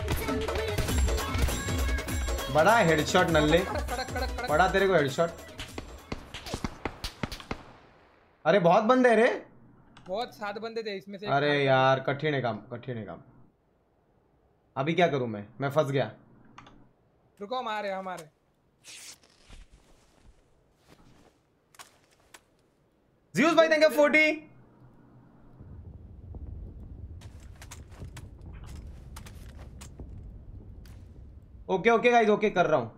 बड़ा हेडशॉट नल्ले, बड़ा तेरे को हेडशॉट। अरे बहुत बंदे रे, बहुत 7 बंदे थे इसमें से। अरे यार कठिन है काम, कठिन है काम। अभी क्या करूं मैं फंस गया। रुको हमारे ज़्यूस भाई thank you 40। Okay guys okay कर रहा हूं।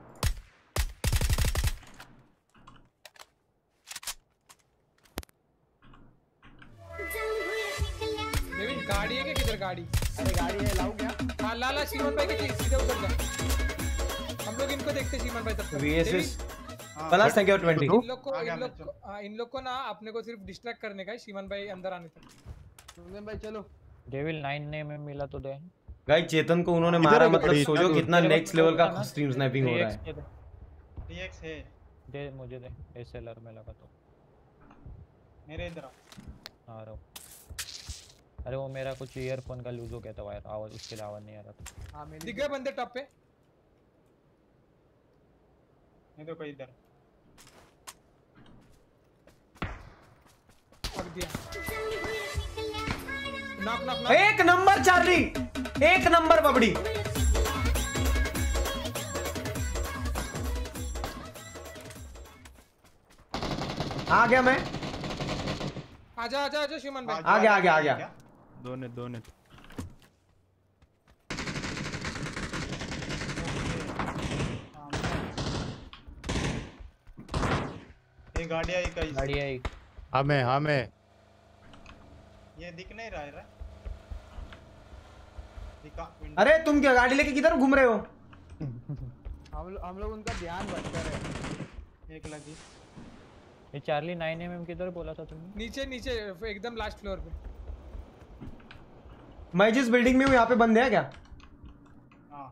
गाड़ी है क्या? किधर गाड़ी? अरे गाड़ी है, लाओ क्या? हाँ ला शिवन भाई के सीधे उतर जा। हम लोग इनको देखते शिवन भाई तब तक। VSS plus thank you 20। इन लोग को ना अपने को सिर्फ डिस्ट्रैक्ट करने का है श्रीमान भाई अंदर आने तक। सुनदेन भाई चलो। डेविल 9 ने में मिला तो दे। गाइस चेतन को उन्होंने मारा मतलब सोचो कितना नेक्स्ट लेवल का स्ट्रीम स्नाइपिंग हो रहा है। डीएक्स है दे मुझे दे एसएलआर में लगा तो मेरे इधर आ रहा हूं। अरे वो मेरा कुछ ईयरफोन का लूज हो गया था वायर आवाज उसके लिए आवाज नहीं आ रहा था। हां दिख गए बंदे टॉप पे। मैं तो कोई इधर पक दिया। Knock knock knock. एक नंबर चार्ली, एक नंबर बबड़ी। आ गया मैं। आजा आजा आजा श्रीमान भाई। आ गया आ गया आ गया। दो ने ये गाड़ी आई कहीं गाड़ी आई। हमें ये दिख नहीं रहा है। अरे तुम क्या गाड़ी लेके किधर घूम रहे हो? हम लोग उनका ध्यान भटका रहे। एक लगी। ये चार्ली 9mm किधर बोला था तुमने? नीचे नीचे एकदम लास्ट फ्लोर पे। मैं जिस बिल्डिंग में हूँ यहाँ पे बंद है क्या? हाँ।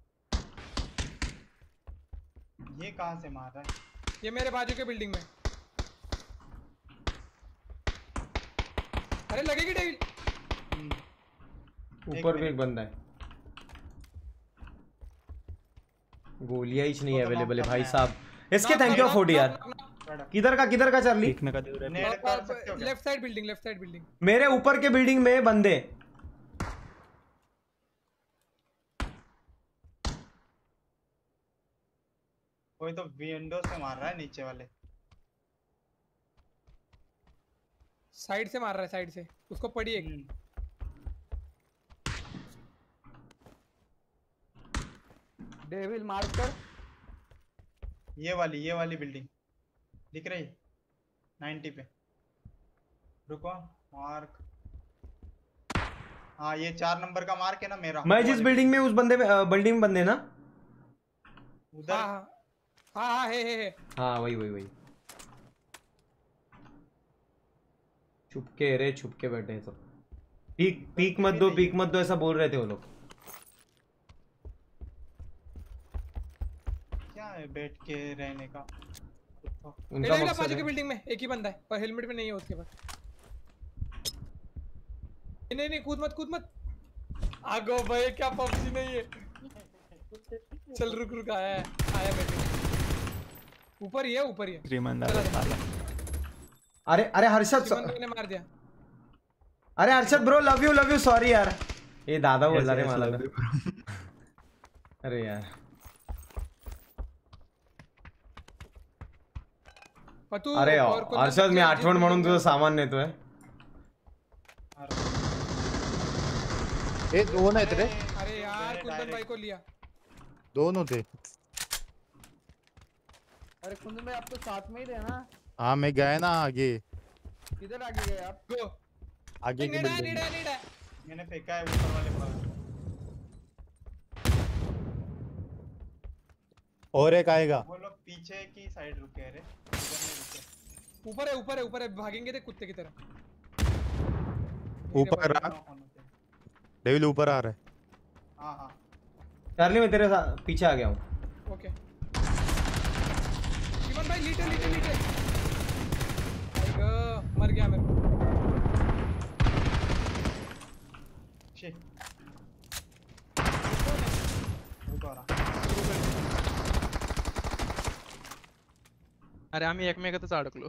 ये कहाँ से मार रहा है? ये मेरे बाजू के बिल्डिंग में। अरे लगेगी डेविल। ऊपर भी एक बंदा है। गोलियां ही नहीं अवेलेबल है भाई साहब। इसके थैंक यू 40 यार। किधर का चार्ली? Left side building. मेरे ऊपर के बिल्डिंग में बंदे। कोई तो विंडो से मार रहा है नीचे वाले। साइड से मार रहा है साइड से। उसको पड़ी एक। डेविल मार्क कर। ये वाली बिल्डिंग दिख रही 90 पे। रुको मार्क। हाँ ये 4 नंबर का मार्क है ना मेरा। मैं जिस बिल्डिंग में उस बिल्डिंग में बंदे ना उधर। हाँ है। हाँ वही छुपके बैठे हैं सब। पीक मत दो ऐसा बोल रहे थे वो लोग। क्या है बैठ के रहने का? उनका मकसद है। बिल्डिंग में एक ही बंदा है पर हेलमेट भी नहीं है उसके पास। नहीं कूद मत। आगो भाई क्या पबजी नहीं है। चल रुक आया मैं। ऊपर ही है। अरे हर्षद ने मार दिया। अरे Harshad bro love you sorry यार। ये दादा बोल रहे माला। अरे यार अरे हर्षद मी आठवण म्हणून तुझं सामान नेतोय। ए दोन आहेत रे। अरे यार कुंदन भाई को लिया। दोन होते। अरे कुंदन भाई आप तो साथ में ही थे ना? हाँ मैं गया ना आगे। किधर आगे गए आप? गो आगे की बिल्डिंग मैंने फेंका है ऊपर वाले पर। और एक आएगा। वो लोग पीछे की साइड रुके हैं रे। ऊपर है भागेंगे थे कुत्ते की तरह। ऊपर आ। डेविल ऊपर आ रहा है। हाँ चार्ली मैं तेरे साथ पीछे आ गया हूँ। ओके शिवन भाई लीटर मर गया मेरे। अरे आम्ही एकमेकातच अडकलो.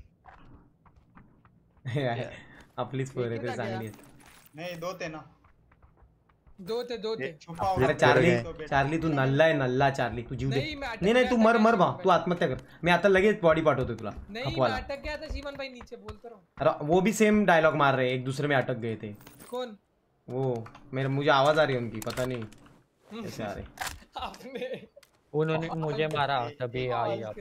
आपलीच पोरं ते चांगली आहेत. नहीं दो थे ना. दो थे. अरे चार्ली तू नल्ला आहे नल्ला. चार्ली तू जीव दे. नहीं तू मर भा. तू आत्महत्या कर. मी आता लगेच बॉडी पाठवतो तुला. नहीं मैं अटक गया था शिवन भाई नीचे बोलता रहो. अरे वो भी सेम डायलॉग मार रहे एक दूसरे में अटक गए थे. कौन? वो मुझे आवाज आ रही है उनकी पता नहीं कैसे आ रही. आपने उन्होंने मुझे मारा तभी आई आप.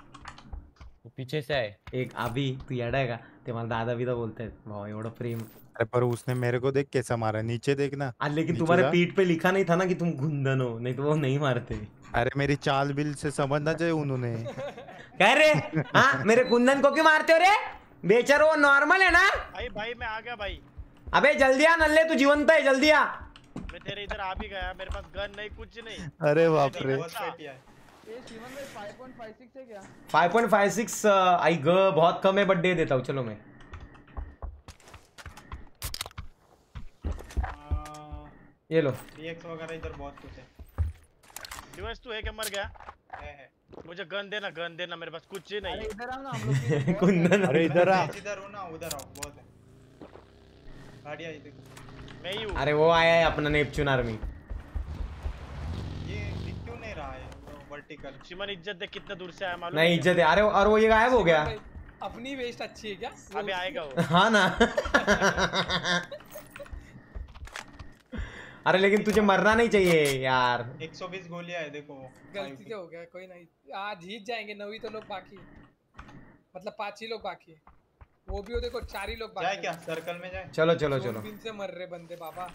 पीछे से आहे. एक अभी तू येडा आहे का ते मला दादा बिदा बोलतायत भाऊ एवढं प्रेम अरे पर उसने मेरे को देख कैसा मारा, नीचे देखना। लेकिन तुम्हारे पीठ पे लिखा नहीं था ना कि तुम गुंदन हो, नहीं तो वो नहीं मारते। अरे मेरी चाल बिल से समझना चाहिए उन्होंने। कह रहे हाँ मेरे कुंदन को क्यों मारते हो रे बेचारो, वो नॉर्मल है ना। भाई मैं आ गया भाई। अबे जल्दी आ नल्ले, तू जीवंत है, जल्दी आ। मैं तेरे इधर आ भी गया, मेरे पास गन नहीं कुछ नहीं। अरे बाप रे। ये शिवन भाई 5.56 है क्या? 5.56 आई ग बहुत कम है, बट दे देता हूँ। चलो मैं ये लो। डीएक्स वगैरह इधर बहुत कुछ है। डिवाइस तू है क्या, मर गया? है। मुझे गन देना मेरे पास कुछ ही नहीं। अरे इधर आओ ना हम लोग। कुंदन अरे इधर आ। इधर हो ना, उधर आओ, बहुत है गाड़ियां इधर। मैं ही हूं। अरे वो आया है अपना नेपच्यून आर्मी। ये दिख क्यों नहीं रहा है वर्टिकल? शिमन इज्जत देख कितना दूर से आया मालूम? नहीं इज्जत है। अरे और वो ये गायब हो गया। अपनी वेस्ट अच्छी है क्या? अभी आएगा वो। हाँ ना। अरे लेकिन तुझे मरना नहीं चाहिए यार। 120 गोलियां है देखो। गलती से हो गया, कोई नहीं। आज जीत जाएंगे, 9 तो लोग बाकी, मतलब 5 ही लोग बाकी है। वो भी हो देखो 4 ही लोग बाकी। जाए क्या सर्कल में जाए? चलो से मर रहे बंदे बाबा।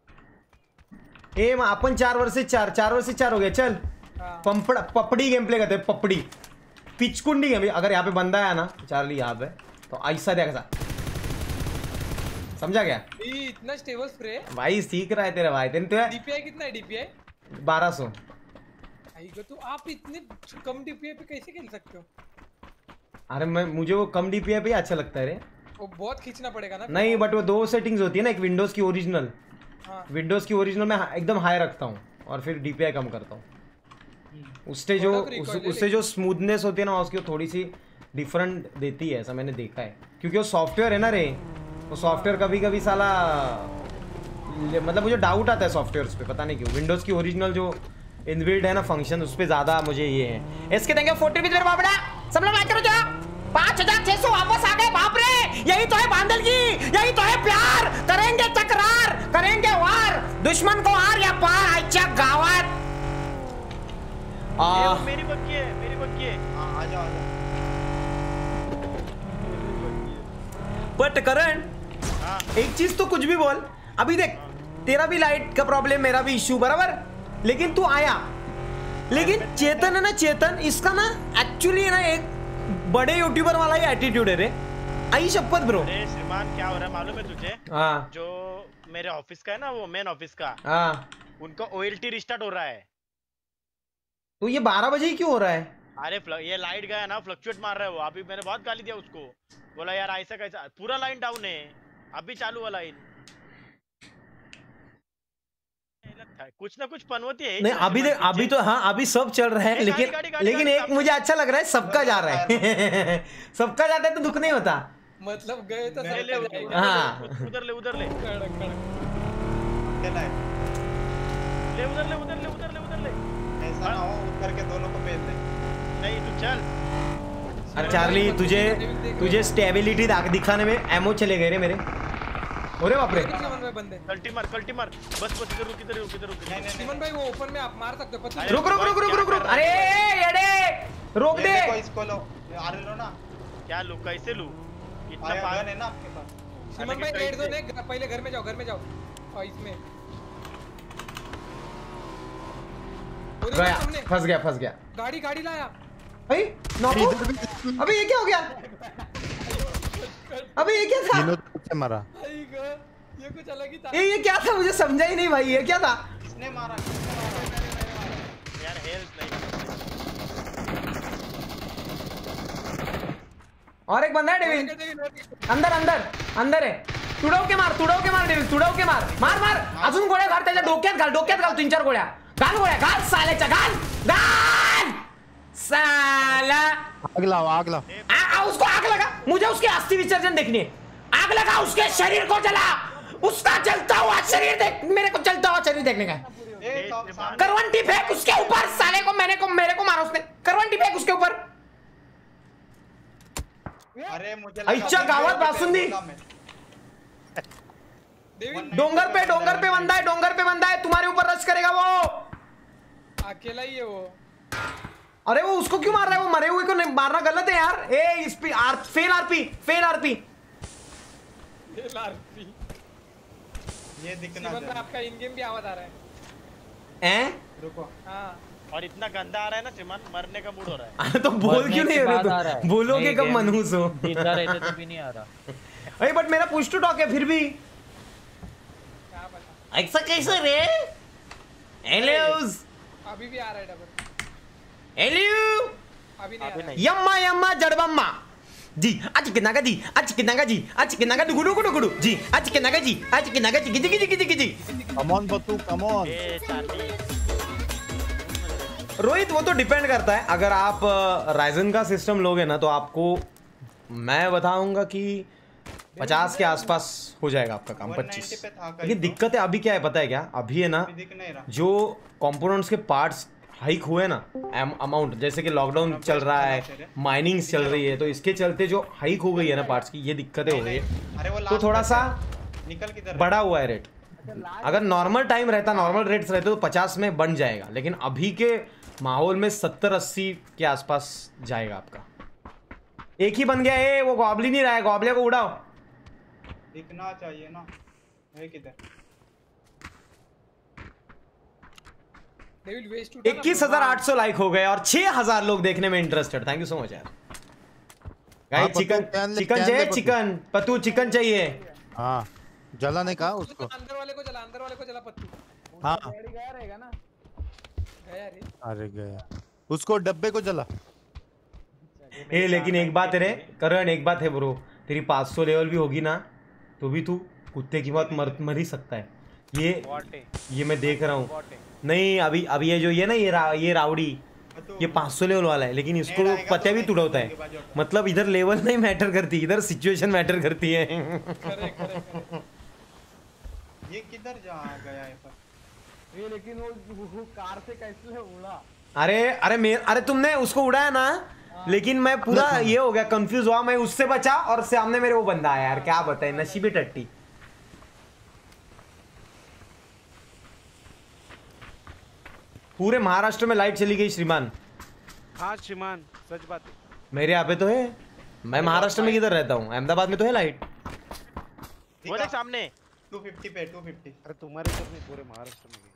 अपन 4 वर्सेस 4 हो गया। चल पपड़ी गेम प्ले करते हैं। पपड़ी पिचकुंडी गेम। अगर यहाँ पे बंदा है ना चार्ली यहाँ पे, तो ऐसा देखा, समझा क्या? इतना स्टेबल स्प्रे भाई सीख रहा है तेरा भाई। तेरे तो डीपीआई कितना है? डीपीआई 1200। तो आप इतने कम डीपीआई पे कैसे खेल सकते हो? अरे मुझे वो कम डीपीआई पे अच्छा लगता है रे। वो बहुत खींचना पड़ेगा ना। नहीं बट वो 2 सेटिंग्स होती है ना, एक विंडोज की ओरिजिनल। विंडोज की ओरिजिनल में एकदम हाई रखता हूँ और फिर डीपीआई कम करता हूँ। उससे जो स्मूथनेस होती है ना उसकी थोड़ी सी डिफरेंट देती है, ऐसा मैंने देखा है। क्योंकि वो सॉफ्टवेयर है ना रे, तो सॉफ्टवेयर कभी कभी साला, मतलब मुझे डाउट आता है सॉफ्टवेयर पे, पता नहीं क्यों। विंडोज की ओरिजिनल जो इनबिल्ट है ना फंक्शन, उस पर ज्यादा मुझे ये है। इसके देंगे 40 रुपीज मेरे बाबड़ा। सब लोग लाइक करो जा। 5600 वापस आ गए। बाप रे, यही तो है बांदलगी, यही तो है प्यार। करेंगे तकरार, करेंगे वार, दुश्मन को हार या पार। अच्छा गावत मेरी बग्गी है। आ जाओ। बट करण एक चीज तो कुछ भी बोल, अभी देख तेरा भी लाइट का प्रॉब्लम, मेरा भी इश्यू बराबर, लेकिन तू आया। लेकिन चेतन है ना, चेतन इसका ना एक्चुअली ना एक बड़े यूट्यूबर वाला ही एटीट्यूड है रे। आई शपथ ब्रो। अरे श्रीमान क्या हो रहा है मालूम है तुझे? हाँ। जो मेरे ऑफिस का है ना, वो मेन ऑफिस का, हाँ, उनका ओएलटी रिस्टार्ट हो रहा है। तो ये 12 बजे ही क्यों हो रहा है? अरे ये लाइट गया ना, फ्लक्चुएट मार रहा है वो। अभी मैंने बहुत गाली दिया उसको, बोला यार ऐसा कैसा, पूरा लाइन डाउन है, अभी चालू हुआ लाइन। कुछ ना कुछ पनवती है। नहीं अभी देख, अभी तो हाँ अभी सब चल रहा है, लेकिन एक मुझे अच्छा लग रहा है, सबका जा रहा है। सबका जाता है तो दुख नहीं होता। मतलब गए तो हाँ उधर ले उधर ले ऐसा ना हो उधर के दोनों को भेज दे। नहीं तू चल। अरे चार्ली तुझे स्टेबिलिटी दिखाने में एमओ चले गए रे मेरे। अरे बाप रे, कल्टी मार बस इधर रुक। सिमन भाई वो ओपन में आप मार सकते हो। रुक। अरे येड़े रोक दे इसको लो। अरे लो ना। क्या लू, कैसे लू? इतना पागल है ना आपके पास। सिमन भाई रेड दो ने, पहले घर में जाओ और इसमें गया, फंस गया। गाड़ी लाया भाई नॉको। अबे ये क्या हो गया? अबे ये क्या था? से मारा। ये कुछ अलग ही था। ये क्या था? मुझे समझा ही नहीं भाई, ये क्या था? किसने मारा? यार हेल्थ नहीं। और एक बंदा है डेविल, अंदर है। तुडव के मार डेविल, तुडव के मार। अजून गोळ्या घाल त्याच्या डोक्यात घाल 3-4 गोळ्या घाल साल्याच्या घाल साला। आग लाओ। उसको आग लगा, मुझे उसके अस्थि विसर्जन देखनी है। आग लगा उसके शरीर को, जला उसका जलता हुआ शरीर देख, मेरे को जलता हुआ शरीर देखने का। करवंटी फेंक उसके ऊपर साले को, मेरे को मारा उसने। करवंटी फेंक उसके ऊपर। अरे मुझे अच्छा गावात बासुंदी। डोंगर पे बंदा है, तुम्हारे ऊपर रश करेगा वो। अकेला ही है वो। अरे वो उसको क्यों मार रहा है? वो मरे हुए को नहीं मारना गलत है यार। Fail RP. ये दिखना शिवन भाई आपका इन गेम भी आवाज आ रहा है। हैं? रुको। हाँ। और इतना गंदा आ रहा है ना चिमन, मरने का मूड हो रहा है। तो बोल क्यों नहीं रहे तुम? बोलोगे कब मनहूस हो? जीता रहते तो भी नहीं आ रहा। अरे बट मेरा पुश टू टॉक है फिर भी। ऐसा कैसे रे? एलियोस अभी भी आ रहा है डबल। एलियो अभी नहीं। यम्मा यम्मा जड़बम्मा जी आज कितना का जी आज कितना का जी आज कितना का गुडू गुडू गुडू जी आज कितना का जी आज कितना का जी गिजी गिजी गिजी गिजी कम ऑन बतू कम ऑन। रोहित वो तो डिपेंड करता है। अगर आप राइजन का सिस्टम लोगे ना तो आपको मैं बताऊंगा कि 50 के आसपास हो जाएगा आपका काम। 25। लेकिन दिक्कत है अभी क्या है पता है क्या? अभी है ना जो कंपोनेंट्स के पार्ट्स हाइक हुए ना अमाउंट, जैसे कि लॉकडाउन चल रहा है, माइनिंग्स चल रही है, तो इसके चलते जो हाइक हो गई है ना पार्ट्स की, ये दिक्कतें हो गई है। तो थोड़ा सा बढ़ा हुआ है रेट। अगर नॉर्मल टाइम रहता, नॉर्मल रेट्स रहते तो 50 में बन जाएगा, लेकिन अभी के माहौल में 70-80 के आसपास जाएगा आपका। एक ही बन गया है वो गॉब्लिन ही रहा है, गॉब्लिन को उड़ाओ। दिखना चाहिए ना है किधर? 21,800 लाइक हो गए और 6,000 लोग देखने में interested. Thank you so much यार। गाइस चिकन चाहिए, चिकन पत्तू चिकन चाहिए। हाँ जला ने कहा उसको। अंदर वाले को जला पत्तू। हाँ गया रहेगा ना। गया रे। अरे गया उसको डब्बे को जला। ए लेकिन एक बात है रे करण, एक बात है ब्रो, तेरी 500 लेवल भी होगी ना तो भी तू कुत्ते की बात मर ही सकता है। ये मैं देख रहा हूँ। नहीं अभी ये जो ये ना ये राउडी ये 500 लेवल वाला है, लेकिन इसको पता भी तुड़ाता है। मतलब इधर लेवल नहीं मैटर करती, इधर सिचुएशन मैटर करती है। ये किधर जा गया है पर? ये लेकिन वो कार से कैसे उड़ा? अरे तुमने उसको उड़ाया ना, लेकिन मैं पूरा ये हो गया कंफ्यूज हुआ। मैं उससे बचा और सामने मेरे वो बंदा आया यार, क्या बताए नसीबी टट्टी। पूरे महाराष्ट्र में लाइट चली गई श्रीमान। हाँ श्रीमान सच बात है। मेरे यहाँ पे तो है, मैं महाराष्ट्र में किधर रहता हूँ, अहमदाबाद में तो है लाइट। वो देख सामने 250 पे 250। अरे तुम्हारे तो नहीं पूरे महाराष्ट्र में।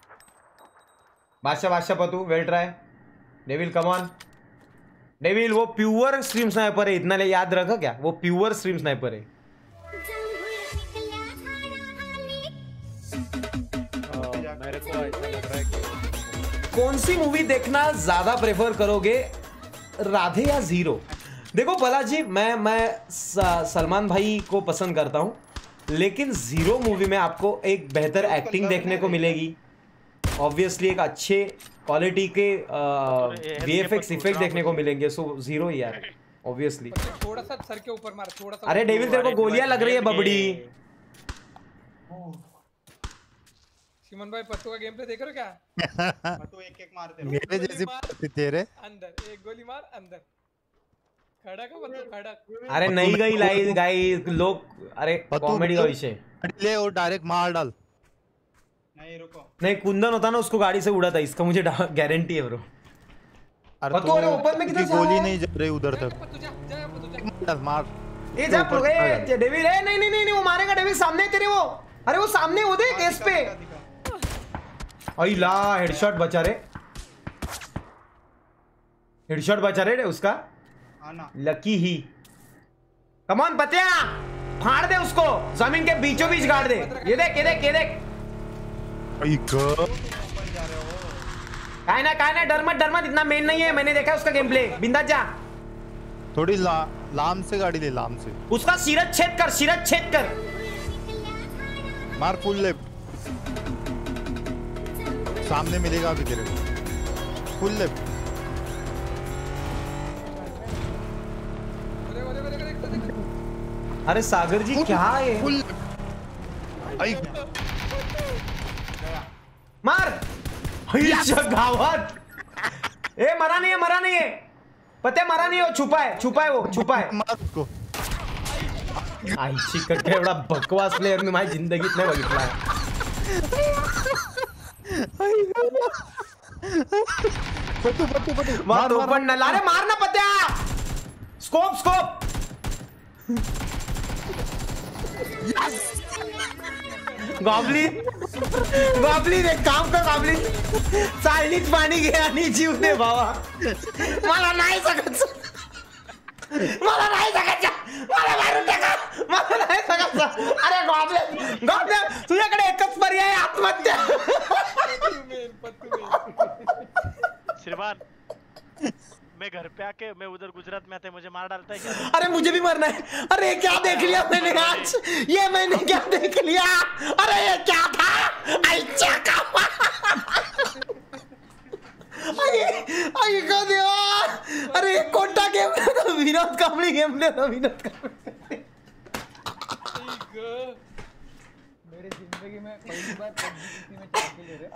Badshah Patu well try. Devil come on Devil, वो प्योर स्ट्रीम स्नाइपर है, इतना याद रखा क्या? वो प्योर स्ट्रीम स्नाइपर है। मेरे को ऐसा लग रहा है कि कौन सी मूवी देखना ज्यादा प्रेफर करोगे, राधे या जीरो? देखो बालाजी, मैं सलमान भाई को पसंद करता हूं, लेकिन जीरो मूवी में आपको एक बेहतर एक्टिंग देखने को मिलेगी, ऑब्वियसली एक अच्छे क्वालिटी के वीएफएक्स इफेक्ट देखने को मिलेंगे। सो जीरो यार ऑब्वियसली। थोड़ा सा सर के ऊपर मार, थोड़ा सा। अरे डेविल तेरे को गोलियां लग रही है बबड़ी। सिमन भाई पत्तू का गेम प्ले देख रहे हो क्या? पत्तू एक मार दे। मेरे जैसी तेरे अंदर एक गोली मार अंदर खड़ा का पत्तू खड़ा। अरे नहीं गई लाइव गाइस लोग, अरे कॉमेडी का विषय ले और डायरेक्ट मार डाल। नहीं रुको, नहीं कुंदन होता ना उसको गाड़ी से उड़ा था, इसका मुझे गारंटी है ब्रो। अरे ऊपर में किधर गोली नहीं जा रही उधर तक। मार ए जा डेविल है। नहीं वो मारेगा डेविल, सामने तेरे वो। अरे वो सामने वो देख एस पे। अई ला हेडशॉट बचा रे, हेडशॉट बचा रे उसका। Lucky he. कम ऑन पतिया, फाड़ दे उसको, जमीन के बीचों बीच गाड़ दे। ये देख ये देख ये देख। काय ना डर मत इतना मेन नहीं है, मैंने देखा उसका गेम प्ले। बिंदास जा। थोड़ी लाम से गाड़ी ले, लाम से उसका सिरत छेद कर। मार फुल लेफ्ट, सामने मिलेगा अभी तेरे को। Full left. अरे सागर जी क्या है? मार गावत। ए मरा नहीं है पते, मरा नहीं है, छुपा है। मार उसको। आईची कट्टे एवढा बकवास प्लेयर मी माझ्या जिंदगीत नाही बघितला। पत्तू मार ओपन ना, अरे मार ना पत्या। स्कोप गॉबलिन एक काम कर गॉबलिन, सायलीत पाणी घे आणि जीव दे बाबा. मला नाही सगायचं, मला नाही सगायचं, मला मारून टाका, मला नाही सगायचं. अरे गॉबलिन तुझ्याकडे एकच पर्याय आहे, आत्महत्या. श्रीमान मैं घर पे आके मैं उधर गुजरात में आते मुझे मार डालता है क्या? अरे मुझे भी मरना है. अरे क्या देख लिया मैंने आज, ये मैंने क्या देख लिया. अरे ये क्या था. आई का देवा. अरे कोणता गेम था. विनोद कांबळी गेम था. विनोद कांबळी. मेरी जिंदगी में पहली बार पबजी में चाक ले रहे.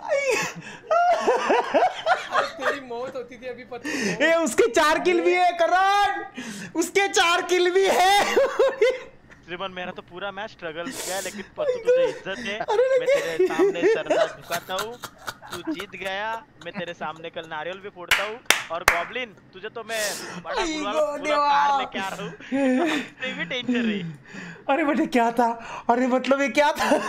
अरे तेरी मौत होती थी अभी पता नहीं. ए उसके 4 किल भी है करण, उसके 4 किल भी है. श्रीमान मेरा तो पूरा मैच स्ट्रगल किया है, लेकिन पत्तू तुझे इज्जत है. मैं तेरे सामने सरदार झुकाता हूँ, तू जीत गया. मैं तेरे सामने कल नारियल भी फोड़ता हूँ. और गॉबलिन तुझे तो मैं बड़ा पूरा कार लेके आ रहा हूँ, इससे भी डेंजर है. अरे बेटे क्या था. अरे मतलब ये क्या था.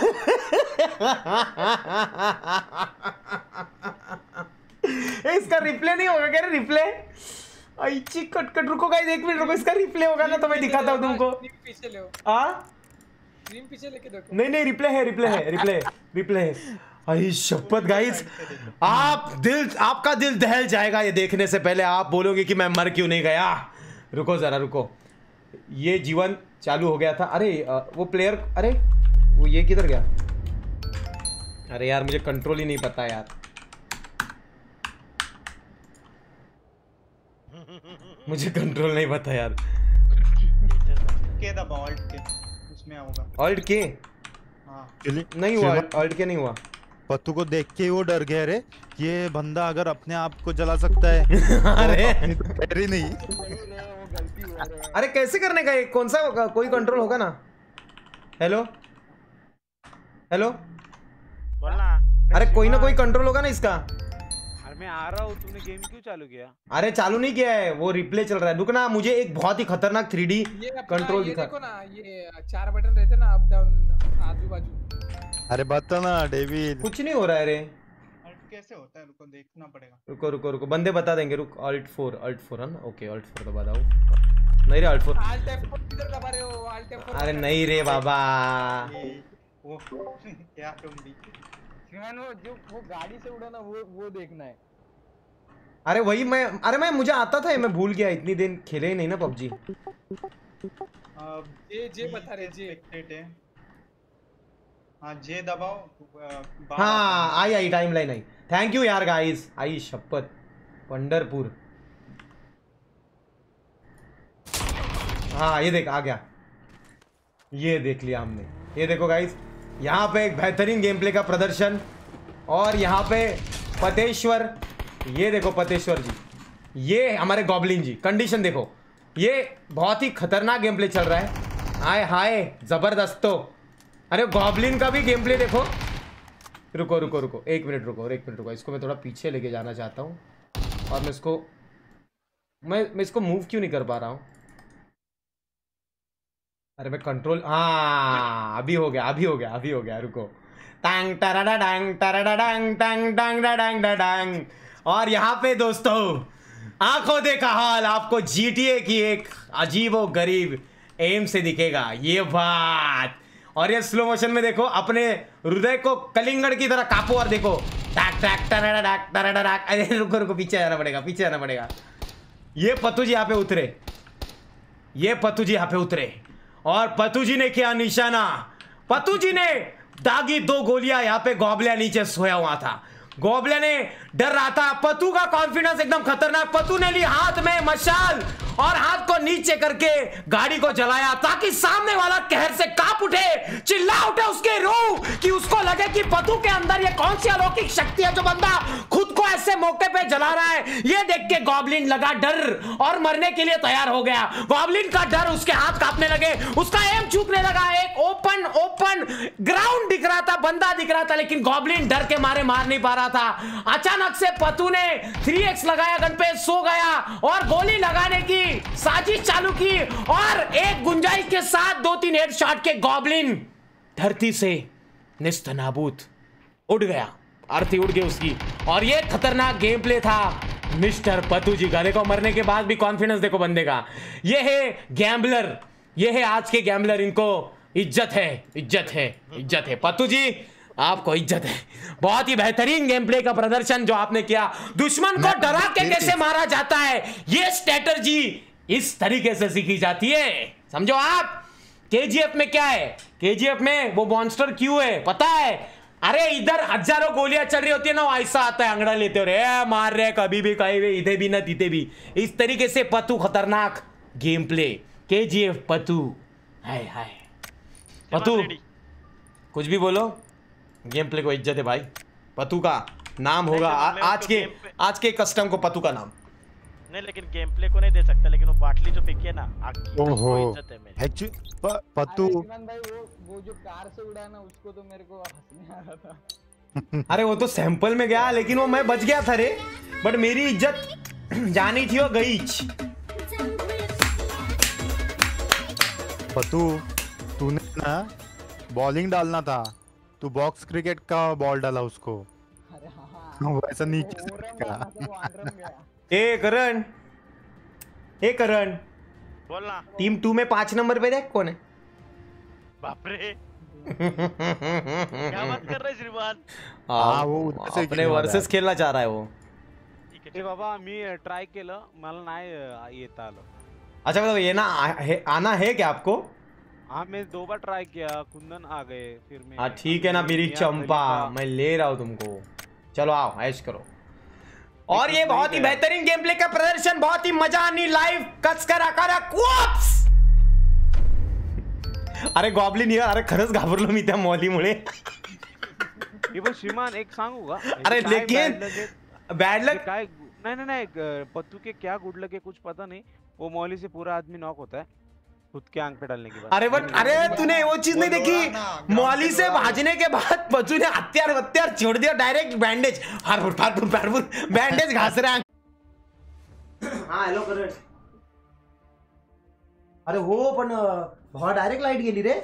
इसका रिप्ले नहीं होगा क्या. रिप्ले आई कट रुको गाइस, 1 मिनट रुको. इसका रिप्ले होगा ना तो मैं दिखाता हूँ तुमको. पीछे ले स्क्रीन पीछे लेके देखो. नहीं रिप्ले है. आई शपथ गाइस, आपका दिल दहल जाएगा ये देखने से पहले. आप बोलोगे कि मैं मर क्यों नहीं गया. रुको जरा रुको. ये जीवन चालू हो गया था. अरे वो प्लेयर, अरे वो ये किधर गया. अरे यार मुझे कंट्रोल ही नहीं पता यार. मुझे कंट्रोल नहीं पता यार. के दबाओ ऑल्ट के, उसमें होगा ऑल्ट के. हां नहीं हुआ ऑल्ट के, नहीं हुआ. पत्तू को देख के वो डर गया. रे ये बंदा अगर अपने आप को जला सकता है. अरे तो नहीं. अरे कैसे करने का. कौन सा होगा, कोई कंट्रोल होगा ना. हेलो बोलना. अरे कोई ना कोई कंट्रोल होगा ना इसका. मैं आ रहा हूँ, तूने गेम क्यों चालू किया. अरे चालू नहीं किया है, वो रिप्ले चल रहा है. रुकना, मुझे एक बहुत ही खतरनाक 3D कंट्रोल दिखा. देखो ना ये 4 बटन रहते ना, अप डाउन आजू बाजू. अरे बता ना डेविड. कुछ नहीं हो रहा है. रे कैसे होता है, रुको देखना पड़ेगा. रुको बंदे बता देंगे. रुक Alt 4 है ना. ओके Alt 4 दबा दो. नहीं रे Alt 4. Alt F4 किधर दबा रहे हो. Alt F4. अरे नहीं रे बाबा. वो क्या तुम भी जो वो गाड़ी से उड़ा ना, वो देखना है. अरे वही मैं मुझे आता था. मैं भूल गया, इतनी दिन खेले ही नहीं ना पबजी. जे बता रहे. जे हाँ जे दबाओ. हाँ आई टाइमलाइन आई. थैंक यू यार गाइस. आई शपथ. पंढरपुर. हाँ ये देख आ गया. ये देख लिया हमने. ये देखो गाइस, यहाँ पे एक बेहतरीन गेम प्ले का प्रदर्शन. और यहाँ पे पतेश्वर. ये देखो पतेश्वर जी, ये हमारे गॉबलिन जी. कंडीशन देखो, ये बहुत ही खतरनाक गेम प्ले चल रहा है. हाय हाय जबरदस्त. तो अरे गॉबलिन का भी गेम प्ले देखो. रुको 1 मिनट रुको. इसको मैं थोड़ा पीछे लेके जाना चाहता हूँ. और मैं इसको मूव क्यों नहीं कर पा रहा हूँ. अरे मैं कंट्रोल. हाँ अभी हो गया. रुको. टांग टराडा डांग टराडा डांग टांग डांग डांग डांग. और यहाँ पे दोस्तों आंखों देखा हाल आपको GTA की एक अजीबो गरीब एम से दिखेगा. ये बात. और ये स्लो मोशन में देखो, अपने हृदय को कलिंगड़ की तरह कापो. और देखो टाक टाक टराडा डाक टराडा डाक. अरे रुको पीछे जाना पड़ेगा. ये पत्तू जी यहाँ पे उतरे. और पत्तू जी ने किया निशाना. पत्तू जी ने दागी 2 गोलियां. यहाँ पे गॉबलिया नीचे सोया हुआ था. गॉबलिया ने डर रहा था. पत्तू का कॉन्फिडेंस एकदम खतरनाक. पत्तू ने ली हाथ में मशाल और हाथ को नीचे करके गाड़ी को जलाया, ताकि सामने वाला कहर से कांप उठे, चिल्ला उठे उसकी रूह, कि उसको लगे कि पत्तू के अंदर ये कौन सी अलौकिक शक्ति है जो बंदा खुद को ऐसे मौके पे जला रहा है. ये देख के गॉबलिन लगा डर और मरने के लिए तैयार हो गया. गॉबलिन का डर, उसके हाथ कांपने लगे, उसका एम चूकने लगा. एक ओपन ग्राउंड दिख रहा था, बंदा दिख रहा था, लेकिन गॉबलिन डर के मारे मार नहीं पा रहा था. अचानक से पत्तू ने 3x लगाया गन पे, सो गया और गोली लगाने की साजिश चालू की. और एक गुंजाइश के साथ 2-3 हेडशॉट के गॉबलिन धरती से निस्त नाबूद, उड़ गया, अर्थी उड़ गई उसकी। और ये खतरनाक गेम प्ले था मिस्टर पतू जी का। देखो मरने के बाद भी कॉन्फिडेंस देखो बंदे का। ये है गैम्बलर, ये है आज के गैम्बलर, इनको इज्जत है, इज्जत है, इज्जत है। पतू जी आपको इज्जत है। बहुत ही बेहतरीन गेम प्ले का प्रदर्शन जो आपने किया। दुश्मन को डरा के कैसे मारा जाता है, ये स्ट्रेटजी इस तरीके से सीखी जाती है, समझो आप। केजीएफ में क्या है, केजीएफ में वो मॉन्स्टर क्यों है पता है? अरे इधर हजारों गोलियां चल रही होती है ना, वो ऐसा आता है अंगड़ा लेते हो, मार रहे कभी भी कहीं भी, इधे भी ना तीते भी। इस तरीके से पतू खतरनाक गेम प्ले, केजीएफ पतू। हाय हाय पतू, कुछ भी बोलो, गेम प्ले को इज्जत है भाई। पतू का नाम होगा आज के कस्टम को पतू का नाम नहीं, लेकिन गेम प्ले को नहीं दे सकता, लेकिन वो बाटली जो फेंकी है ना आग की, ओहो इज्जत है मेरी। पतू भाई वो जो कार से उड़ा ना, उसको तो मेरे को हंसने आ रहा था। अरे वो तो सैंपल में गया, लेकिन वो मैं बच गया था रे, बट मेरी इज्जत जानी थी वो गई। पतू तूने ना बॉलिंग डालना था, तू बॉक्स क्रिकेट का बॉल डाला उसको। अरे हाँ वैसा नीचे से ए करण बोलना। टीम 2 में 5 नंबर पे देख कौन है। बाप रे क्या बात कर रहे श्रीमान। हाँ वो अपने वर्सेस खेलना चाह रहा है वो। ए बाबा मी ट्राय केलं, मला नाही येत आलं। अच्छा मतलब ये ना आना है क्या आपको? हाँ मैं 2 बार ट्राई किया, कुंदन आ गए, फिर मैं। हाँ ठीक है ना मेरी चंपा, मैं ले रहा हूँ तुमको, चलो आओ ऐश करो। और ये बहुत ही बेहतरीन गेम प्ले का प्रदर्शन, बहुत ही मजा आनी लाइव कस कर आकारा क्वॉप्स। अरे गॉब्लिन यार, अरे खरंच घाबरलो मी त्या मॉलीमुळे। हे बघ श्रीमान एक सांगू का? अरे लेकिन बैड लक काय नहीं पत्तू के क्या गुड लक है कुछ पता नहीं, वो मॉली से पूरा आदमी नॉक होता है खुद के आंख पे डालने के बाद। अरे बट अरे तूने वो चीज नहीं देखी, मॉली से भाजने के बाद बच्चू ने हत्यार छोड़ दिया, डायरेक्ट बैंडेज फारफुर बैंडेज घास रहा है। हाँ हेलो करण। अरे हो पण भावा डायरेक्ट लाईट गेली रे।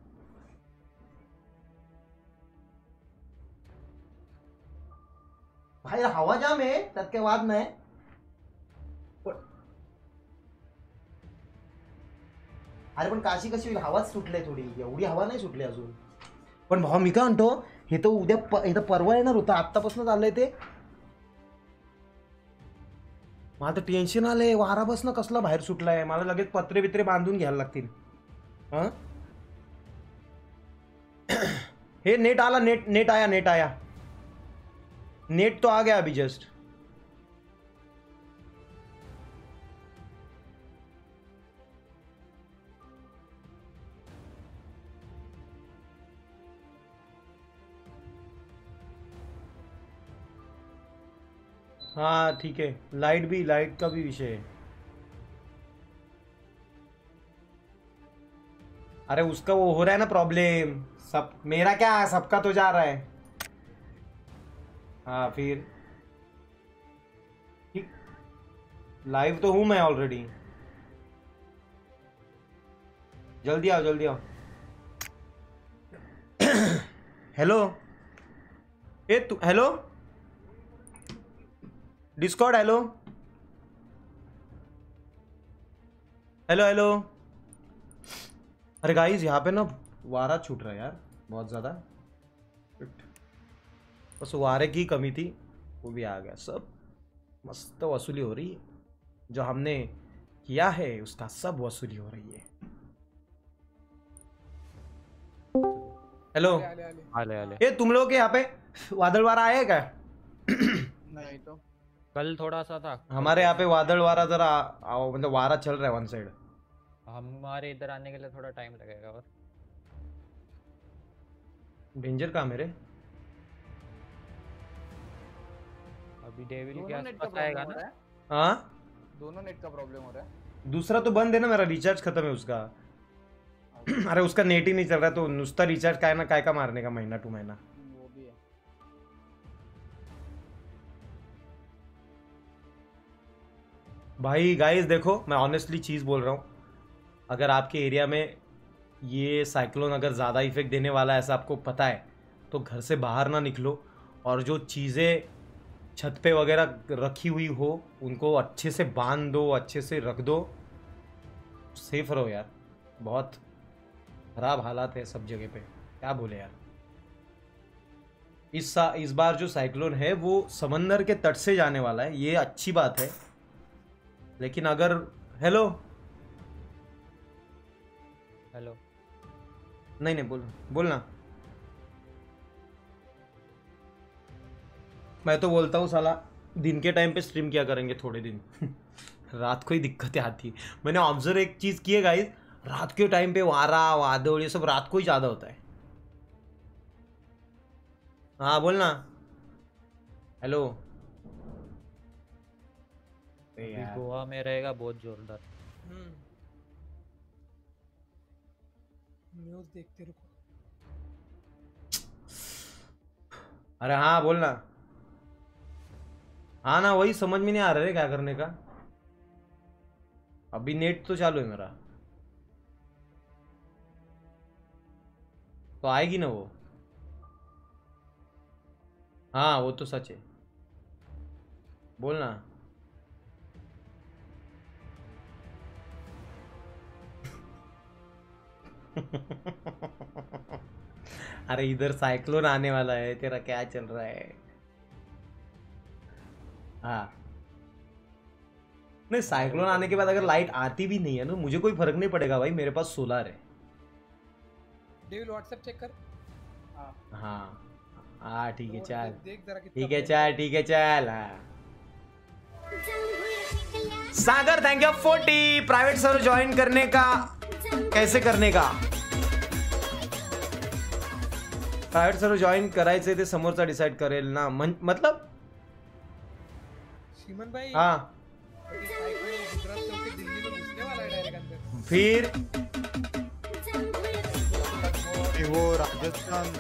बाहेर हवा जाम आहे, त्यात काही वाद नाही। अरे पण काशी कशी होईल, हवाच सुटले थोडी, एवढी हवा नाही सुटली अजून। पण भावा मी काय म्हणतो, हे तर उद्या इथं परवा येणार होतं, आत्तापासून चाललंय ते। मला तर टेन्शन आलंय, वारा बसणं कसला बाहेर सुटलाय, मला लगेच पत्रे बित्रे बांधून घ्यायला लागतील। हे नेट आला, नेट आया नेट तो आ गया अभी जस्ट। हाँ ठीक है, लाइट का भी विषय है। अरे उसका वो हो रहा है ना प्रॉब्लम, सब मेरा क्या सबका तो जा रहा है। हाँ फिर ठीक, लाइव तो हूं मैं ऑलरेडी। जल्दी आओ। हेलो ए तू, हेलो डिस्कॉर्ड, हेलो। अरे गाइस यहाँ पे ना वारा छूट रहा है यार बहुत ज़्यादा, बस वारे की कमी थी, वो भी आ गया। सब मस्त वसूली हो रही है, जो हमने किया है उसका सब वसूली हो रही है। हेलो ये तुम लोग के यहाँ पे वादल वारा आया क्या? नहीं तो कल थोड़ा सा था हमारे यहाँ पे वादल वारा जरा मतलब वारा चल रहा है वन साइड। हमारे इधर आने के लिए थोड़ा टाइम लगेगा। और डेंजर कहाँ मेरे? अभी डेविल के आसपास आएगा ना। हाँ दोनों नेट का प्रॉब्लम हो रहा है। दूसरा तो बंद है ना, मेरा रिचार्ज खत्म है उसका। अरे उसका नेट ही नहीं चल रहा, तो नुसता रिचार्ज काय का मारने का महीना 2 महीना। वो भी है। भाई गाइस देखो, मैं ऑनेस्टली चीज़ बोल रहा हूँ, अगर आपके एरिया में ये साइक्लोन अगर ज़्यादा इफेक्ट देने वाला है ऐसा आपको पता है, तो घर से बाहर ना निकलो, और जो चीज़ें छत पे वगैरह रखी हुई हो उनको अच्छे से बांध दो, अच्छे से रख दो, सेफ रहो यार। बहुत खराब हालात है सब जगह पे, क्या बोले यार। इस बार जो साइक्लोन है वो समंदर के तट से जाने वाला है, ये अच्छी बात है। लेकिन अगर हेलो नहीं बोलना। मैं तो बोलता हूँ साला दिन के टाइम पे स्ट्रीम किया करेंगे थोड़े दिन रात को ही दिक्कतें आती है। मैंने ऑब्जर्व एक चीज़ की है गाइस, रात के टाइम पे वारा वादल ये सब रात को ही ज़्यादा होता है। हाँ बोलना। हेलो। गोवा में रहेगा बहुत जोरदार। न्यूज़ देखते रुको। अरे हाँ बोलना। हाँ ना, वही समझ में नहीं आ रहा है क्या करने का। अभी नेट तो चालू है मेरा, तो आएगी ना वो। हाँ वो तो सच है, बोलना। अरे इधर साइक्लोन आने वाला है, तेरा क्या चल रहा है। हाँ नहीं, साइक्लोन आने के बाद अगर लाइट आती भी नहीं है ना, मुझे कोई फर्क नहीं पड़ेगा भाई, मेरे पास सोलर है। डेविल व्हाट्सएप चेक कर। हाँ हाँ ठीक है चल, देख जरा कितना ठीक है चल, ठीक है चल। हाँ Sagar thank you 40 private server join करने का। कैसे करने का? प्रायव्हेट सर्वर जॉईन करायचे ते समोरचा डिसाइड करेल ना, मतलब सीमन भाई। हाँ गुजरात से होके दिल्ली में घुसने वाला है डायरेक्ट अंदर। फिर वो राजस्थान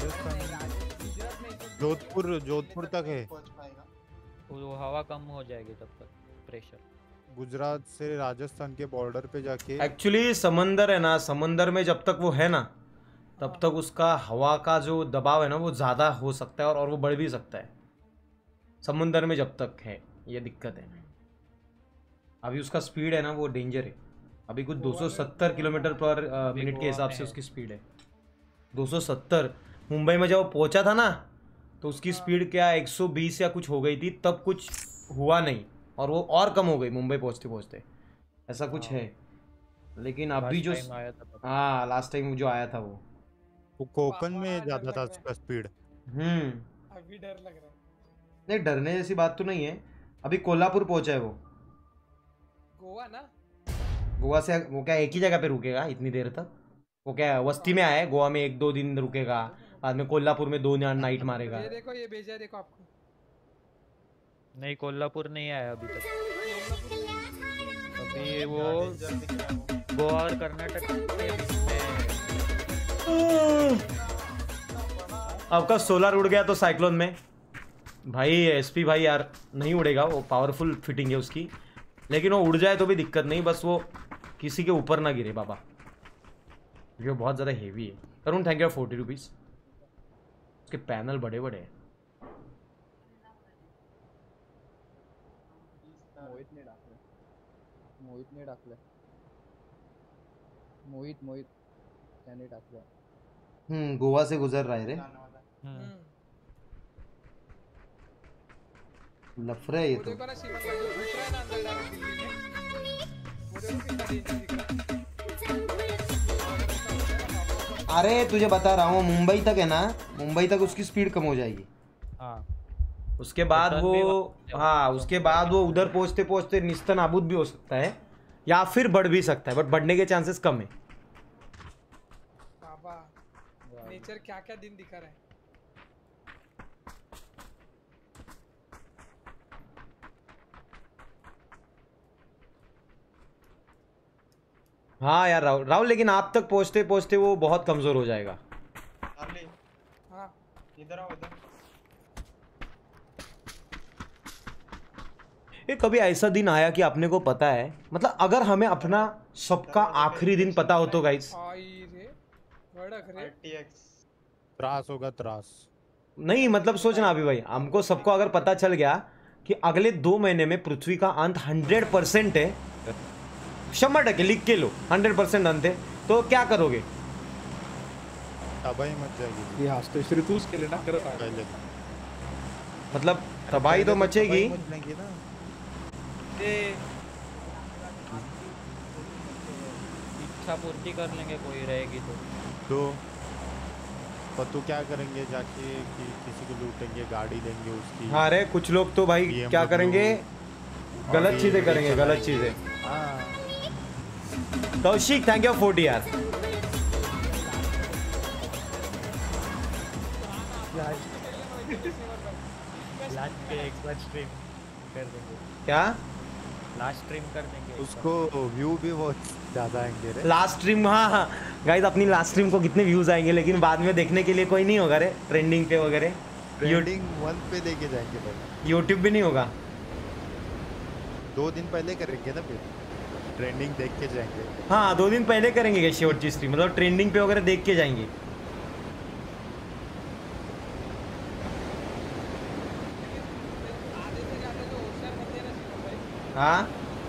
जोधपुर तक है। वो हवा कम हो जाएगी तब तक, प्रेशर गुजरात से राजस्थान के बॉर्डर पे जाके। एक्चुअली समंदर है ना, समंदर में जब तक वो है ना तब तक उसका हवा का जो दबाव है ना वो ज़्यादा हो सकता है और वो बढ़ भी सकता है समंदर में जब तक है, ये दिक्कत है। अभी उसका स्पीड है ना वो डेंजर है। अभी कुछ 270 किलोमीटर पर मिनट के हिसाब से उसकी स्पीड है, 270। मुंबई में जब वो पहुंचा था ना तो उसकी स्पीड क्या 120 या कुछ हो गई थी, तब कुछ हुआ नहीं और वो और कम हो गई मुंबई पहुंचते पहुंचते, ऐसा कुछ है। लेकिन अभी जो हाँ लास्ट टाइम जो आया था वो कोकण में ज्यादा था उसका स्पीड। अभी डर लग रहा है। नहीं डरने जैसी बात तो नहीं है। अभी कोल्हापुर पहुंचा है वो, गोवा ना। गोवा से वो क्या एक ही जगह पे रुकेगा इतनी देर तक? वो क्या वस्ती में आया है, गोवा में 1-2 दिन रुकेगा, बाद में कोल्हापुर में 2 नाइट मारेगा। ये देखो ये भेजा है, देखो आपको। नहीं कोल्हापुर नहीं आया अभी तक। अभी वो गोवा और कर्नाटक आपका सोलर उड़ गया तो साइक्लोन में भाई, एसपी भाई यार नहीं उड़ेगा, वो पावरफुल फिटिंग है उसकी, लेकिन वो उड़ जाए तो भी दिक्कत नहीं, बस वो किसी के ऊपर ना गिरे बाबा, जो बहुत ज़्यादा हेवी है। Tarun thank you 40 rupees. उसके पैनल बड़े बड़े हैं। मोहित त्याने टाकलं। गोवा से गुजर रहा है रे। लफड़ा है ये तो। देखो ना सीमन भाई जो घुस रहा है ना अंदर डायरेक्ट दिल्ली में, वो देखो कितना डेंजर दिख रहा है। अरे तुझे बता रहा हूँ मुंबई तक है ना, मुंबई तक उसकी स्पीड कम हो जाएगी। हाँ उसके बाद वो हाँ उसके बाद वो उधर पहुँचते पहुँचते निस्ता नाबूद भी हो सकता है या फिर बढ़ भी सकता है, बट बढ़ने के चांसेस कम है। बाबा नेचर क्या क्या दिन दिखा रहा है। हाँ यार राहुल लेकिन आप तक पहुँचते पहुँचते वो बहुत कमजोर हो जाएगा। हाँ इधर आओ इधर। ये कभी ऐसा दिन आया कि आपने को पता है, मतलब अगर हमें अपना सबका आखिरी दिन पता हो तो गाइस त्रास होगा त्रास। नहीं मतलब सोचना अभी भाई, हमको सबको अगर पता चल गया कि अगले 2 महीने में पृथ्वी का अंत 100% है, 100% लिख के लो 100% अंत है, तो क्या करोगे? तबाही मच जाएगी। ये आज तो श्रीतूस के लिए ना करता पहले मतलब तबाही तो मचेगी। इच्छा पूर्ति कर लेंगे कोई रहेगी तो पत्तू क्या करेंगे जाके कि किसी को लूटेंगे, गाड़ी लेंगे उसकी। हाँ रे कुछ लोग तो भाई क्या करेंगे, गलत चीजें करेंगे, गलत चीजें। कौशिक थैंक यू 40 यार। लास्ट पे एक बार स्ट्रीम कर देंगे। क्या लास्ट स्ट्रीम कर देंगे उसको, व्यू भी बहुत ज्यादा आएंगे रे लास्ट स्ट्रीम। हाँ गाइस अपनी लास्ट स्ट्रीम को कितने व्यूज आएंगे, लेकिन बाद में देखने के लिए कोई नहीं होगा रे ट्रेंडिंग पे वगैरह। ट्रेंडिंग 1 पे लेके जाएंगे भाई। यूट्यूब भी नहीं होगा, 2 दिन पहले करेंगे ना, फिर ट्रेंडिंग देख के जाएंगे। हाँ 2 दिन पहले करेंगे शॉर्ट की स्ट्रीम, मतलब ट्रेंडिंग पे वगैरह देख के जाएंगे। हाँ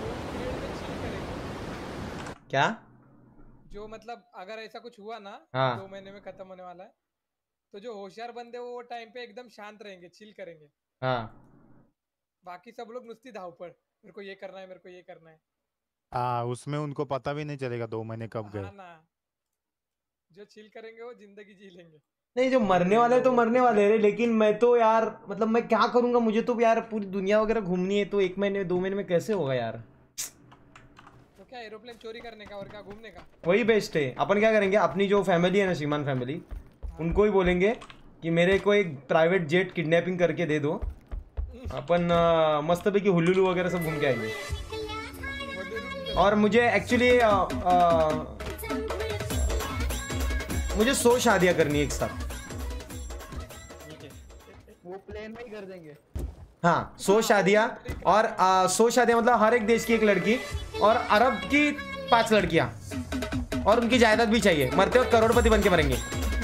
क्या जो मतलब अगर ऐसा कुछ हुआ ना, हाँ 2 महीने में खत्म होने वाला है, तो जो होशियार बंदे वो टाइम पे एकदम शांत रहेंगे, चिल करेंगे। हाँ बाकी सब लोग नुस्ती धाव पर, मेरे को ये करना है, मेरे को ये करना है। हाँ उसमें उनको पता भी नहीं चलेगा 2 महीने कब गए। हाँ ना, जो चिल करेंगे वो जिंदगी जी लेंगे। नहीं जो मरने वाले तो मरने वाले रे, लेकिन मैं तो यार मतलब मैं क्या करूंगा, मुझे तो यार पूरी दुनिया वगैरह घूमनी है, तो 1 महीने 2 महीने में कैसे होगा यार। तो क्या एरोप्लेन चोरी करने का और क्या घूमने का, वही बेस्ट है। अपन क्या करेंगे, अपनी जो फैमिली है ना श्रीमान फैमिली, उनको ही बोलेंगे कि मेरे को एक प्राइवेट जेट किडनैपिंग करके दे दो, अपन मस्त पैकी हुल्लुलू वगैरह सब घूम के आएंगे। और मुझे एक्चुअली मुझे 100 शादियां करनी है एक साथ। वो प्लेन में ही कर देंगे। हाँ 100 शादियां, और 100 शादियां मतलब हर एक देश की एक लड़की, और अरब की 5 लड़कियां, और उनकी जायदाद भी चाहिए, मरते वक्त करोड़पति बन के मरेंगे।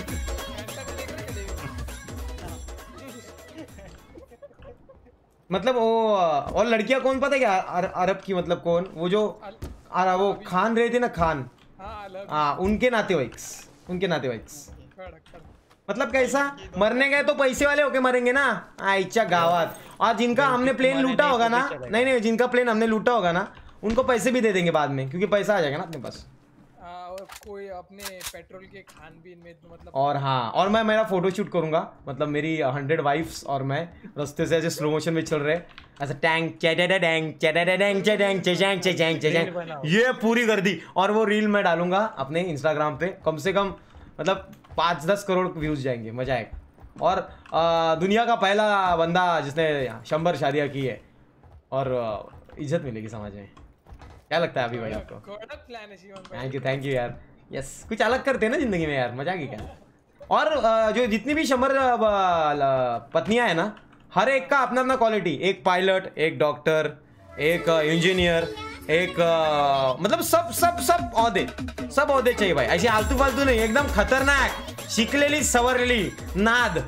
मतलब वो और लड़कियां कौन पता है क्या, अरब की मतलब कौन, वो जो वो खान रहे थे ना, खान, हाँ उनके नातेवाईक, उनके नातेवाईक। मतलब कैसा, मरने गए तो पैसे वाले होके मरेंगे ना आइचा गावात, और जिनका हमने प्लेन लूटा होगा ना, नहीं जिनका प्लेन हमने लूटा होगा ना, उनको पैसे भी दे देंगे बाद में, क्योंकि पैसा आ जाएगा ना अपने पास। और कोई अपने पेट्रोल के खान-पीन में मतलब। और हाँ, और मैं मेरा फोटो शूट करूंगा, मतलब मेरी 100 वाइफ्स और मैं रास्ते से ऐसे स्लो मोशन में चल रहे, ऐसा टैंक चैडैडैंग चैडैडैंग चैडैंग चैडैंग चैडैंग चैडैंग, ये पूरी कर दी। और वो रील मैं डालूंगा अपने इंस्टाग्राम पे, कम से कम मतलब 5-10 करोड़ व्यूज जाएंगे, मजा आएगा। और दुनिया का पहला बंदा जिसने 100 शादियां की है, और इज्जत मिलेगी समाज में। क्या लगता है अभी भाई आपको? थैंक यू यार। यस कुछ अलग करते हैं ना जिंदगी में यार, मजा आ गई क्या। और जो जितनी भी 100 पत्नियां है ना, हर एक का अपना अपना क्वालिटी, एक पायलट, एक डॉक्टर, एक इंजीनियर, एक मतलब सब सब सब औहदे चाहिए भाई, ऐसी आलतू फालतू नहीं, एकदम खतरनाक, शिकलेली सवरलेली नाद।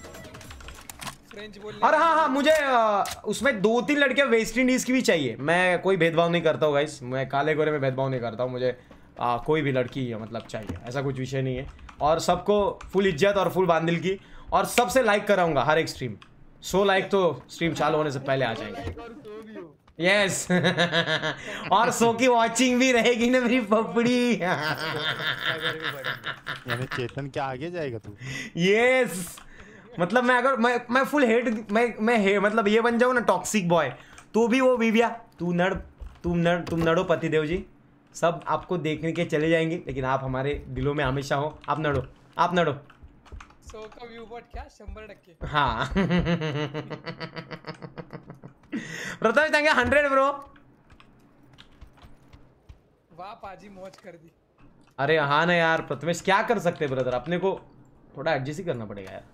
और हाँ मुझे उसमें 2-3 लड़कियां वेस्ट इंडीज की भी चाहिए। मैं कोई भेदभाव नहीं करता हूँ गाइस, मैं काले गोरे में भेदभाव नहीं करता हूँ, मुझे कोई भी लड़की मतलब चाहिए, ऐसा कुछ विषय नहीं है। और सबको फुल इज्जत और फुल बांदिल की, और सबसे लाइक कराऊंगा हर एक स्ट्रीम। 100 लाइक तो स्ट्रीम चालू होने से पहले आ जाएंगे। यस और 100 की वॉचिंग भी रहेगी ना मेरी पपड़ी। यानी चेतन क्या आगे जाएगा तू? यस मतलब मैं अगर मैं फुल हेट मैं मतलब ये बन जाऊँ ना टॉक्सिक बॉय, तो भी वो विविया तुम नड़ो पति देव जी, सब आपको देखने के चले जाएंगे, लेकिन आप हमारे दिलों में हमेशा हो। आप नड़ो 100 का व्यू बट क्या 100%। हाँ प्रथमेश थैंक यू 100 ब्रो। वाह पाजी मौज कर दी। अरे हाँ ना यार प्रथमेश, क्या कर सकते हैं ब्रदर, अपने को थोड़ा एडजस्ट ही करना पड़ेगा यार।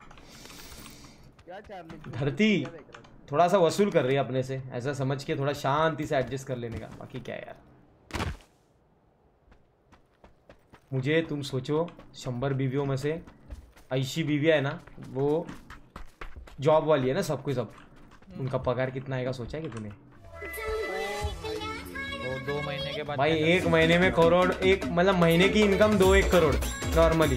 धरती थोड़ा सा वसूल कर रही है अपने से, ऐसा समझ के थोड़ा शांति से एडजस्ट कर लेने का, बाकी क्या है यार। मुझे तुम सोचो 100 बीवियों में से आयशी बीवी है ना, वो जॉब वाली है ना, सबको सब। उनका पगार कितना आएगा सोचा है कि तूने? वो 2 महीने के बाद भाई 1 महीने में करोड़, एक मतलब महीने की इनकम 2-1 करोड़ नॉर्मली।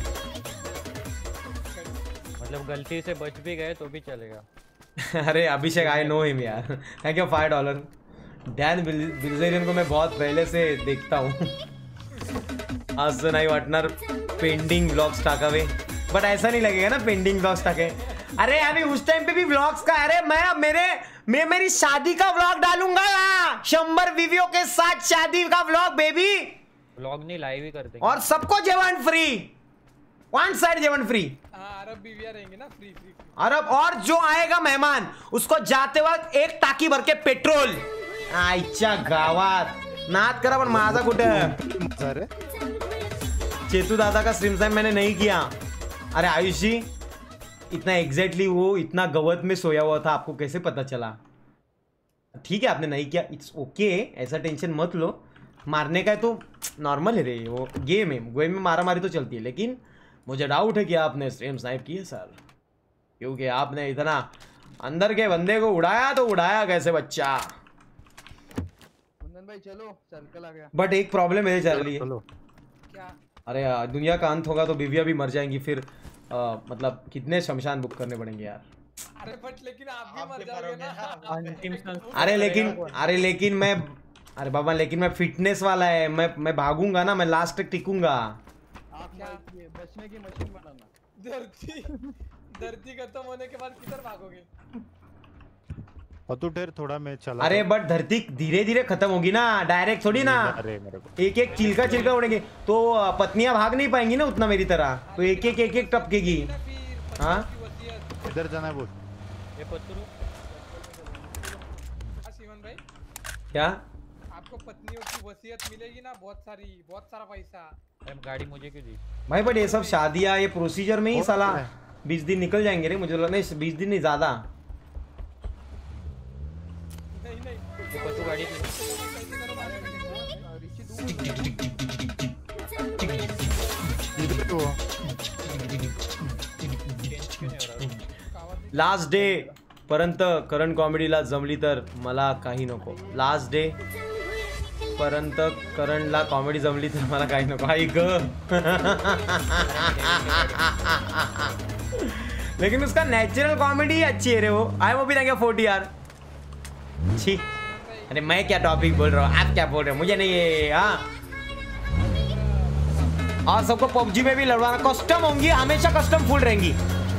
मतलब गलती से बच भी गए तो भी चलेगा। अरे अभिषेक आई नो हिम यार, थैंक यू $5। डैन बिल्जेरियन को मैं बहुत पहले से देखता हूँ। आज नाही वाटणार पेंडिंग ब्लॉग्स टाकावे, बट ऐसा नहीं लगेगा ना पेंडिंग ब्लॉग्स टाके। अरे अभी उस टाइम पे भी ब्लॉग्स का, अरे मैं मेरी शादी का व्लॉग डालूंगा यहाँ 100 वीडियो के साथ, शादी का व्लॉग बेबी। व्लॉग नहीं, लाइव ही कर देंगे। और सबको जेवन फ्री, 1 साइड जेवन फ्री। अरब बीवियां रहेंगे ना, फ्री फ्री अरब। और जो आएगा मेहमान उसको जाते वक्त 1 टाकी भर के पेट्रोल। आईच्या गावात नाद करा, पण माझा कुठे? चेतू दादा का स्ट्रीम टाइम मैंने नहीं किया। अरे आयुषी, इतना एग्जैक्टली वो इतना गवत में सोया हुआ था, आपको कैसे पता चला? ठीक है आपने नहीं किया, इट्स ओके, ऐसा टेंशन मत लो। मारने का है तो नॉर्मल है रे, वो गेम है, गेम में मारा मारी तो चलती है। लेकिन मुझे डाउट है कि आपने स्ट्रीम स्नाइप की है सर, क्योंकि आपने इतना अंदर के बंदे को उड़ाया तो उड़ाया कैसे बच्चा? भाई चलो, सर्कल आ गया। बट एक प्रॉब्लम है चार्ली, क्या? अरे दुनिया का अंत होगा तो बीवियां भी मर जाएंगी, फिर मतलब कितने शमशान बुक करने पड़ेंगे यार। अरे बट लेकिन आप भी मर जाओगे ना। अरे लेकिन मैं, अरे बाबा लेकिन मैं फिटनेस वाला है, मैं भागूंगा ना, मैं लास्ट तक टिकूंगा। आप क्या बचने की मशीन बनाना। धरती खत्म होने के बाद किधर भागोगे? और तू ढेर थोड़ा मैं चला। अरे बट धरती धीरे धीरे खत्म होगी ना, डायरेक्ट थोड़ी ना। अरे मेरे को एक एक चिल्का उड़ेंगे तो पत्नियां भाग नहीं पाएंगी ना उतना मेरी तरह, तो एक एक टपकेगी। हाँ इधर जाना है बोल। ये पत्थर शिवन भाई, क्या आपको पत्नियों की वसीयत मिलेगी ना, बहुत सारा पैसा। गाड़ी मुझे क्यों दी भाई? बट ये सब शादियां, ये प्रोसीजर में ही साला 20 दिन निकल जाएंगे रे, मुझे लगता है 20 दिन नहीं ज्यादा। गाड़ी लास्ट डे पर्यंत करण कॉमेडीला जमली तर मला काही नको। लास्ट डे पर्यंत करणला कॉमेडी जमली तर मला काही नको। आई ग लेकिन उसका नेचुरल कॉमेडी अच्छी है रे वो। आई वो भी देंगे 40 यार। छी, अरे मैं क्या टॉपिक बोल रहा हूँ, आप क्या बोल रहे हो, मुझे नहीं है। हाँ, और सबको पबजी में भी लड़वाना, कस्टम होंगी हमेशा, कस्टम फुल रहेंगी।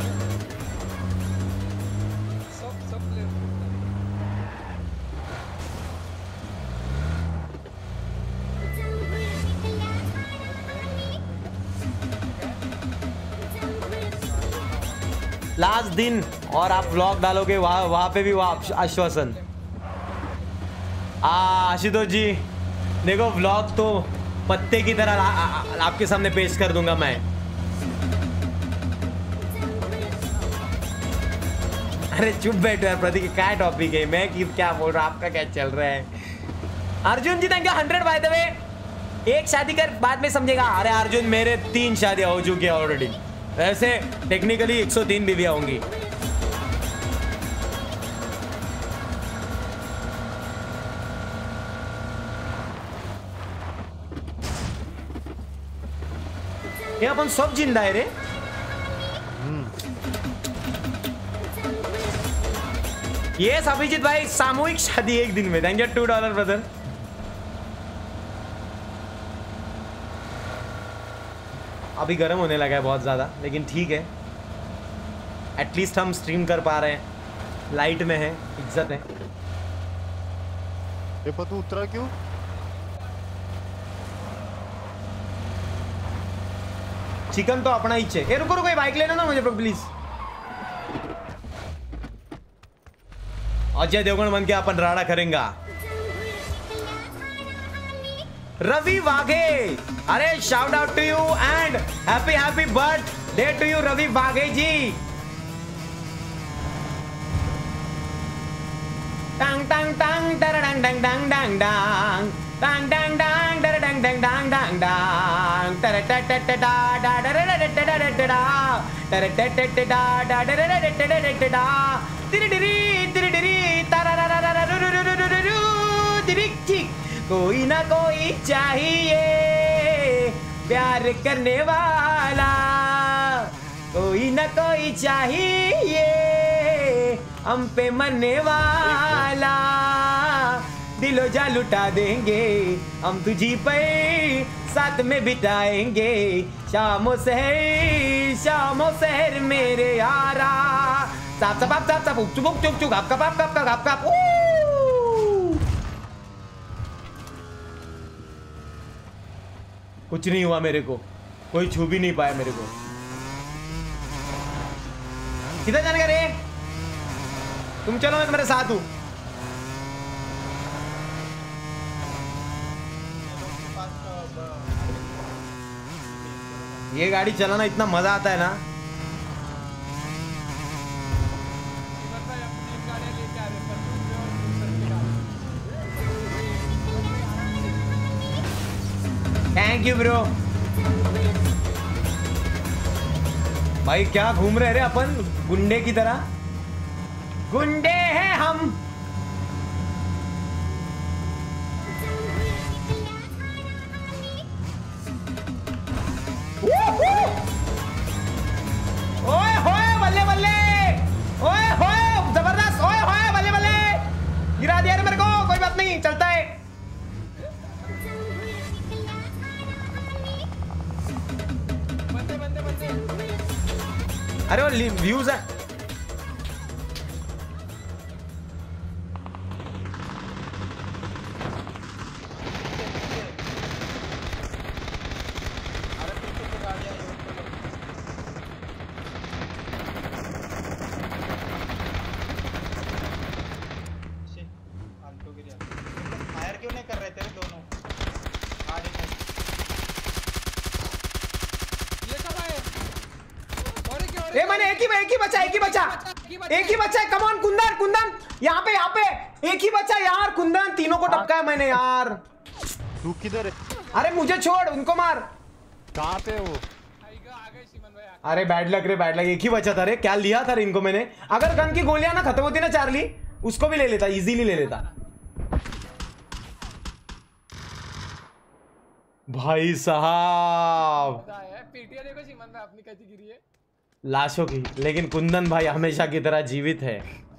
लास्ट दिन और आप व्लॉग डालोगे, वहां पे भी आश्वासन। आशुतोष जी देखो, व्लॉग तो पत्ते की तरह आपके सामने पेश कर दूंगा मैं। अरे चुप बैठो यार प्रतीक, क्या टॉपिक है, मैं क्या बोल रहा हूँ, आपका क्या चल रहा है। Arjun ji thank you 100 by the way. एक शादी कर बाद में समझेगा। अरे अर्जुन मेरे 3 शादियां हो चुकी है ऑलरेडी, वैसे टेक्निकली 103 बीवियां होंगी। ये अपन सब जिंदा है रे। यस अभिजीत भाई, सामूहिक शादी एक दिन में। Thank you $2 brother. अभी गर्म होने लगा है बहुत ज़्यादा, लेकिन ठीक है, एटलीस्ट हम स्ट्रीम कर पा रहे हैं, लाइट में है, इज्जत है। ये पतू उतरा क्यों? चिकन तो अपना ही है। रुको रुको, बाइक लेना ना मुझे प्लीज। अजय देवगन बन के अपन राड़ा करेंगे। रवि वाघे, अरे shout out to you and happy birthday to you Ravi Waghe ji. टांग टांग टांग डंग डंग डंग डंग डंग टांग डंग डंग डंग डंग डंग डंग डंग कोई ना कोई चाहिए प्यार करने वाला, कोई ना कोई चाहिए हम पे मरने वाला, दिलो जा लुटा देंगे हम तुझी पे साथ में बिताएंगे शामो शहर मेरे यारा। साप साप साप साप चुप चुप चुप चुप आप कप कुछ नहीं हुआ मेरे को, कोई छू भी नहीं पाया मेरे को। किधर जाने का रे? तुम चलो, मैं तुम्हारे साथ हूं। ये गाड़ी चलाना इतना मजा आता है ना। Thank you bro. भाई क्या घूम रहे रे अपन गुंडे की तरह, गुंडे हैं हम। ओए होए बल्ले बल्ले, ओए होए जबरदस्त, ओए होए बल्ले बल्ले, गिरा दिया रे मेरे को। कोई बात नहीं, चलता है। अरे वो व्यूज है। फायर क्यों नहीं कर रहे थे दोनों? ए मैंने एक ही बचा है। कम ऑन कुंदन यहाँ पे एक ही बचा यार। कुंदन तीनों को टपका है मैंने यार। तू किधर है? अरे मुझे छोड़, उनको मार। कहाँ पे वो? अरे बैड लक रे, बैड लक। एक ही बचा था रे, क्या लिया था रे इनको मैंने। अगर गन की गोलियां ना खत्म होती ना चार्ली, उसको भी ले लेता, इजीली ले लेता भाई साहब। लाशों की, लेकिन कुंदन भाई हमेशा की तरह जीवित है।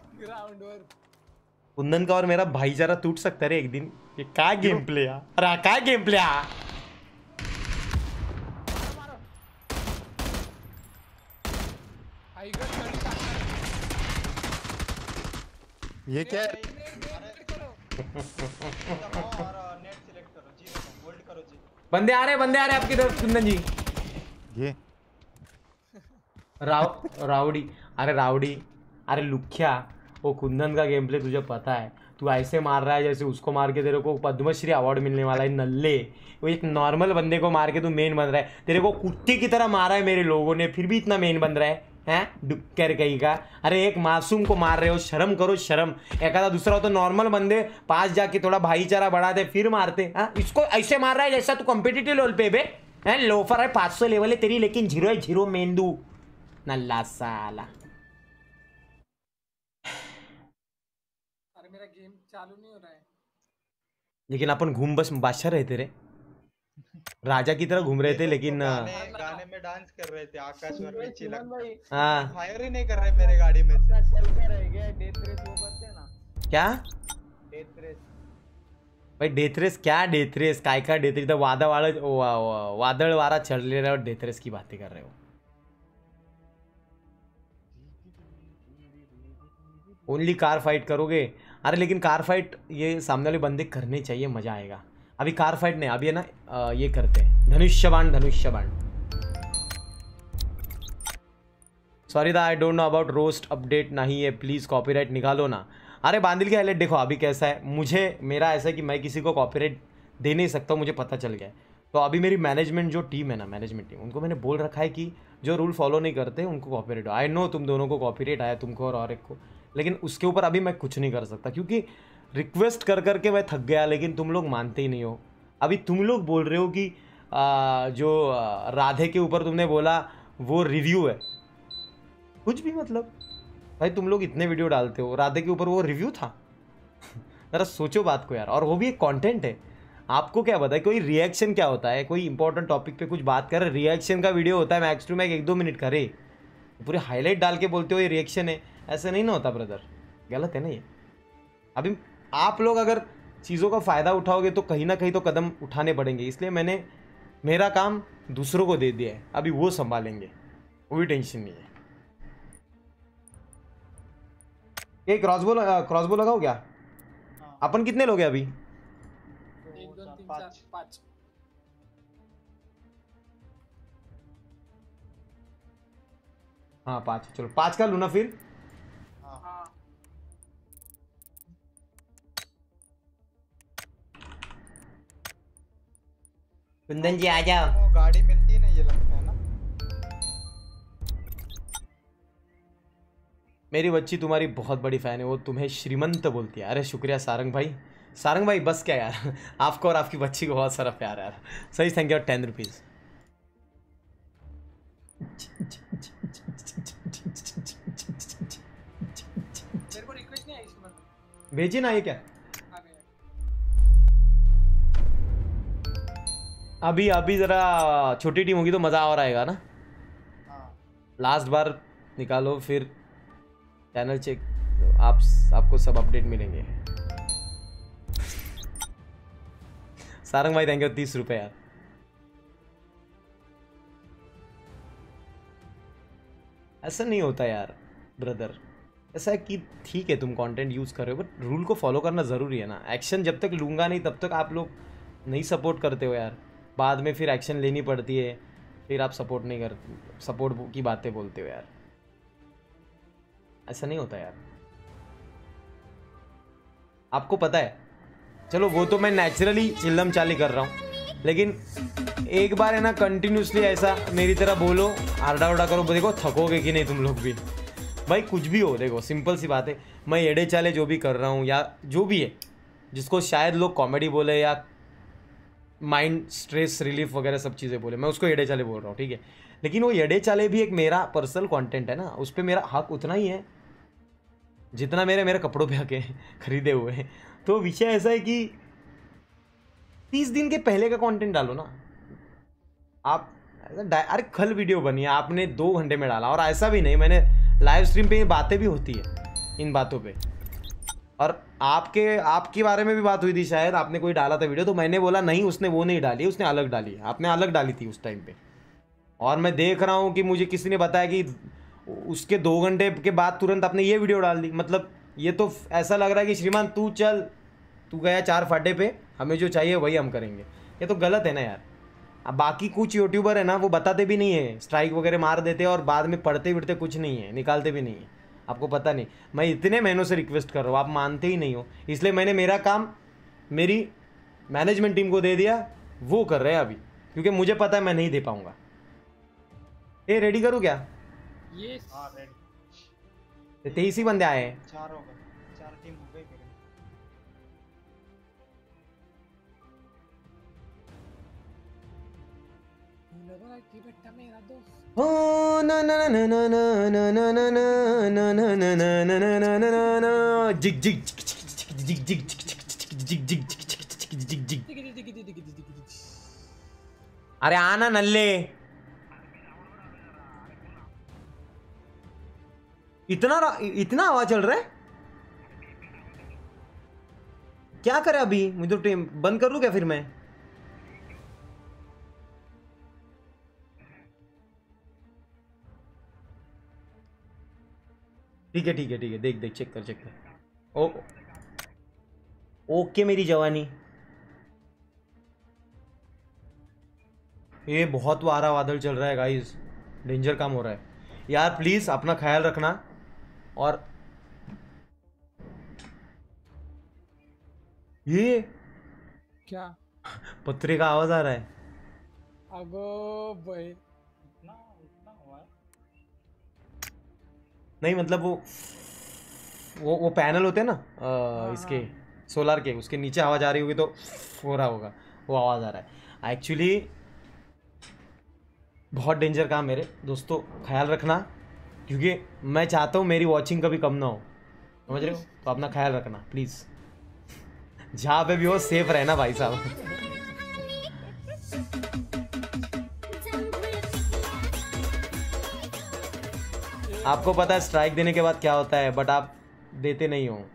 कुंदन का और मेरा भाईचारा टूट सकता है रे एक दिन। ये क्या गेम प्ले है? अरे क्या गेम प्ले है? ये क्या है? बंदे आ रहे आपकी तरफ कुंदन जी। ये राउडी, अरे राउडी, अरे लुखिया, वो कुंदन का गेम प्ले तुझे पता है। तू ऐसे मार रहा है जैसे उसको मार के तेरे को पद्मश्री अवार्ड मिलने वाला है। नल्ले, वो एक नॉर्मल बंदे को मार के तू मेन बन रहा है। तेरे को कुत्ते की तरह मारा है मेरे लोगों ने, फिर भी इतना मेन बन रहा है हैं? डुक्कर कहीं का। अरे एक मासूम को मार रहे हो, शर्म करो शर्म। एक आधा दूसरा हो तो नॉर्मल बंदे पास जाके थोड़ा भाईचारा बढ़ाते फिर मारते। हाँ, इसको ऐसे मार रहा है जैसा तू कॉम्पिटिटिव लेवल पे बे हैं। लोफर है, 500 लेवल है तेरी, लेकिन 0 है 0 मेंदू नल्ला साला। अरे मेरा गेम चालू नहीं हो रहा है। लेकिन अपन घूम बस बादशाह रहते रे, राजा की तरह घूम रहे थे। लेकिन गाने में डांस कर रहे थे आकाश वर्मा चिलक। हाँ, फायर ही नहीं कर रहे मेरे गाड़ी में से। चल के रह गया डेथ रेस वो करते हैं ना। क्या डेथ रेस भाई? डेथ रेस क्या? डेथ रेस काय का? डेथ रेस वादळ वारा चढ़ और डेथ रेस की बातें कर रहे हो। ओनली कार फाइट करोगे? अरे लेकिन कार फाइट ये सामने वाले बंदे करने चाहिए, मजा आएगा। अभी कार फाइट नहीं, अभी है ना ये करते हैं धनुष्यबाण। सॉरी दा, I don't know about roast update नहीं है, प्लीज कॉपीराइट निकालो ना। अरे बांदिल की हाईलाइट देखो अभी कैसा है। मुझे मेरा ऐसा है कि मैं किसी को कॉपीराइट दे नहीं सकता हूँ, मुझे पता चल गया है। तो अभी मेरी मैनेजमेंट जो टीम है ना, मैनेजमेंट टीम, उनको मैंने बोल रखा है कि जो रूल फॉलो नहीं करते उनको कॉपीराइट। आई नो तुम दोनों को कॉपीराइट आया, तुमको और एक को, लेकिन उसके ऊपर अभी मैं कुछ नहीं कर सकता क्योंकि रिक्वेस्ट कर करके मैं थक गया, लेकिन तुम लोग मानते ही नहीं हो। अभी तुम लोग बोल रहे हो कि जो राधे के ऊपर तुमने बोला वो रिव्यू है, कुछ भी मतलब भाई तुम लोग इतने वीडियो डालते हो, राधे के ऊपर वो रिव्यू था? जरा सोचो बात को यार। और वो भी एक कंटेंट है, आपको क्या पता है कोई रिएक्शन क्या होता है, कोई इंपॉर्टेंट टॉपिक पे कुछ बात कर, रिएक्शन का वीडियो होता है मैक्स टू मैक्स 1-2 मिनट करे, पूरे हाईलाइट डाल के बोलते हो ये रिएक्शन है, ऐसा नहीं ना होता ब्रदर, गलत है ना ये। अभी आप लोग अगर चीज़ों का फ़ायदा उठाओगे तो कहीं ना कहीं तो कदम उठाने पड़ेंगे, इसलिए मैंने मेरा काम दूसरों को दे दिया है, अभी वो संभालेंगे, कोई टेंशन नहीं है। ये क्रॉसबो लगाओ क्या? अपन कितने लोग हैं अभी? 1 2 3 4 5। हाँ 5, चलो 5 का लूँ ना फिर। कुंदन जी आ जाओ। गाड़ी मिलती नहीं, ये लगता है ना। मेरी बच्ची तुम्हारी बहुत बड़ी फैन है, वो तुम्हें श्रीमंत बोलती है। अरे शुक्रिया सारंग भाई। सारंग भाई बस क्या यार, आपको और आपकी बच्ची को बहुत सारा प्यार है यार। सही, थैंक यू 10 रुपीज़। मेरे को रिक्वेस्ट नहीं आई इसमें, भेजी ना ये क्या? अभी ज़रा छोटी टीम होगी तो मज़ा और आएगा ना। लास्ट बार निकालो फिर चैनल चेक, आपको सब अपडेट मिलेंगे। सारंग भाई थैंक यू 30 रुपये यार। ऐसा नहीं होता यार ब्रदर, ऐसा है कि ठीक है तुम कंटेंट यूज़ कर रहे हो बट रूल को फॉलो करना ज़रूरी है ना। एक्शन जब तक लूँगा नहीं तब तक आप लोग नहीं सपोर्ट करते हो यार, बाद में फिर एक्शन लेनी पड़ती है, फिर आप सपोर्ट नहीं करते, सपोर्ट की बातें बोलते हो यार। ऐसा नहीं होता यार, आपको पता है। चलो वो तो मैं नेचुरली चिल्लम चाली कर रहा हूँ, लेकिन एक बार है ना कंटिन्यूसली ऐसा मेरी तरह बोलो, आरडा उड़ा करो, देखो थकोगे कि नहीं तुम लोग भी। भाई कुछ भी हो, देखो सिंपल सी बात है, मैं एड़े चाले जो भी कर रहा हूँ या जो भी है, जिसको शायद लोग कॉमेडी बोले या माइंड स्ट्रेस रिलीफ वगैरह सब चीज़ें बोले, मैं उसको एड़े चाले बोल रहा हूँ, ठीक है। लेकिन वो एड़े चाले भी एक मेरा पर्सनल कंटेंट है ना, उस पर मेरा हक उतना ही है जितना मेरे कपड़ों पे आके खरीदे हुए हैं। तो विषय ऐसा है कि 30 दिन के पहले का कंटेंट डालो ना आप। अरे कल वीडियो बनी है, आपने 2 घंटे में डाला, और ऐसा भी नहीं, मैंने लाइव स्ट्रीम पे बातें भी होती है इन बातों पे, और आपके बारे में भी बात हुई थी शायद, आपने कोई डाला था वीडियो तो मैंने बोला नहीं उसने वो नहीं डाली, उसने अलग डाली है, आपने अलग डाली थी उस टाइम पे। और मैं देख रहा हूँ कि मुझे किसी ने बताया कि उसके 2 घंटे के बाद तुरंत आपने ये वीडियो डाल दी। मतलब ये तो ऐसा लग रहा है कि श्रीमान तू चल, तू गया 4 फाटे पे, हमें जो चाहिए वही हम करेंगे। ये तो गलत है ना यार। अब बाकी कुछ यूट्यूबर है ना वो बताते भी नहीं है, स्ट्राइक वगैरह मार देते हैं और बाद में पढ़ते विढ़ते कुछ नहीं है, निकालते भी नहीं है, आपको पता नहीं। मैं इतने महीनों से रिक्वेस्ट कर रहा हूँ, आप मानते ही नहीं हो, इसलिए मैंने मेरा काम मेरी मैनेजमेंट टीम को दे दिया, वो कर रहे हैं अभी, क्योंकि मुझे पता है मैं नहीं दे पाऊँगा। ये रेडी करूँ क्या? ये हाँ रेडी। 23 ही बंदे आए हैं। 4 हो गए, 4 टीम हो गई फिर। ओ ना ना ना ना ना ना ना ना ना ना ना ना ना ना ना ना ना ना जिग जिग जिग जिग जिग जिग जिग। अरे आना नल्ले, इतना आवाज चल रहा है, क्या करे अभी? मुझे तो टीम बंद कर लूं क्या फिर मैं? ठीक है, देख चेक कर। ओ ओके मेरी जवानी। ये बहुत वारा वादल चल रहा है गाइस, डेंजर काम हो रहा है यार, प्लीज अपना ख्याल रखना। और ये क्या पत्रे का आवाज आ रहा है? अगो भाई इतना हुआ है? नहीं मतलब वो पैनल होते हैं ना इसके सोलर के, उसके नीचे आवाज आ रही होगी तो हो रहा होगा, वो आवाज आ रहा है एक्चुअली। बहुत डेंजर काम मेरे दोस्तों, ख्याल रखना, क्योंकि मैं चाहता हूँ मेरी वॉचिंग कभी कम ना हो, समझ रहे हो? तो अपना ख्याल रखना प्लीज़, जहाँ पे भी हो सेफ रहना भाई साहब। आपको पता है स्ट्राइक देने के बाद क्या होता है, बट आप देते नहीं हो।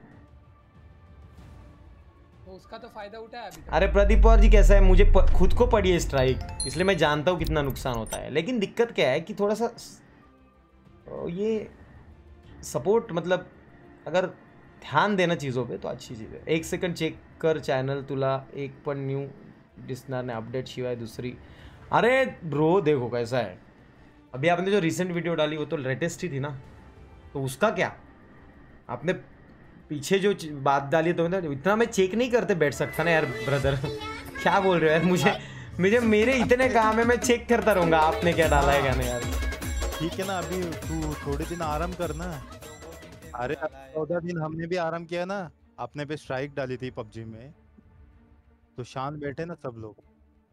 तो उसका तो फायदा उठाया अभी तक। अरे प्रदीप पवार जी कैसा है, मुझे खुद को पड़ी है स्ट्राइक, इसलिए मैं जानता हूँ कितना नुकसान होता है। लेकिन दिक्कत क्या है कि थोड़ा सा ये सपोर्ट, मतलब अगर ध्यान देना चीज़ों पे तो अच्छी चीज़ है। 1 सेकंड चेक कर चॅनल, तुला एक पण न्यू दिसणार ने अपडेट शिवाय दूसरी। अरे ब्रो देखो कैसा है, अभी आपने जो रिसेंट वीडियो डाली वो तो लेटेस्ट ही थी ना, तो उसका क्या, आपने पीछे जो बात डाली तो इतना मैं चेक नहीं करते बैठ सकता ना यार ब्रदर। क्या बोल रहे हो यार, मुझे मेरे इतने काम है, मैं चेक करता रहूँगा आपने क्या डाला है क्या नहीं यार। ठीक है ना, अभी तू थोड़े दिन आराम करना। अरे 14 दिन हमने भी आराम किया ना, आपने पे स्ट्राइक डाली थी पबजी में, तो शांत बैठे ना सब लोग।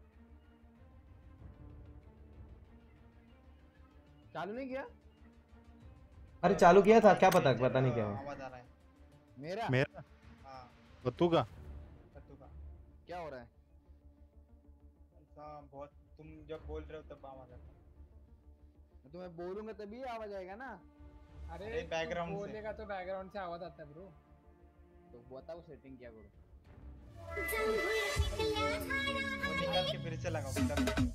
चालू नहीं किया? अरे चालू किया था, क्या पता नहीं क्या हुआ। आवाज आ रहा है मेरा हाँ पत्तू का क्या हो रहा है? ऐसा बहुत, तुम जब बोल रहे हो तब आवाज आता है। तो मैं बोलूंगा तभी आवाज आएगा ना। अरे बैकग्राउंड से बोलेगा तो बैकग्राउंड से आवाज आता है ब्रो। तो बताओ सेटिंग क्या करूं। वो निकाल के फिर से लगाओ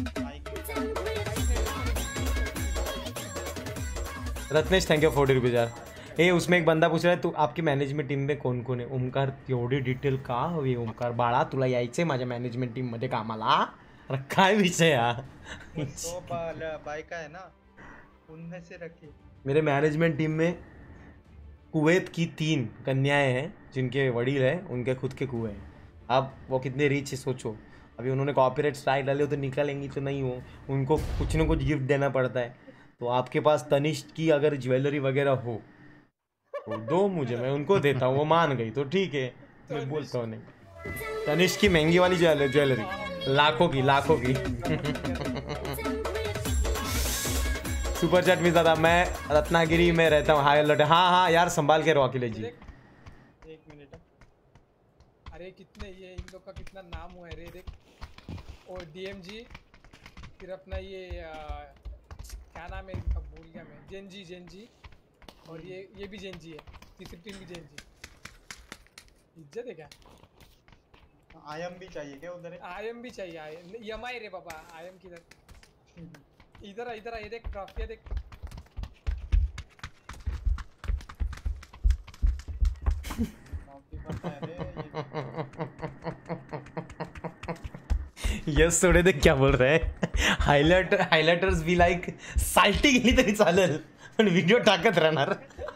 रत्नेश, थैंक यू 40 रुपीज यार। ए उसमें एक बंदा पूछ रहा है, तू आपकी मॅनेजमेंट टीम में कोण कोण आहे? ओमकार, एवढी डिटेल का हवी ओमकार बाळा? तुला यायचंय माझ्या मॅनेजमेंट टीम मध्ये कामाला? अरे काय विषय यार। तो बाइका है ना, उनमें से रखी। मेरे मैनेजमेंट टीम में कुवैत की 3 कन्याएं हैं जिनके वडील हैं, उनके खुद के कुएं हैं। अब वो कितने रिच है सोचो। अभी उन्होंने कॉपीराइट स्ट्राइक डाले हो तो निकालेंगी तो नहीं हो, उनको कुछ ना कुछ गिफ्ट देना पड़ता है। तो आपके पास तनिष्क की अगर ज्वेलरी वगैरह हो तो दो मुझे, मैं उनको देता हूँ। वो मान गई तो ठीक है, मैं बोलता हूँ नहीं। तनिष्क की महंगी वाली ज्वेलरी, लाखों की। सुपर चैट में दादा, मैं रत्नागिरी में रहता हूँ, हाई अलर्ट। हाँ यार संभाल के रहो अखिलेश जी। 1 मिनट। अरे कितने ये इन लोग का कितना नाम हुआ है रे, देख। और डीएमजी, फिर अपना ये क्या नाम है इनका, भूल गया मैं। जेनजी और ये भी जेनजी है, तीसरी टीम भी जेनजी। इज्जत है क्या? आयम भी चाहिए क्या उधर? आयम भी चाहिए। यमाई रे बाबा, आयम किधर? इधर ये देख, ट्रॉफी देख। यस थोडे देख क्या बोल रहे हैं। हायलाइटर्स बी लाईक साल्टी गेली तरी चालेल, पण व्हिडिओ टाकत राहणार।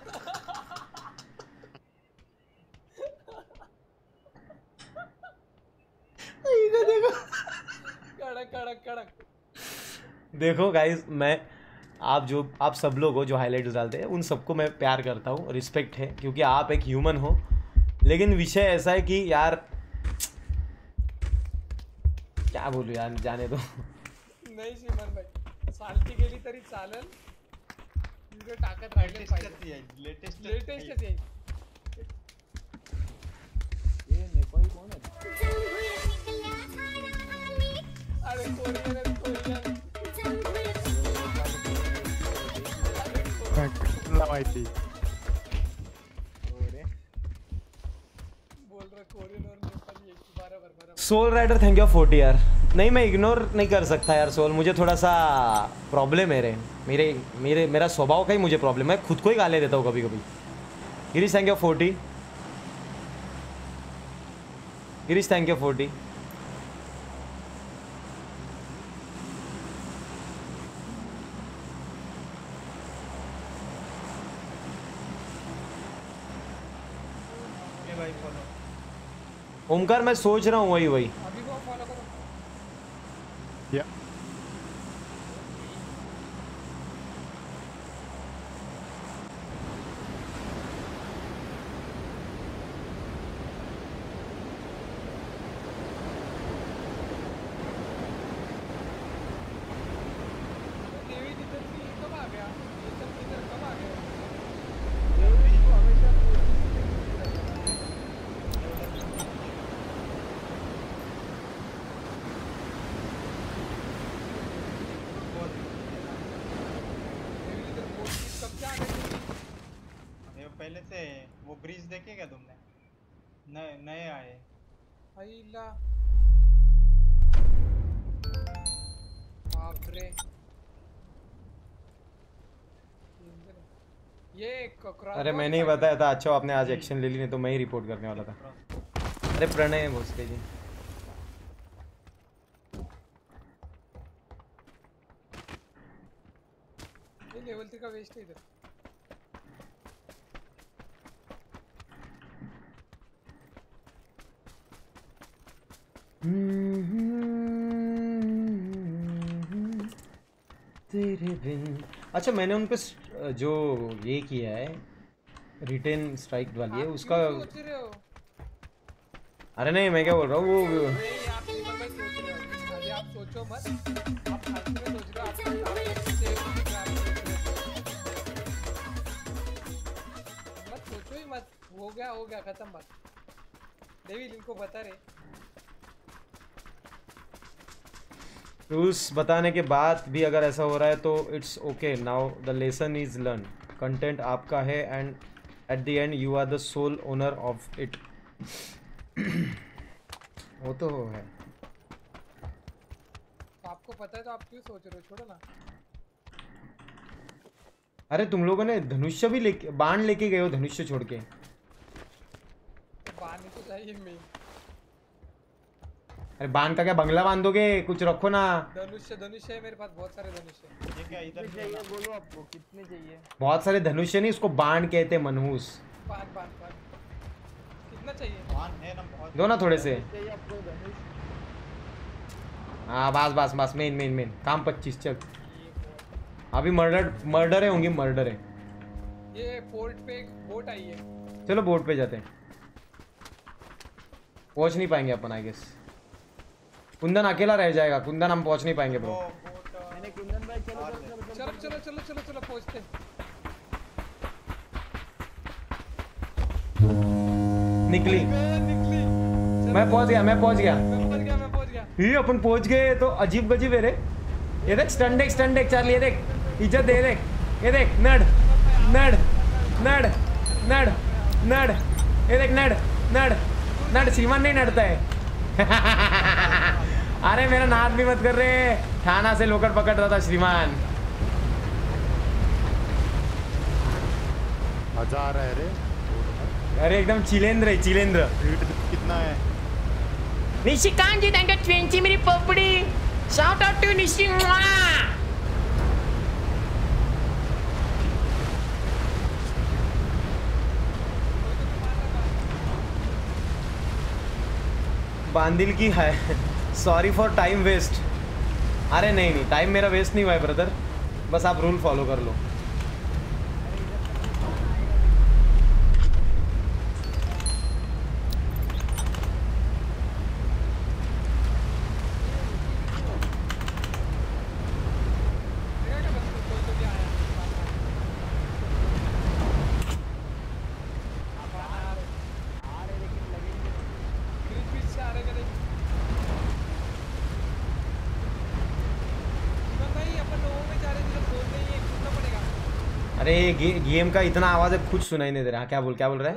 कड़क। देखो गाइस, मैं आप सब लोग हो जो हाईलाइट्स डालते हैं, उन सबको मैं प्यार करता हूँ, रिस्पेक्ट है, क्योंकि आप एक ह्यूमन हो। लेकिन विषय ऐसा है कि यार क्या बोलूं यार, जाने दो। नहीं श्रीमान भाई, साल्टी गेली तरी चालेल, व्हिडिओ टाकत राहिले पाहिजे। लेटेस्ट आहे। ये नेपाली कौन है? अरे कोरियन। माहिती बोल रहा कोरियन और नेपाली एक बराबर। सोल राइडर, थैंक यू 40 यार। नहीं, मैं इग्नोर नहीं कर सकता यार सोल, मुझे थोड़ा सा प्रॉब्लम है रे। मेरा स्वभाव का ही मुझे प्रॉब्लम है, खुद को ही गाली देता हूँ कभी कभी। Girish, thank you 40। Girish, thank you 40। Omkar, मैं सोच रहा हूँ वही अभी वो फॉलो करो। या पहले से वो ब्रिज देखे क्या तुमने? नए नए आए। आइला बाप रे। ये अरे मैंने ही बताया था। अच्छा आपने आज एक्शन ले ली, नहीं तो मैं ही रिपोर्ट करने वाला था। अरे प्रणय भोसले जी ये लेवल 3 का वेस्ट है इधर। तेरे बिन। अच्छा मैंने उन पे जो ये किया है रिटेन स्ट्राइक वाली है उसका। सोच रहे हो? अरे नहीं मैं क्या बोल रहा हूँ वो नहीं आप जीवन भाई सोच रहे हो। अभी आप सोचो मत, आप फालतू में सोच रहे हो। आपका मत सोचो ही मत। हो गया खत्म बात। डेविल इनको बता रहे। रूल्स बताने के बाद भी अगर ऐसा हो रहा है तो it's okay. Now the lesson is learn. Content आपका है and at the end you are the sole owner of it. वो तो है। तो आपको पता है तो आप क्यों सोच रहे हो? छोड़ो ना। अरे तुम लोगों ने धनुष्य भी लेके बाण लेके गए हो, धनुष्य छोड़ के। बाण तो चाहिए मेन। अरे बाण का क्या बंगला बांधोगे? कुछ रखो ना। धनुष्य है मेरे पास, बहुत सारे धनुष्य। ये क्या इधर चाहिए बोलो आपको कितने चाहिए? बहुत सारे धनुष्य नहीं, उसको बाण कहते हैं, मनहूस। बाण कितना चाहिए? बाण है ना बहुत। दो ना थोड़े से। चाहिए आपको धनुष? हाँ बस मेन काम 25 चल। अभी मर्डर है होंगी, मर्डर है। ये पोर्ट पे एक बोट आई है। चलो बोट पे जाते हैं। पहुंच नहीं पाएंगे अपन आई गेस। कुंदन अकेला रह जाएगा। कुंदन हम पहुंच नहीं पाएंगे ब्रो। मैंने कुंदन भाई चलो पहुंचते। निकली। मैं पहुंच गया। मैं पहुंच गया। ये अपन पहुंच गए तो अजीब गजीब है रे। ये देख स्टंड एक चार्ली। ये देख इज्जत दे। ये देख नड। ये देख नड श्रीमान नहीं नड़ता है। अरे मेरा नाद भी मत कर रहे। थाना से लोकट पकड़ रहा था श्रीमान। मजा आ रहा है रे। अरे एकदम चिलेंद्र कितना है? निशिकांत जी थैंक यू 20 मेरी पपड़ी। Shout out to Nishi. बांदिल की है। Sorry for time waste. अरे नहीं टाइम मेरा वेस्ट नहीं हुआ है ब्रदर। बस आप रूल फॉलो कर लो। अरे गेम का इतना आवाज है खुद सुनाई नहीं दे रहा। क्या बोल रहा है?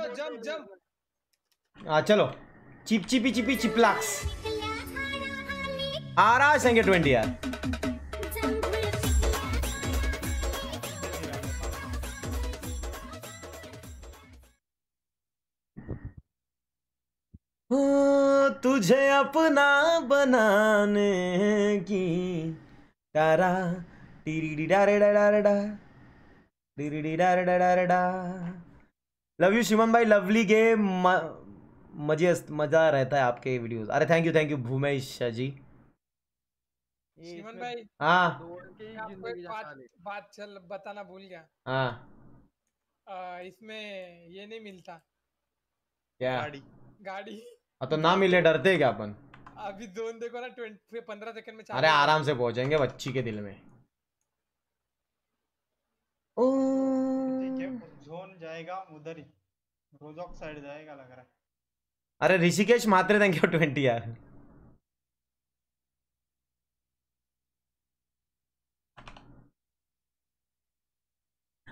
चलो चिपी चिपलाक्स आ रहा है 20 यार। तुझे अपना बनाने की तारा लव यू शिवम भाई। Lovely game. मजा रहता है आपके वीडियोस। अरे थैंक यू भूमेश जी। शिवम भाई हाँ आपको एक बात चल बताना भूल गया। हाँ इसमें ये नहीं मिलता क्या? गाड़ी। तो ना मिले डरते क्या अपन? अभी जोन देखो ना 15 सेकंड में। अरे आराम से पहुंचेंगे बच्ची के दिल में। ठीक है जोन जाएगा उधर ही, रोजॉक साइड जाएगा लग रहा है। अरे ऋषिकेश मात्रे थैंक यू 20 यार।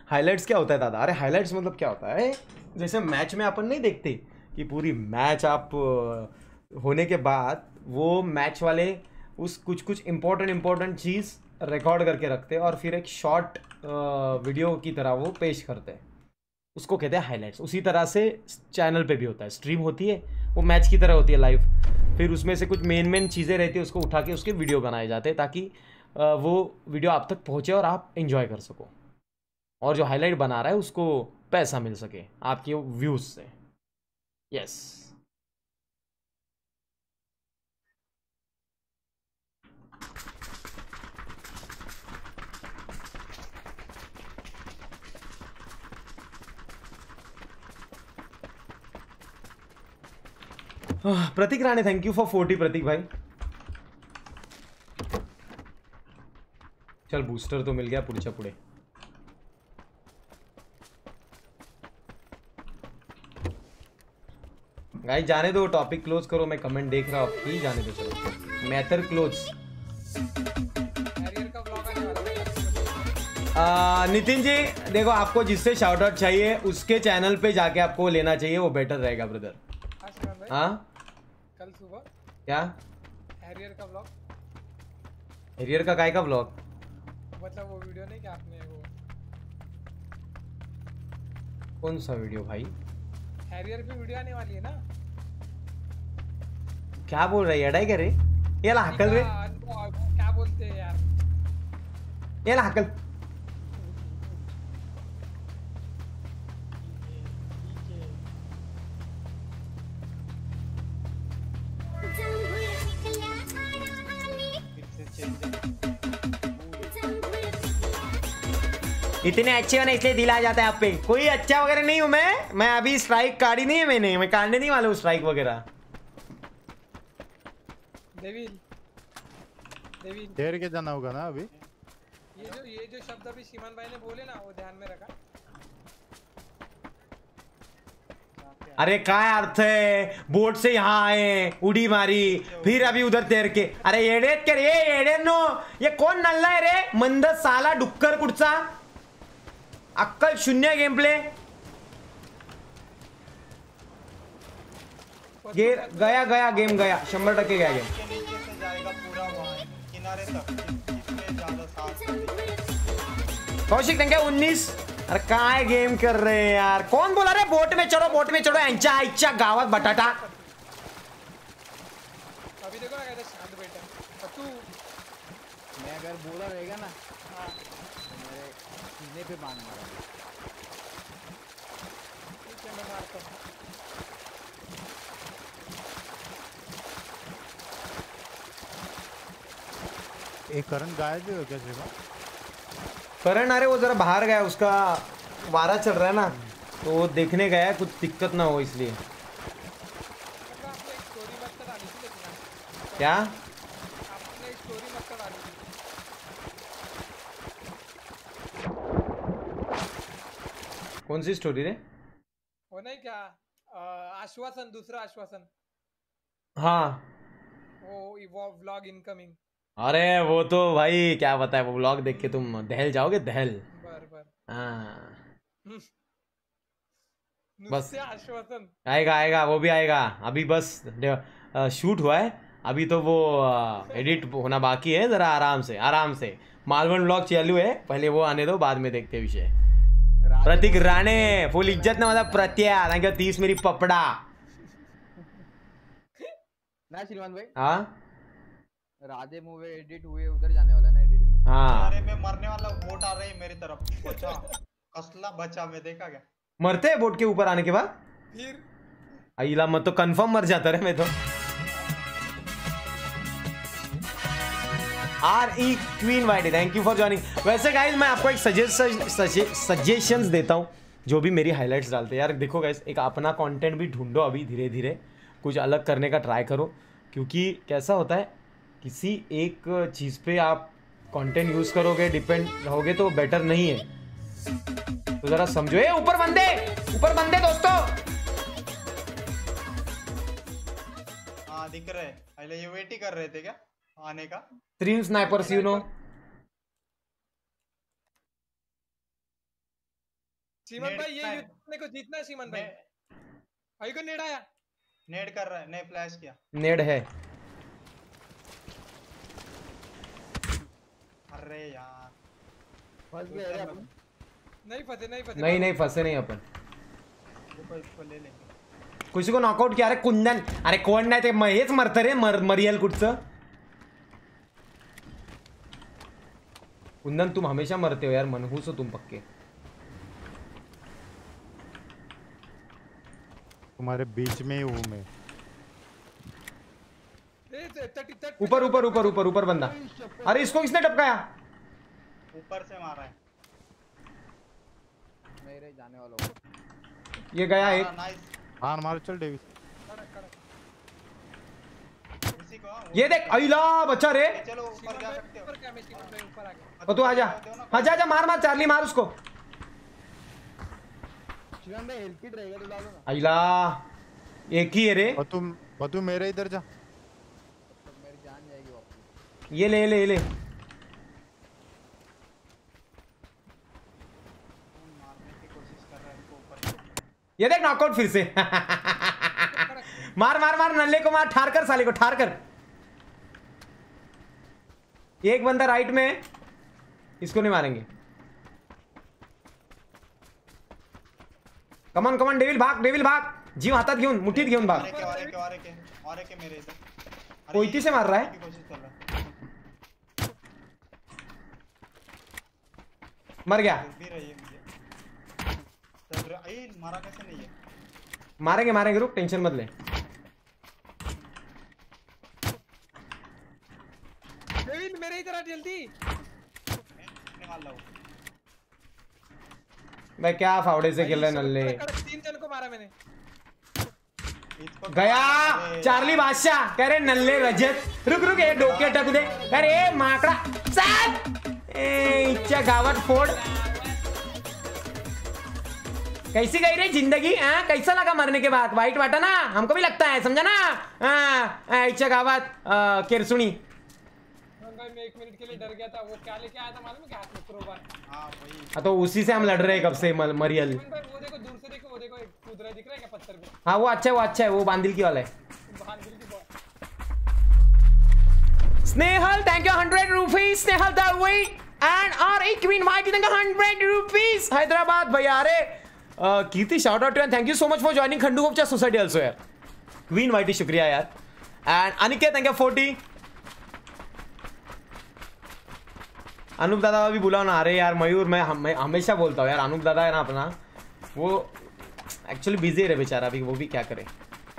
हाइलाइट्स क्या होता है दादा? अरे हाइलाइट्स मतलब क्या होता है, जैसे मैच में अपन नहीं देखते कि पूरी मैच आप होने के बाद वो मैच वाले उस कुछ इंपॉर्टेंट चीज़ रिकॉर्ड करके रखते हैं और फिर एक शॉर्ट वीडियो की तरह वो पेश करते हैं, उसको कहते हैं हाइलाइट्स। उसी तरह से चैनल पे भी होता है, स्ट्रीम होती है वो मैच की तरह होती है लाइव, फिर उसमें से कुछ मेन चीज़ें रहती है उसको उठा के उसके वीडियो बनाए जाते हैं ताकि वो वीडियो आप तक पहुँचे और आप एंजॉय कर सको, और जो हाईलाइट बना रहा है उसको पैसा मिल सके आपके व्यूज़ से। Yes Prateek Rane, thank you for 40 Prateek भाई। चल बूस्टर तो मिल गया पुढच्या पुढे। गाइस जाने दो, टॉपिक क्लोज करो, मैं कमेंट देख रहा हूँ आपकी, जाने दो चलो। Matter close. नितिन जी देखो, आपको जिससे शाउट आउट चाहिए उसके चैनल पे जाके आपको लेना चाहिए, वो बेटर रहेगा ब्रदर। हाँ कल सुबह क्या हैरियर का व्लॉग? हैरियर का काय का व्लॉग? मतलब वो वीडियो नहीं क्या आपने वो, कौन सा वीडियो भाई? हैरियर की वीडियो आने वाली है ना? क्या बोल रहा है अडाई करे? ये ला हकल रे, क्या बोलते हैं यार, ये ला हकल। इतने अच्छे होने इसलिए दिला जाता है आप पे। कोई अच्छा वगैरह नहीं हूं मैं अभी स्ट्राइक काटी नहीं है मैंने, मैं काटने नहीं वाला हूँ स्ट्राइक वगैरह। देवील ठहर के जाना होगा ना अभी। ये जो शब्द अभी सीमन भाई ने बोले ना वो ध्यान में रखा। अरे क्या अर्थ है, बोट से यहाँ आए, उड़ी मारी, फिर अभी उधर तैर के। अरे येडेत के रे, येडे नो, ये कौन नल्ला है रे? मंद साला डुक्कर कुठचा, अक्कल शून्य गेम प्ले। गया गेम गया, 100% गया गेम। Kaushik thank you 19। अरे काय गेम कर रहे हैं यार, कौन बोला रे बोट में चढ़ो यांच्या आईच्या गावात बटाटा। अभी देखो ना कैसे शांत बैठा तू। मैं अगर बोला रहेगा ना तो मेरे सीने पे बांध मारा। ठीक है मैं मारता हूँ। एक करण गायब हो क्या सेवा? करण अरे वो जरा बाहर गया, उसका वारा चल रहा है ना तो वो देखने गया है, कुछ दिक्कत ना हो इसलिए। क्या कौन सी स्टोरी रे? वो नहीं क्या आश्वासन, दूसरा आश्वासन। हाँ वो व्लॉग इनकमिंग। अरे वो तो भाई क्या बताए, वो व्लॉग देख के तुम दहल जाओगे, दहल। हाँ बस आश्वासन आएगा वो भी आएगा। अभी बस शूट हुआ है, अभी तो वो एडिट होना बाकी है, जरा आराम से मालवन व्लॉग चालू है, पहले वो आने दो, बाद में देखते विषय। प्रतीक राणे फुल इज्जत ना मतलब प्रत्या, थैंक यू 30 मेरी पपड़ा ना श्रीमान भाई। हाँ राधे मूवी एडिट हुए उधर जाने वाला है ना एडिटिंग। हाँ अरे मैं मरने वाला, वोट आ रही है मेरी तरफ। बचा कसला बचा, मैं देखा क्या मरते हैं बोट के ऊपर आने के बाद फिर आइला मत तो कंफर्म मर जाता रे मैं तो। RE क्वीन वाइडी थैंक यू फॉर जॉइनिंग। वैसे गाइस मैं आपको एक सजेशंस देता हूँ, जो भी मेरी हाइलाइट्स डालते हैं यार, देखो गाइस एक अपना कंटेंट भी ढूंढो, अभी धीरे धीरे कुछ अलग करने का ट्राई करो, क्योंकि कैसा होता है किसी एक चीज़ पे आप कंटेंट यूज़ करोगे, डिपेंड रहोगे तो बेटर नहीं है, तो ज़रा समझो। ये ऊपर बंदे दोस्तों। हाँ दिख रहे, पहले ये वेट ही कर रहे थे क्या आने का? Stream snipers you know. सीमन भाई ये युद्ध अपने को जीतना है सीमन भाई। भाई को नेड आया। नेड कर रहा है, ने फ्लैश किया। नेड है। अरे यार फंस गए रे अपन। नहीं फंसे नहीं फंसे नहीं अपन। इसको ले लेंगे। किसी को नॉकआउट किया रे कुंदन। अरे कोण नाही ते हेच मरतं रे मरियल कुठचं। कुंदन तुम हमेशा मरते हो यार, मनहूस हो तुम पक्के। तुम्हारे बीच में ही हूँ मैं। ऊपर ऊपर ऊपर ऊपर ऊपर बंदा। अरे इसको किसने टपकाया? ऊपर से मारा है मेरे जाने वालों को। ये गया एक। हाँ मार चल डेविस। ये देख अइला बच्चा रे। चलो ऊपर जा सकते हो। ऊपर आ गया। तू आजा। हाँ जा मार चार्ली मार उसको। शिवम भाई हेल्थ किट रहेगा तो डालो ना। अइला एक ही है रे। और तू मेरे इधर जा। मेरी जान जाएगी वापस। ये ले ये देख नॉकआउट फिर से। मार नल्ले को मार, ठार कर साले को ठार कर। एक बंदा राइट में है, इसको नहीं मारेंगे। कमान डेविल भाग जीव हातात घेऊन मुठीत घेऊन भाग। और एक मेरे इधर कोईती से मार रहा है। मर गया। मारा कैसे नहीं है? मारेंगे रुक टेंशन मत ले। डेविल मेरे इधर आ जल्दी। निकाल लो भाई क्या फावड़े से खेल रहे नल्ले। 3 जन को मारा मैंने। गया चार्ली बादशाह कह रहे नल्ले रजत। रुक ये डोके टक दे। अरे माकड़ा चल इच्छा गावट फोड़। कैसी गई रे जिंदगी? कैसा लगा मरने के बाद? वाइट वाटा ना, हमको भी लगता है, समझा ना। इच्छा गावत केरसुनी। भाई मैं 1 मिनट के लिए डर गया था। वो क्या लेके आया था मालूम है? क्या हाथ में क्रोबार। हां वही। हाँ तो उसी से हम लड़ रहे हैं कब से मरियल। वो देखो दूर से देखो, वो देखो एक कूद रहा है, दिख रहा है क्या पत्थर पे? हाँ वो अच्छा है, वो बांदिल की वाला है। Snehal thank you 100 rupees. Snehal दावी and R queen white 100 rupees Hyderabad भैया। अरे Kirti shout out and thank you so much for joining खंडू गोपचा सोसाइटी आल्सो यार। क्वीन वाइटी शुक्रिया यार। And Aniket thank you 40। Anoop दादा भी बुलाओ ना। अरे यार मयूर मैं हमेशा बोलता हूँ यार, अनूप दादा है ना अपना, वो एक्चुअली बिजी है बेचारा अभी, वो भी क्या करे।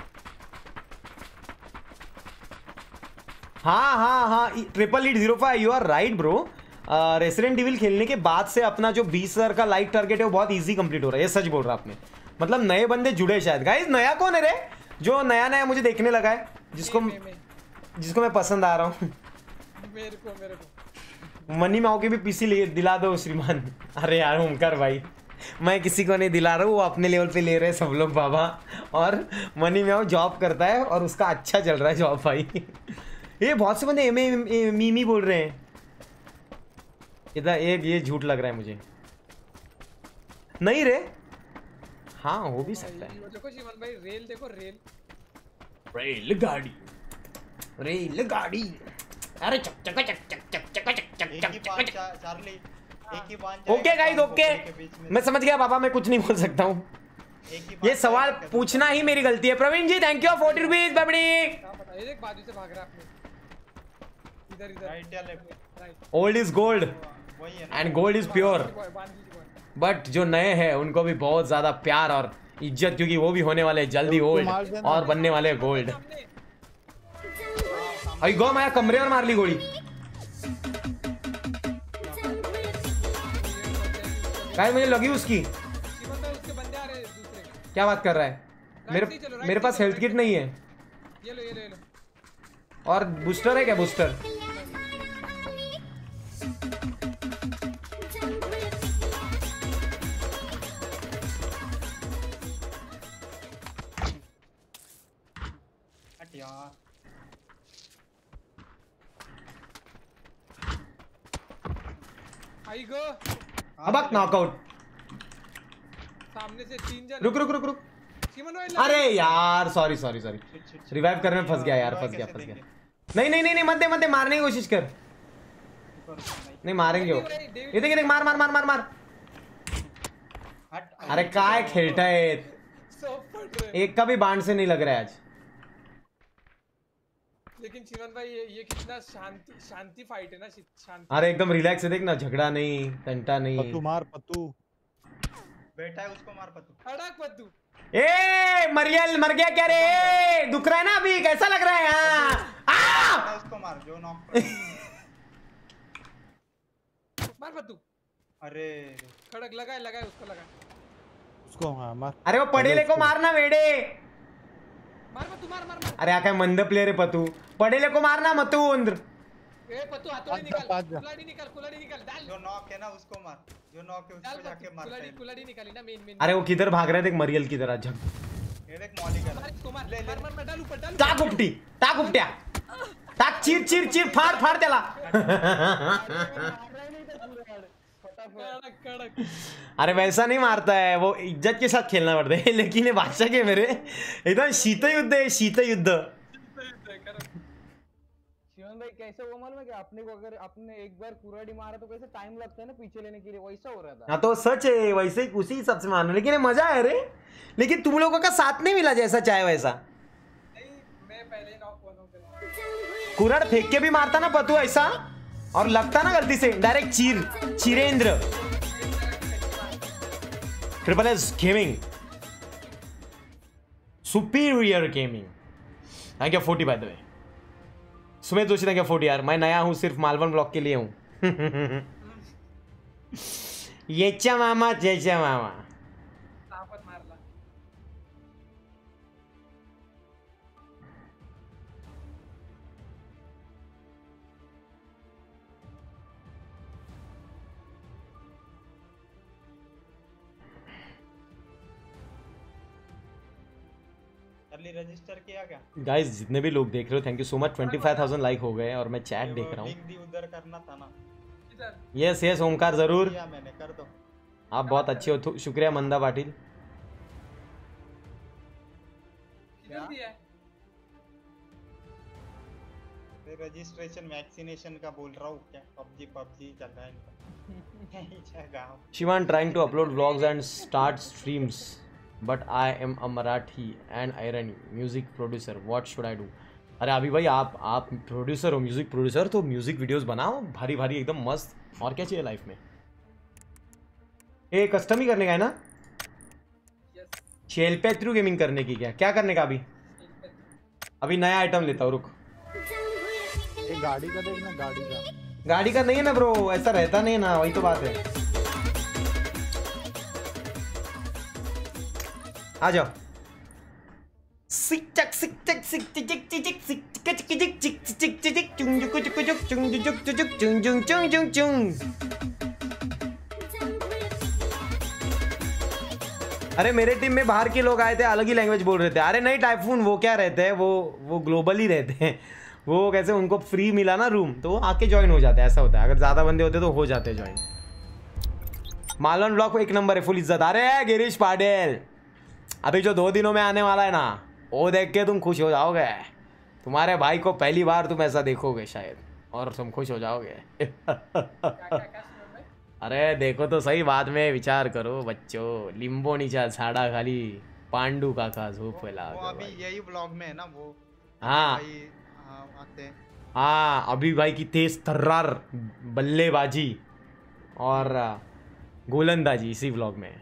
हाँ triple 05 you are right bro. Resident Evil खेलने के बाद से अपना जो 20,000 का लाइक टारगेट है वो बहुत इजी कंप्लीट हो रहा है। ये सच बोल रहा आपने, मतलब नए बंदे जुड़े शायद। गाइस नया कौन है रे जो नया मुझे देखने लगा है, जिसको मैं पसंद आ रहा हूँ? मेरे को मनी माओ के भी पीसी ले दिला दो श्रीमान। अरे यार ओमकार भाई मैं किसी को नहीं दिला रहा हूँ, वो अपने लेवल पे ले रहे हैं सब लोग बाबा। और मनी माओ जॉब करता है और उसका अच्छा चल रहा है जॉब भाई। ये बहुत से बंदे मीमी बोल रहे हैं इधर। ये झूठ लग रहा है मुझे। नहीं रे, हाँ हो भी सकता है। देखो शिवन भाई रेल देखो, रेल गाड़ी। अरे चक चक चक चक चक चक चक चक चार्ली एक ही बांध। ओके गाइस ओके, मैं समझ गया बाबा, मैं कुछ नहीं बोल सकता हूँ। ये सवाल पूछना ही मेरी गलती है। Praveen ji thank you 40 rupees बबड़ी। एक बाजू से भाग रहा है अपने। इधर राइट या left? Old is gold and gold is pure. But जो नए हैं उनको भी बहुत ज्यादा प्यार और इज्जत, क्योंकि वो भी होने वाले जल्दी ओल्ड और बनने वाले गोल्ड। अरे गो मैं कमरे और मार ली गोली। गाइस मुझे लगी उसकी। क्या बात कर रहा है? मेरे पास हेल्थ किट नहीं है। ये लो। और बूस्टर है क्या? बूस्टर अब नॉकआउट। सामने से 3 जन। रुक रुक रुक रुक। सिमन भाई अरे यार सॉरी सॉरी सॉरी, रिवाइव करने में फंस गया यार, फंस गया। नहीं नहीं नहीं नहीं, मत दे मत दे, मारने की कोशिश कर। नहीं मारेंगे वो। ये देख मार मार मार मार मार। अरे काय खेलता है, एक का भी बाण से नहीं लग रहा है आज। लेकिन चिमन भाई ये कितना शांति फाइट है ना, शांति। अरे एकदम रिलैक्स है, देख ना, झगड़ा नहीं, टंटा नहीं। पत्तू मार, पत्तू बैठा है, उसको मार पत्तू। खड़क पत्तू। ए मरियल मर गया क्या रे? दुख रहा है ना अभी, कैसा लग रहा है? उसको मार जो नॉक। मार पत्तू। अरे खड़क लगाए लगाए उसको लगा। उसको मार। अरे वो पढ़ेले को मारना वेडे। मार पत्तू, मार मार मार। अरे क्या मंद प्लेयर है पतू, पढ़ेले को मारना मतू अंदर। ए पत्तू हथौड़ी निकाल, कुल्हाड़ी निकाल, कुल्हाड़ी निकाल, डाल। जो नॉक है ना उसको मार, जो नॉक है उसको जाके मार। कुल्हाड़ी निकाली ना मेन। अरे वो किधर भाग रहा है देख, मरियल की तरह झक। ये देख मॉली कर। मार मार मार, डाल ऊपर, डाल। टाक उपटी, टाक उपट्या, टाक चीर चीर चीर, फाड़ फाड़ त्याला। अरे वैसा नहीं मारता है वो, इज्जत के साथ खेलना पड़ता है। लेकिन ये बादशाह के मेरे एकदम शीत युद्ध है, शीत युद्ध। शिवन भाई कैसे वो मालूम है कि अपने को अगर अपने एक बार कुराड़ी मारा तो कैसे टाइम लगता है ना पीछे लेने के लिए, वैसा हो रहा था। हाँ तो सच है, वैसे ही उसी हिसाब से मारना। लेकिन ये मजा है रे, लेकिन तुम लोगों का साथ नहीं मिला जैसा चाहे वैसा। मैं पहले ही नॉक बनूं। कुराड़ फेंक के भी मारता ना पतू ऐसा, और लगता ना गलती से डायरेक्ट चीरेंद्र। Triple S gaming, superior gaming, thank you 40 by the way. Sumedh Joshi thank you 40 यार। मैं नया हूं, सिर्फ मालवन ब्लॉक के लिए हूं। येचा मामा जयचा मामा। रजिस्टर किया क्या? गाइस जितने भी लोग देख रहे हो thank you so much. 25,000 like हो गए और मैं चैट देख रहा हूँ। उधर करना था ना। यस यस ओमकार जरूर, मैंने कर दो। आप बहुत अच्छे हो, शुक्रिया मंदा पाटिल। रजिस्ट्रेशन वैक्सीनेशन का बोल रहा हूँ क्या? पबजी चल रहा है इनका। Shivan trying to upload vlogs and start streams but I am a Marathi and iron music producer, what should I do? अरे अभी भाई आप प्रोड्यूसर हो, म्यूजिक प्रोड्यूसर, तो म्यूजिक वीडियोस बनाओ भारी भारी एकदम मस्त। और क्या चाहिए लाइफ में? ये कस्टम ही करने का है ना? शेल पे थ्रू गेमिंग करने की क्या करने का? अभी नया आइटम लेता हूँ, रुक। एक गाड़ी का देखना, गाड़ी का नहीं है ना ब्रो, ऐसा रहता नहीं है ना, वही तो बात है। आ जाओ। अरे मेरे टीम में बाहर के लोग आए थे, अलग ही लैंग्वेज बोल रहे थे। अरे नहीं टाइफून, वो क्या रहते हैं, वो ग्लोबल ही रहते हैं। वो कैसे, उनको फ्री मिला ना रूम, तो वो आके ज्वाइन हो जाते हैं, ऐसा होता है। अगर ज़्यादा बंदे होते तो हो जाते हैं ज्वाइन। मालन ब्लॉक एक नंबर है, फुल इज्जत। अरे गिरीश पाटिल, अभी जो 2 दिनों में आने वाला है ना, वो देख के तुम खुश हो जाओगे। तुम्हारे भाई को पहली बार तुम ऐसा देखोगे शायद, और तुम खुश हो जाओगे। अरे देखो तो सही, बाद में विचार करो बच्चों। लिंबो नीचा झाड़ा खाली, पांडू काका झोप फैला। वो अभी यही ब्लॉग में है ना वो। हाँ हाँ, अभी भाई की तेज तर्रार बल्लेबाजी और गोलंदाजी इसी व्लॉग में।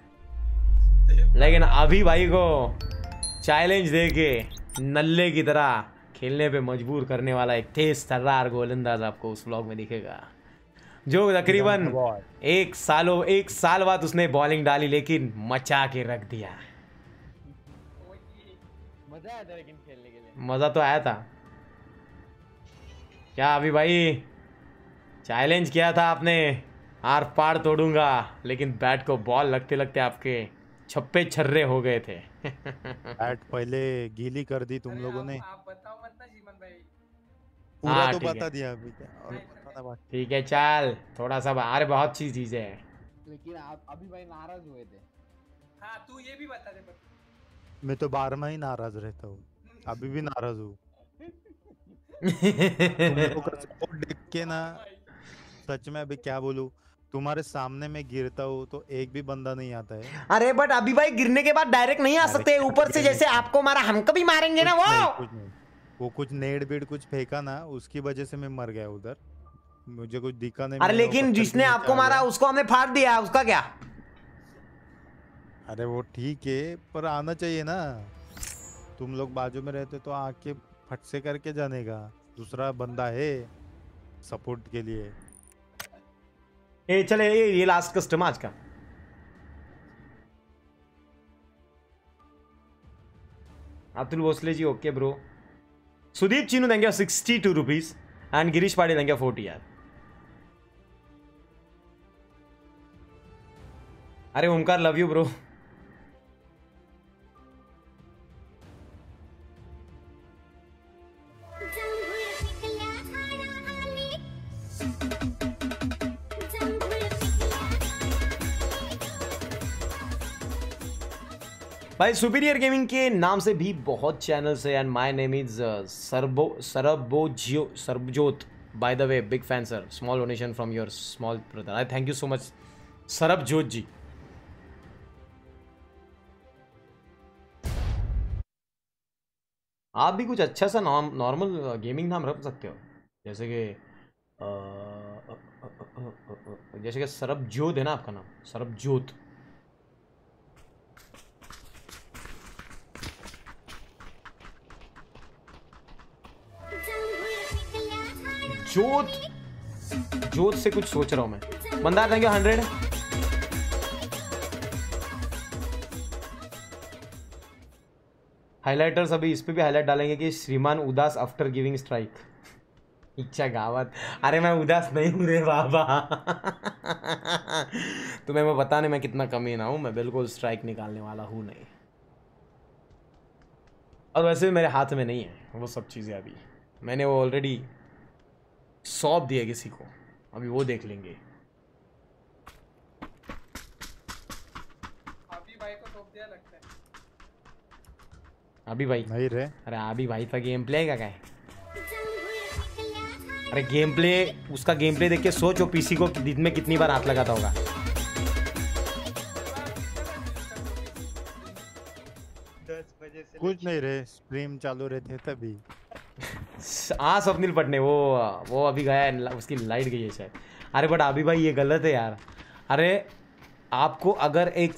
लेकिन अभी भाई को चैलेंज देके नल्ले की तरह खेलने पे मजबूर करने वाला एक तेज तर्रार गोलंदाज आपको उस व्लॉग में दिखेगा, जो तकरीबन 1 साल बाद उसने बॉलिंग डाली, लेकिन मचा के रख दिया। मजा आया था लेकिन खेलने के लिए। मजा तो आया था। क्या अभी भाई चैलेंज किया था आपने, आर पार तोड़ूंगा, लेकिन बैट को बॉल लगते लगते आपके छप्पे छर्रे हो गए थे। बैट पहले गीली कर दी तुम लोगों ने। आप बताओ मत ना जीवन भाई। पूरा तो बता दिया अभी। ठीक है चल, थोड़ा सा। अरे बहुत सी चीजें है। लेकिन आप अभी भाई नाराज हुए थे। हाँ तू ये भी बता दे मैं तो 12 ही नाराज रहता हूँ, अभी भी नाराज हूँ। देख के ना सच में अभी क्या बोलूं, तुम्हारे सामने मैं गिरता हूँ तो एक भी बंदा नहीं आता है। अरे बट अभी भाई गिरने के बाद डायरेक्ट नहीं आ सकते, ऊपर से जैसे आपको मारा हमको भी मारेंगे ना वो कुछ नेड़ बेड़ कुछ फेंका ना, उसकी वजह से मैं मर गया उधर, मुझे कुछ दिखा नहीं। अरे लेकिन जिसने आपको मारा उसको हमने फाड़ दिया, उसका क्या? अरे वो ठीक है पर आना चाहिए ना, तुम लोग बाजू में रहते तो आके फट से करके जाने का, दूसरा बंदा है सपोर्ट के लिए। ए चले ये लास्ट कस्टम आज का। Atul Bhosale ji okay bro. सुदीप चीनू देंगे 62 रुपीज एंड गिरीश पाड़ी देंगे 40 यार। अरे ओमकार लव यू ब्रो। भाई सुपीरियर गेमिंग के नाम से भी बहुत चैनल्स है and my name is Sarabjot by the way, big fan sir, small donation from your small brother. I thank you so much Sarabjot ji. आप भी कुछ अच्छा सा नॉर्मल गेमिंग नाम रख सकते हो, जैसे कि सरबजोत है ना आपका नाम, सरबजोत। जोत से कुछ सोच रहा हूं मैं। मंदार देंगे 100। हाइलाइटर्स अभी इस पे भी हाईलाइट डालेंगे कि श्रीमान उदास आफ्टर गिविंग स्ट्राइक। इच्छा गावत। अरे मैं उदास नहीं हूं रे बाबा। तुम्हें मैं बताने में कितना कमी ना हूं, मैं बिल्कुल स्ट्राइक निकालने वाला हूं नहीं। और वैसे भी मेरे हाथ में नहीं है वो सब चीजें, अभी मैंने वो ऑलरेडी सौंप दिया किसी को, अभी वो देख लेंगे। अभी भाई को सौंप दिया लगता है। अभी भाई नहीं रे। अरे अभी भाई का गेम प्ले का क्या है? अरे गेम प्ले, उसका गेम प्ले देख के सोचो पीसी को दिन में कितनी बार हाथ लगाता होगा। कुछ नहीं रे, स्ट्रीम चालू रहते तभी। हाँ स्वप्निल पटने वो अभी गया है, उसकी लाइट गई है शायद। अरे बट अभी भाई ये गलत है यार। अरे आपको अगर एक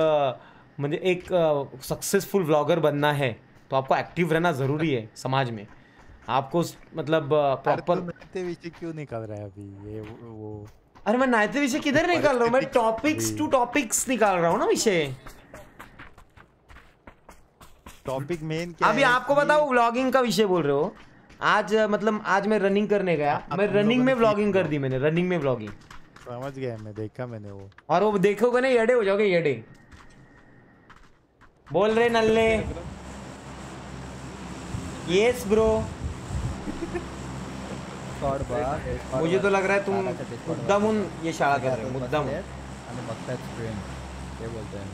सक्सेसफुल व्लॉगर बनना है तो आपको एक्टिव रहना ज़रूरी है समाज में। आपको मतलब प्रॉपर। नायते विषय क्यों निकाल रहा है अभी ये वो? अरे मैं नायते विषय किधर निकाल रहा हूँ, मैं टॉपिक्स निकाल रहा हूँ ना विषय। टॉपिक मेन क्या अभी है? आपको बताओ व्लॉगिंग का विषय बोल रहे हो। आज मतलब आज मैं रनिंग करने गया, मैं रनिंग में व्लॉगिंग कर दी मैंने, रनिंग में व्लॉगिंग। समझ गया मैं, देखा मैंने वो। और वो देखोगे ना येडे हो जाओगे, येडे बोल रहे नल्ले। Yes bro. मुझे तो लग रहा है तुम मुद्दामून ये शाळा कर रहे हो, मुद्दामून। ते बोलतोय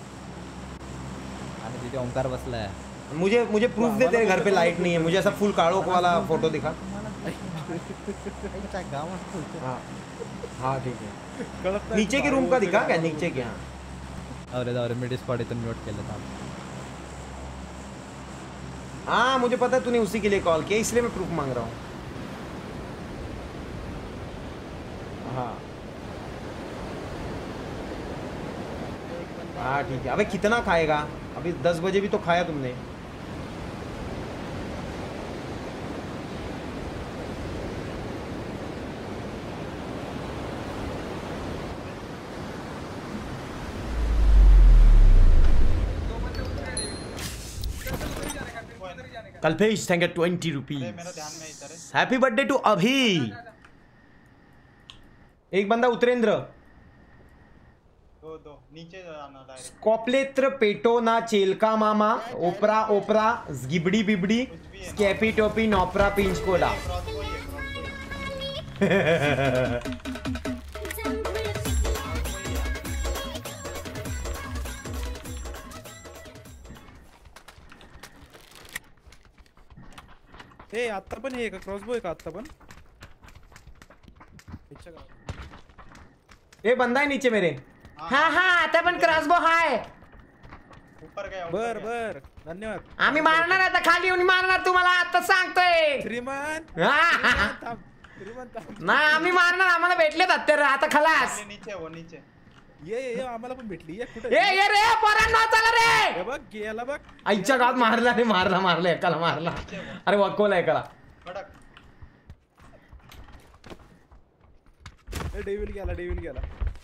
आणि तिथे ओंकार बसलाय। मुझे प्रूफ दे, तेरे घर पे लाइट नहीं है, मुझे ऐसा फुल काळोख वाला फोटो दिखा। हाँ ठीक है, नीचे के रूम का दिखा क्या? नीचे के। हाँ अरे मी डिस्कॉर्ड इथून म्यूट केलं था। हाँ मुझे पता है तूने उसी के लिए कॉल किया, इसलिए मैं प्रूफ मांग रहा हूँ। हाँ हाँ ठीक है। अबे कितना खाएगा? अभी 10 बजे भी तो खाया तुमने। Kalpesh thank you 20 rupees. Happy birthday to Abhi. एक बंदा उत्तरेंद्र। दो नीचे जाना डायरेक्ट। स्कॉपलेत्र पेटोना चेलका मामा ओपरा ओपरा गिबड़ी बिबड़ी स्कैपी टोपी नोपरा पिंचकोला। आता पण आहे का क्रॉसबो आहे का आता पण? ये बंदा है नीचे मेरे। हाँ हाँ आता पण क्रॉसबो हाय। ऊपर गया बर बर धन्यवाद। आम्ही मारणार आता खाली येऊन मारणार तुम्हाला आता सांगतोय। श्रीमान नाही आम्ही मारणार आम्हाला भेटलेत हत्यार आता खलास। नीचे वो नीचे ये आम्हाला पण भेटली ये कुठे ये रे पोरांनो चला रे। हे बघ गेला बघ आईच्या गावात मारला रे मारला एकाला मारला। अरे वकोला एकाला डेविल गेला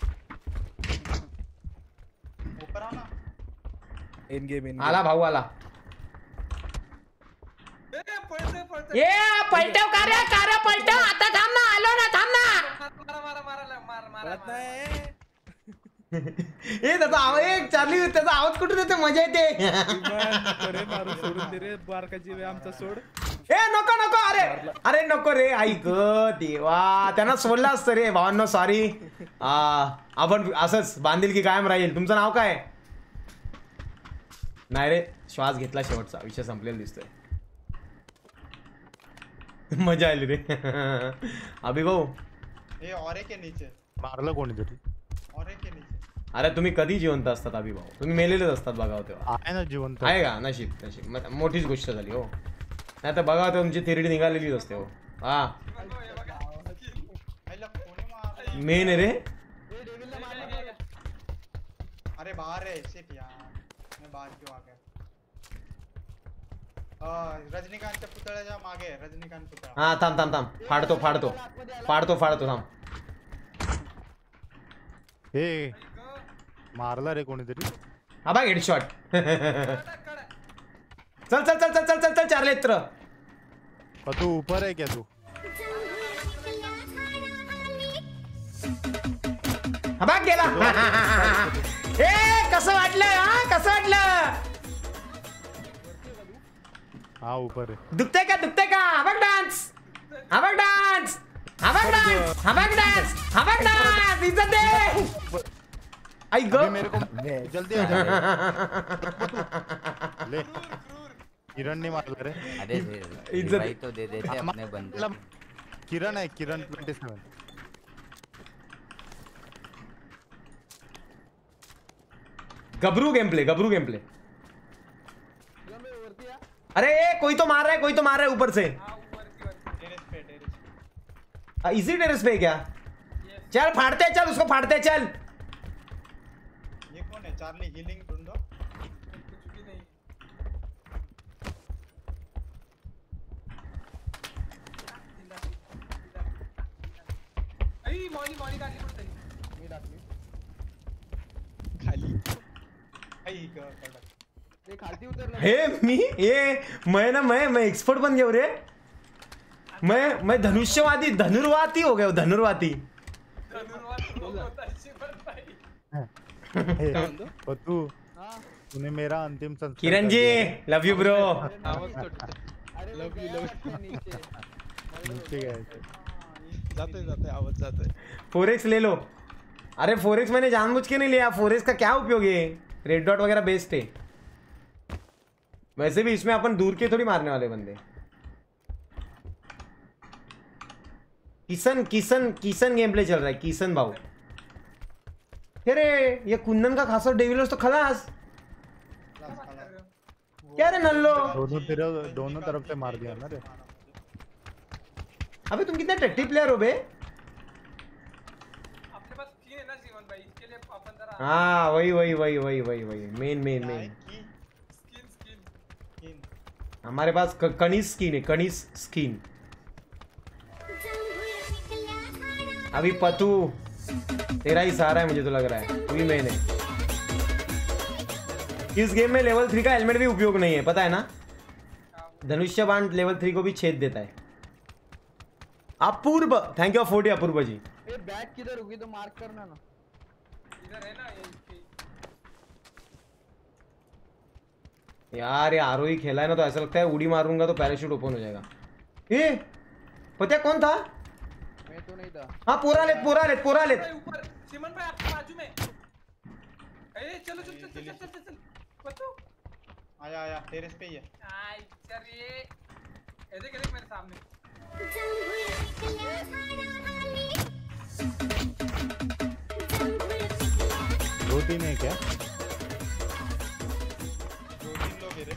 ऊपर आओ ना इन गेम आला भाऊ आला। ये पलटव कार्य पलटव आता थांब ना आलो ना थांब ना। ए त्याचा आवाज एक चार्ली त्याचा आवाज कुठे देते मजा येते। अरे मारू सोडून दे रे बारकाची वे आमचा सोड। ए नको अरे नको रे ऐक देवा त्यांना सोडलं असतं रे भावांनो सॉरी। आपण असंच बांधिलकी कायम राहील। तुमचं नाव काय? नाही रे श्वास घेतला शेवटचा विषय संपलेला दिसतोय। मजा आली रे अभि भाऊ। ये और के नीचे मारलं कोणीतरी और के नीचे। अरे तुम्ही कधी जिवंत असतात अभि भाऊ? तुम्ही मेलेलेच असतात बघाव तेव्हा। आहे ना जिवंत आहे का? नशीब मोठीच गोष्ट झाली हो। नाही तर बघा तुमची थिरडी निघालेलीच असते हो। हा मेन रे। अरे बाहर है शिट यार मैं बाहर क्यों आ गया? रजनीकांतच्या पुतळ्याच्या मागे रजनीकांत पुतळा। हा थांब फाडतो थांब। हे मारला रे कोणीतरी। हा बघ हेडशॉट। चल चार्लेत्र। तू ऊपर है क्या तू? हा बघ गेला। ए कसं वाटलं हाँ ऊपर है। दुखते का हा बघ डान्स इज्जत दे। आई गो मेरे को जल्दी आ जा ले किरण ने मारला रे। अरे इज्जत भाई तो दे देते अपने बंदे। किरण है किरण 27 गबरू गेम प्ले। अरे कोई तो मार रहा है ऊपर से। इसी टेरेस पे क्या? चल फाड़ते चल उसको फाड़ते चल। ये कौन है? चार्ली हीलिंग ढूंढो। कुछ भी नहीं मॉली काढली कुठे मी टाकली खाली ते खालती उतरलं। हे मी मैं एक्सपर्ट बन गया रे। मैं धनुर्वाती हो गया। धनुर्वाती तूने मेरा अंतिम संस्कार। Kiran ji love you bro. जाते आवाज जाते। 4x ले लो। अरे 4x मैंने जानबूझ के नहीं लिया। 4x का क्या उपयोग है? रेड डॉट वगैरह बेस्ट है। वैसे भी इसमें अपन दूर के थोड़ी मारने वाले बंदे। किसन गेम प्ले चल रहा है। किसन भाऊ अरे ये कुंदन का खासा डेविलर्स तो खलास। क्या रे नल्लो? दोनों तरफ से मार दिया ना रे। अबे तुम कितने टट्टी प्लेयर हो बे? अपने पास स्किन है ना जीवन भाई, इसके लिए अपन जरा। हाँ वही मेन स्किन हमारे पास कनीस स्किन है। कनीस स्किन। अभी पतू तेरा ही सहारा है मुझे तो लग रहा है। तू ही मेन है। इस गेम में लेवल 3 का हेलमेट भी उपयोग नहीं है पता है ना। धनुष्य बाण लेवल 3 को भी छेद देता है। Apurva thank you 40 Apurva ji. ये बैट किधर होगी तो मार्क करना ना। इधर है ना ये यार ये आरोही खेला है ना तो ऐसा लगता है उड़ी मारूंगा तो पैराशूट ओपन हो जाएगा। ये पता कौन था? मैं तो नहीं था। हाँ पोरा लेत ऊपर सिमन भाई आपके बाजू में। ए चलो चल पत्तू आया टेरेस पे ही है। आई चल ये ये देख मेरे सामने। दो तीन है क्या? दो तीन लोग है रे।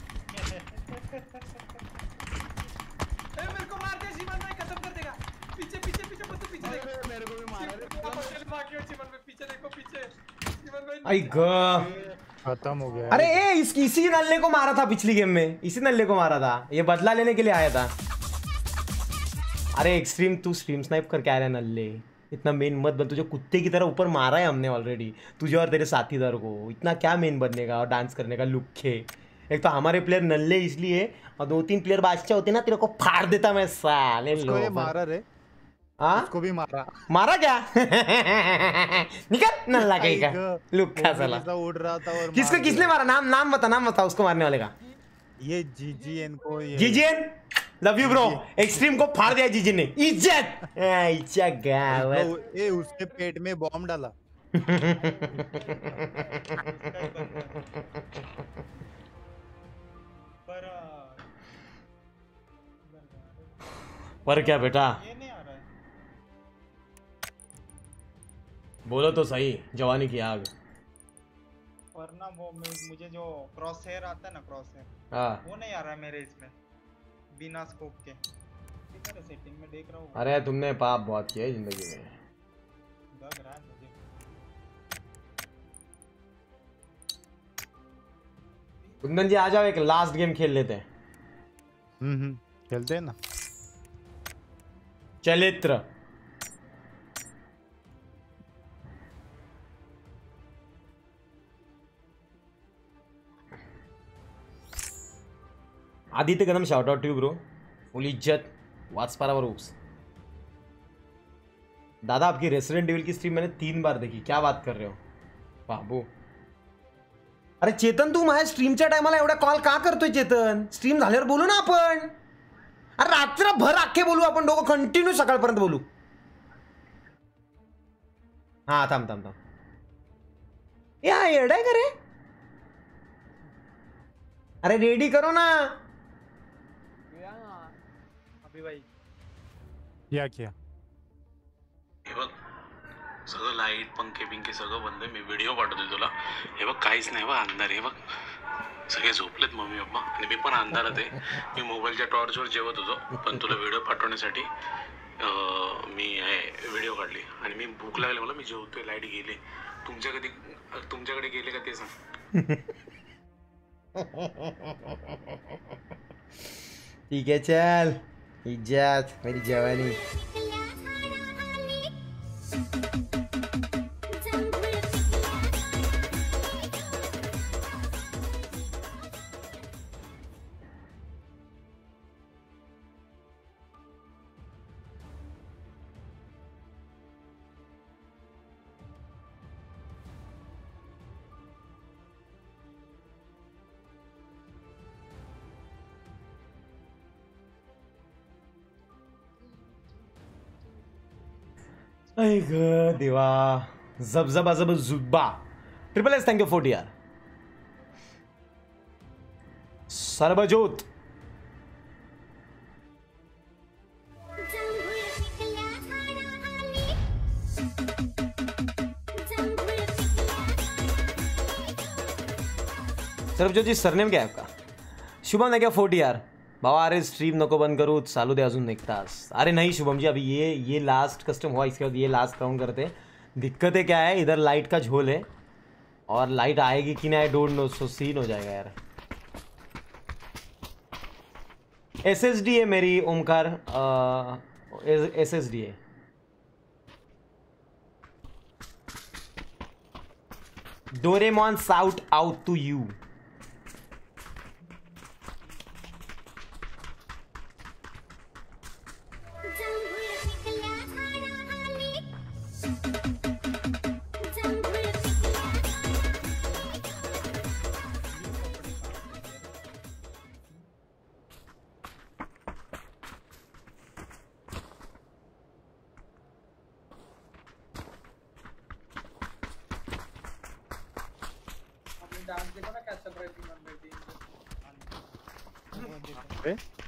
मेरे को मार दे जीवन भाई, खत्म कर देगा। पीछे पीछे पीछे मत, पीछे देख। मेरे को भी मारा रे। जीवन भाई पीछे देखो, पीछे जीवन भाई। आई गॉड, खत्म हो गया। अरे ए इसी नल्ले को मारा था पिछली गेम में, इसी नल्ले को मारा था, ये बदला लेने के लिए आया था। अरे एक्सट्रीम तू स्ट्रीम स्नाइप करके आ रहा है नल्ले, इतना मेन मत बन, तुझे कुत्ते की तरह ऊपर मारा है हमने ऑलरेडी, तुझे और तेरे साथीदार को। इतना क्या मेन बनने का और डांस करने का लुक्खे। एक तो हमारे प्लेयर नल्ले इसलिए, और 2-3 प्लेयर बादशाह होते ना, तेरे को फाड़ देता मैं साले। उसको ये मारा रे। हाँ उसको भी मारा। मारा क्या? निकल नल्ला कहीं का लुक्खा साला। उड़ रहा था और किसको किसने मारा? नाम बता उसको मारने वाले का। ये जीजीएन को। GGN love you bro. Extreme को फाड़ दिया जीजी ने। इज्जत गावत। ए उसके पेट में बॉम्ब डाला। पर क्या बेटा, बोलो तो सही, जवानी की आग। वरना वो मुझे जो क्रॉस हेयर आता है ना, क्रॉस हेयर, हाँ वो नहीं आ रहा है मेरे इसमें बिना स्कोप के। मेरे सेटिंग में देख रहा हूँ। अरे तुमने पाप बहुत किया है जिंदगी में। लग रहा है मुझे। कुंदन जी आ जाओ, एक लास्ट गेम खेल लेते हैं। खेलते हैं ना। चरित्र Aditya Kadam, shout out to you bro. Full इज्जत, वाट्स पार आवर oops। दादा आपकी रेसिडेंट इविल की स्ट्रीम मैंने 3 बार देखी, क्या बात कर रहे हो बाबू? अरे चेतन तू माझ्या स्ट्रीमच्या टायमाला एवढा कॉल का करतोय चेतन? स्ट्रीम झाल्यावर बोलू ना आपण। अरे रात्रभर अख्खे बोलू आपण दोघं, कंटिन्यू सकाळपर्यंत बोलू। हा थांब या येडाय का रे? अरे रेडी करो ना अभी भाई। क्या हे बघ, सगळं लाईट पंखे बिंखे सगळं बंद आहे। मी व्हिडिओ पाठवतोय तुला, हे बघ काहीच नाही बघ, अंधार आहे बघ, सगळे झोपलेत मम्मी पप्पा आणि मी पण अंधारात आहे। मी मोबाईलच्या टॉर्चवर जेवत होतो, पण तुला व्हिडिओ पाठवण्यासाठी मी व्हिडिओ काढली आणि मी भूक लागली मला, मी जेवतोय, लाईट गेली। तुमच्याकडे गेले का ते सांग। ठीक है चल, इज्जत मेरी जवानी। देवा, जबजबा जब जुब्बा। ट्रिपल एस थैंक यू 40 यार। सर्वजोत सर्वजोत जी सरनेम क्या है आपका? शुभम ने क्या 40 यार। बाबा अरे स्ट्रीम नको बंद करू, चालू दे अजून 1 तास। अरे नहीं शुभम जी, अभी ये लास्ट कस्टम हुआ, इसके बाद ये लास्ट राउंड करते हैं। दिक्कतें क्या है, इधर लाइट का झोल है और लाइट आएगी कि नहीं I don't know, so scene हो जाएगा यार। SSD है मेरी ओमकार, SSD है। Doraemon shout out to you.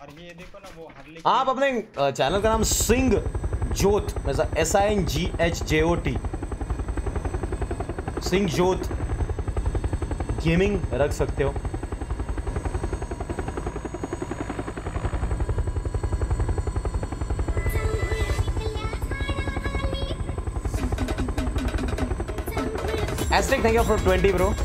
और ये देखो ना वो हरली आप अपने चैनल का नाम सिंह जोत SINGHJOT सिंह जोत गेमिंग रख सकते हो। Aztec, thank you for 20 bro.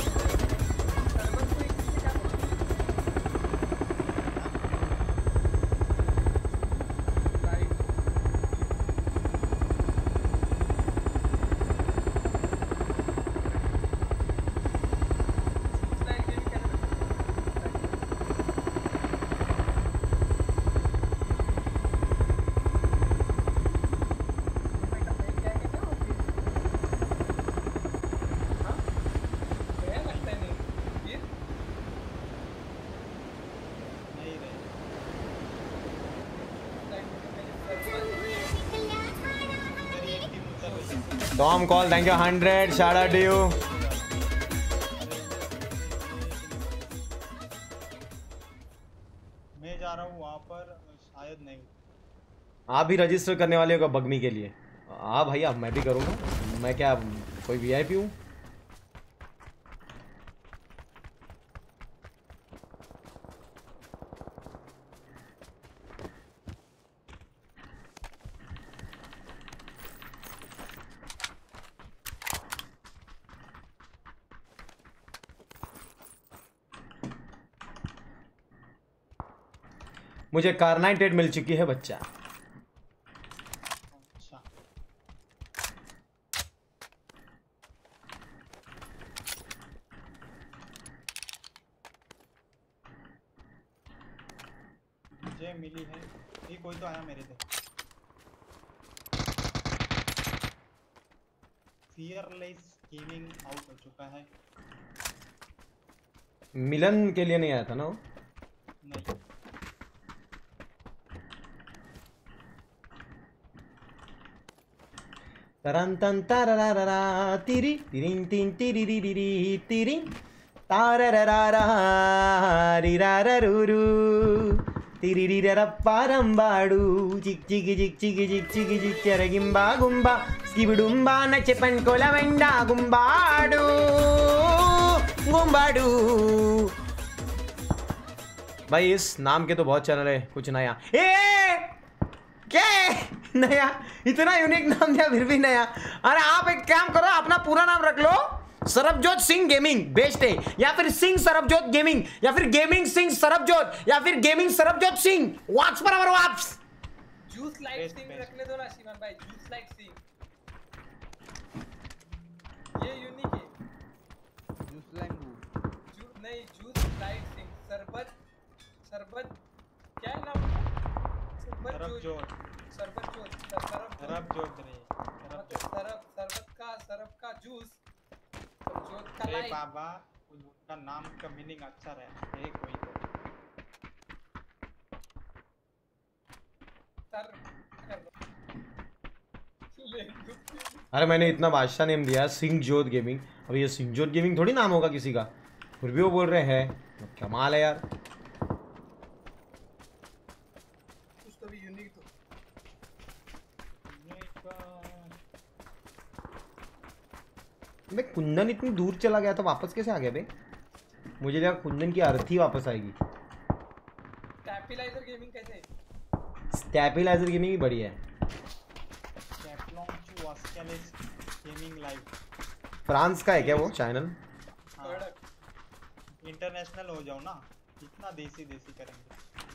Dom call, thank you 100. Shout out to you. मैं जा रहा हूँ वहाँ पर, शायद नहीं। आप भी रजिस्टर करने वाले हो बगमी के लिए? हाँ भैया मैं भी करूँगा। मैं क्या कोई VIP हूँ? मुझे कारनाइटेड मिल चुकी है बच्चा। अच्छा। मुझे मिली है ये, कोई तो आया मेरे पे। फियरलेस गेमिंग आउट हो चुका है। मिलन के लिए नहीं आया था ना वो? नहीं। तरंतन तारारारा तिरी तिरिन तिन तिरिरिरिरि तिरिन तारारारा रिरारारुरु तिरिरिररप्पारंबाडु चिक चिक चिक चिक चिक चिक चिक चरगिंबा गुंबा स्किबुडुंबा नचपन कोलवेंडा गुंबाडु गुंबाडु। भाई इस नाम के तो बहुत चैनल है, कुछ नया। ए क्या नया? इतना यूनिक नाम दिया फिर भी नया। अरे आप एक काम करो, अपना पूरा नाम रख लो, सरबजोत सिंह गेमिंग बेस्ट है, या फिर सिंह सरबजोत गेमिंग, या फिर गेमिंग सिंह सरबजोत, या फिर gaming Sarabjot Singh. Watts per hour watts? Juice light Singh रखने दो ना शिवन भाई, जूस लाइट सिंह, ये यूनिक है। जूस लाइट नहीं, जूस लाइट सिंह। सरबत सरबत क्या है नाम? सरबजोत का जूस, सरबत का लाइट। बाबा उनका नाम का मीनिंग अच्छा रहे कोई तो। अरे मैंने इतना बादशाह नेम दिया सिंह जोत गेमिंग, अब ये सिंह जोत गेमिंग थोड़ी नाम होगा किसी का, फिर भी वो बोल रहे हैं। कमाल है यार। मैं कुंदन इतनी दूर चला गया तो वापस कैसे आ गया बे? मुझे लगा कुंदन की अर्थी वापस आएगी। स्टैबिलाइजर गेमिंग कैसे है? स्टैबिलाइजर गेमिंग भी बढ़िया है। गेमिंग लाइव फ्रांस का है क्या वो चैनल? इंटरनेशनल हो जाओ ना, इतना देसी देसी करेंगे।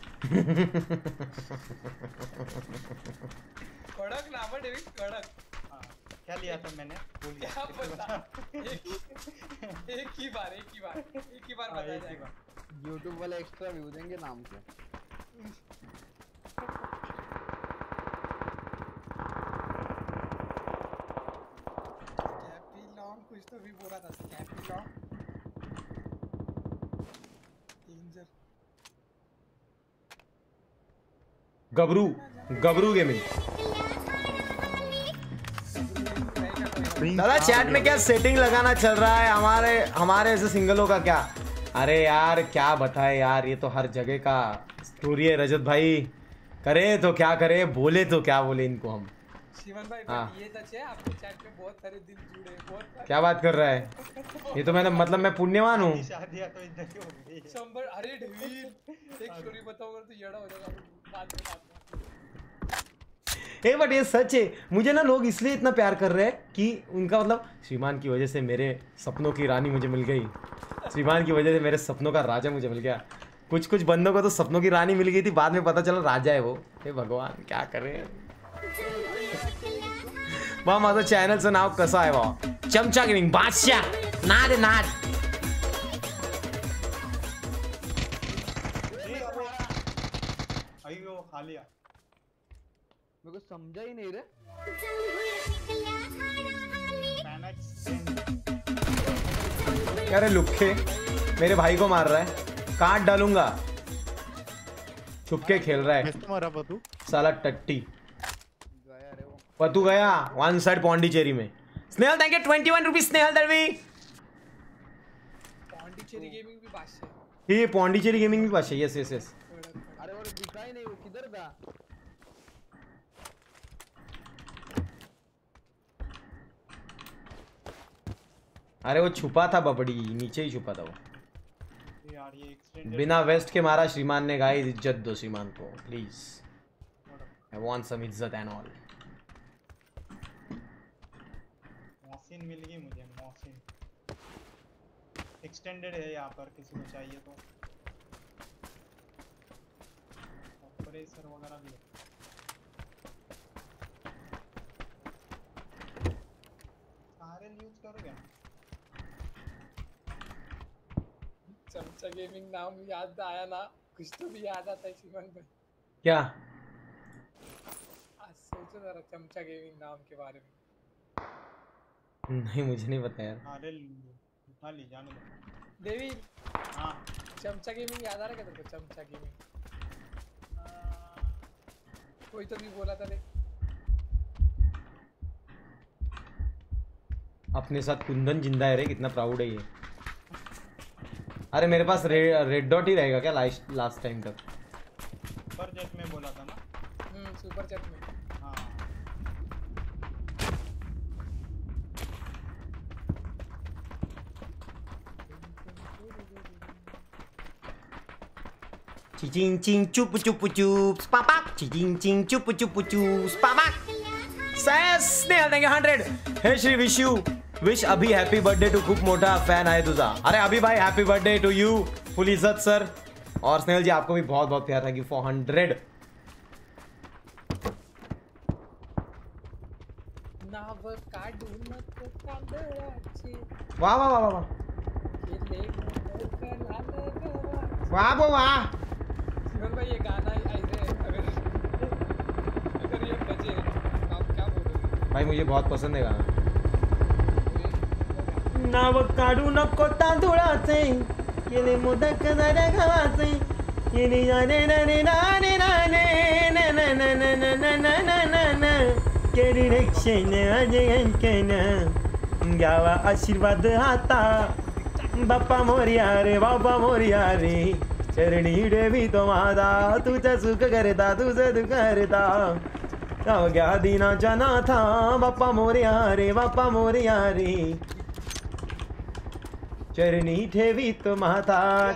कड़क नाम है डेविड, कड़क। क्या लिया था मैंने? भूल गया। एक ही बार बताया जाएगा। YouTube वाले एक्स्ट्रा व्यू देंगे नाम से। कैपीलॉन कुछ तो भी बोला था। कैपीलॉन डेंजर। गबरू गेमिंग। दादा चैट में क्या सेटिंग लगाना चल रहा है हमारे ऐसे सिंगलों का क्या? अरे यार क्या बताए यार, ये तो हर जगह का स्टोरी है रजत भाई, करे तो क्या करे, बोले तो क्या बोले इनको हम। शिवन भाई हाँ। ये सच है, आपके चैट में बहुत सारे दिल जुड़े हैं, बहुत सारे। क्या बात कर रहा है ये, तो मैंने मतलब मैं पुण्यवान हूँ। शादी तो इधर ही हो गई। शंबर, अरे ढवीर एक स्टोरी बताऊंगा तो येड़ा हो जाएगा बाद में। बट ये सच है, मुझे ना लोग इसलिए इतना प्यार कर रहे हैं कि उनका मतलब श्रीमान की वजह से मेरे सपनों की रानी मुझे मिल गई, श्रीमान की वजह से मेरे सपनों का राजा मुझे मिल गया। कुछ कुछ बंदों को तो सपनों की रानी मिल गई थी, बाद में पता चला राजा है वो। हे भगवान क्या करें। वाह माझं चॅनलचं नाव कसं आहे भावा, चमचा गेमिंग बादशाह नाद नाद। अयो खा लिया, मेरे को समझा ही नहीं रे। अरे लुक्खे मेरे भाई को मार रहा है, काट डालूंगा। छुप के खेल रहा है मारा पतू साला टट्टी। पतू गया वन साइड पौंडीचेरी में। Snehal thank you 21 rupees. Snehal Dalvi Pondicherry gaming भी बादशाह, ये पौंडीचेरी गेमिंग भी बादशाह। Yes yes yes. अरे वो दिखा ही नहीं, वो किधर था? अरे वो छुपा था बबड़ी, नीचे ही छुपा था वो। यार ये एक्सटेंडेड बिना वेस्ट के मारा श्रीमान ने। गाइस इज्जत दो श्रीमान को प्लीज, आई वांट सम इज्जत एंड ऑल। मौसिन मिल गई मुझे, मौसिन एक्सटेंडेड है यहाँ पर, किसी को चाहिए तो। ऑपरेटर वगैरह भी है। सारे यूज करोगे? चमचा गेमिंग नाम याद आया ना, कुछ तो भी याद आता है शिवन भाई। क्या? आज सोचो जरा चमचा गेमिंग नाम के बारे में। नहीं मुझे नहीं पता यार। अरे उठा ली, जाने दो। देवी हाँ चमचा गेमिंग याद आ रहा है क्या तेरे को? चमचा गेमिंग कोई तो भी बोला था देख। अपने साथ कुंदन जिंदा है रे, कितना प्राउड है ये। अरे मेरे पास रेड डॉट ही रहेगा क्या लास्ट टाइम तक? सुपर जेट में बोला था ना। सुपर जेट में हाँ। चिचिंग चिंग चुप चुप चुप पापा, चिचिंग चिंग चुप चुप चुप पापा। Snehal thank you 100। Hey Shri wish Abhi happy birthday to खूप मोठा फॅन आहे तुझा। अरे अभी भाई happy birthday to you, full इज्जत सर। और स्नेहल जी आपको भी बहुत बहुत प्यार, थैंक यू फॉर 100। वाह वाह वाह वाह वाह वाह वाह। शिवन भाई ये गाना ऐसे अगर ये बजे आप क्या बोलोगे? भाई मुझे बहुत पसंद है गाना। नाव काढू नको तांदुळाचे, केले मोदक जरा गव्हाचे, केले नाने नाने नाने नाने ना ना ना ना ना ना ना ना ना ना, केली रक्षण अजयंकन, घ्यावा आशीर्वाद हाता, बाप्पा मोरया रे बाप्पा मोरया रे, चरणी देवी तो माझा, तुझं सुख करता तुझं दुःख करता, अवघ्या दिनाच्या नाथा, बाप्पा मोरया रे बाप्पा मोरया रे, चरणी ठेवीत माता।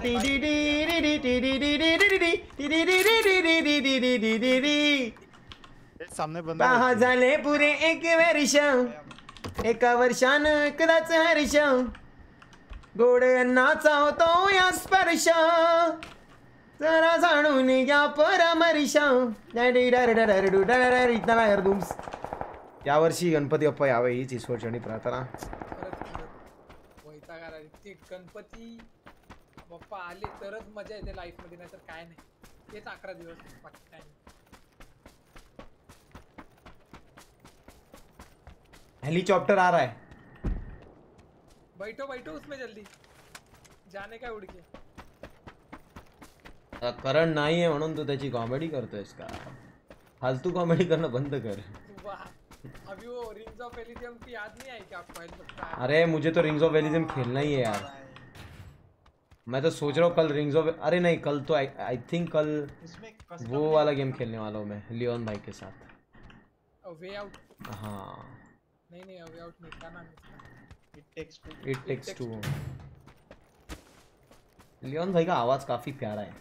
सामने पहा झाले पुरे एक वर्ष, एका वर्षान कदाच हर्ष, गोड अन्नाचा होतो या स्पर्श, जरा जाणून या परामर्श। यावर्षी गणपती बाप्पा यावे हीच ईश्वरचरणी प्रार्थना। गणपती बाप्पा आले तरच मजा येते लाईफ मध्ये, नाहीतर काय नाही। तेच 11 दिवस बाकी काय नाही। हेलीकॉप्टर आ रहा है, बैठो बैठो उसमें जल्दी, जाने का उड़ के। करण नाही है म्हणून तू त्याची कॉमेडी करतोयस का? फालतू कॉमेडी करणं बंद कर। वाह, अभी वो रिंग्स ऑफ एलिजियम की याद नहीं आई क्या आपको? अरे मुझे तो रिंग्स ऑफ एलिजियम खेलना ही है यार। मैं तो सोच रहा हूँ कल रिंग्स ऑफ, अरे नहीं कल तो आई थिंक कल वो वाला गेम खेलने वाला हूँ मैं लियोन भाई के साथ। Way out? हाँ नहीं वे आउट नहीं, क्या नाम है इसका? It takes to. लियोन भाई का आवाज काफी प्यारा है।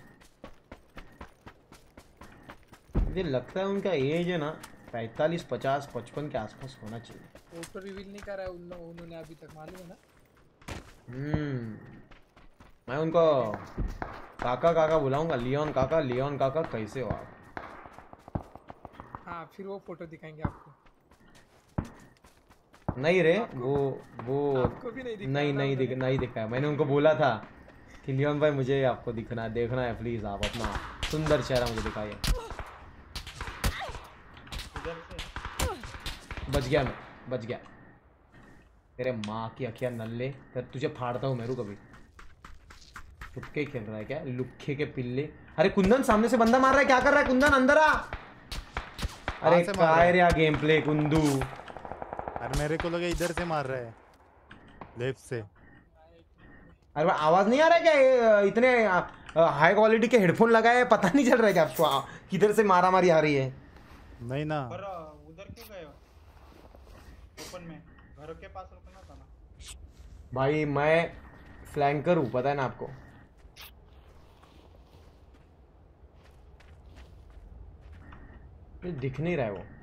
मुझे लगता है उनका एज है ना 45, 50, 55 के आसपास होना चाहिए। फोटो रिवील नहीं कर रहा है उन्होंने अभी तक, मालूम है ना? मैं उनको काका बुलाऊंगा। लियोन काका कैसे हो आप? हाँ फिर वो फोटो दिखाएंगे आपको। नहीं रे वो आपको भी नहीं दिखाया। मैंने उनको बोला था कि लियोन भाई मुझे आपको देखना है प्लीज, आप अपना सुंदर चेहरा मुझे दिखाइए। बच गया तेरे माँ की अखियाँ नल्ले, फिर तुझे फाड़ता हूँ मैं। कभी छुपके ही खेल रहा है क्या लुक्खे के पिल्ले? अरे कुंदन सामने से बंदा मार रहा है, क्या कर रहा है कुंदन? अंदर आ। अरे काय रे गेम प्ले कुंदू। अरे मेरे को लगा इधर से मार रहा है, लेफ्ट से। अरे आवाज नहीं आ रहा है क्या? इतने हाई क्वालिटी के हेडफोन लगाए, पता नहीं चल रहा है क्या आपको किधर से मारा मारी आ रही है? नहीं ना। पर उधर क्यों गए हो? ओपन में घर के पास रुकना था ना भाई। मैं फ्लैंकर हूँ, पता है ना आपको। दिख नहीं रहा है वो।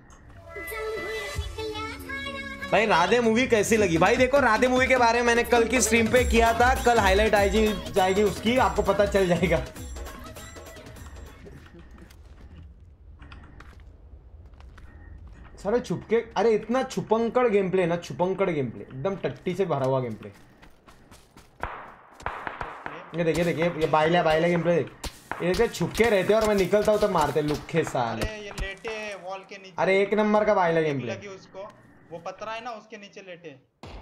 भाई राधे मूवी कैसी लगी? भाई देखो राधे मूवी के बारे में मैंने कल की स्ट्रीम पे किया था, कल हाईलाइट जाएगी उसकी, आपको पता चल जाएगा। सारे छुपके, अरे इतना छुपंकड़ गेम प्ले ना, छुपंकड़ गेम प्ले, एकदम टट्टी से भरा हुआ गेम प्ले। ये देखिए ये बाइला गेम प्ले देख। ये छुपके रहते और मैं निकलता हूँ तो मारते लुक्खे साले। अरे ये लेटे वॉल के नीचे। अरे एक नंबर का बाइला गेम प्ले। उसको वो पतरा है ना उसके नीचे लेटे।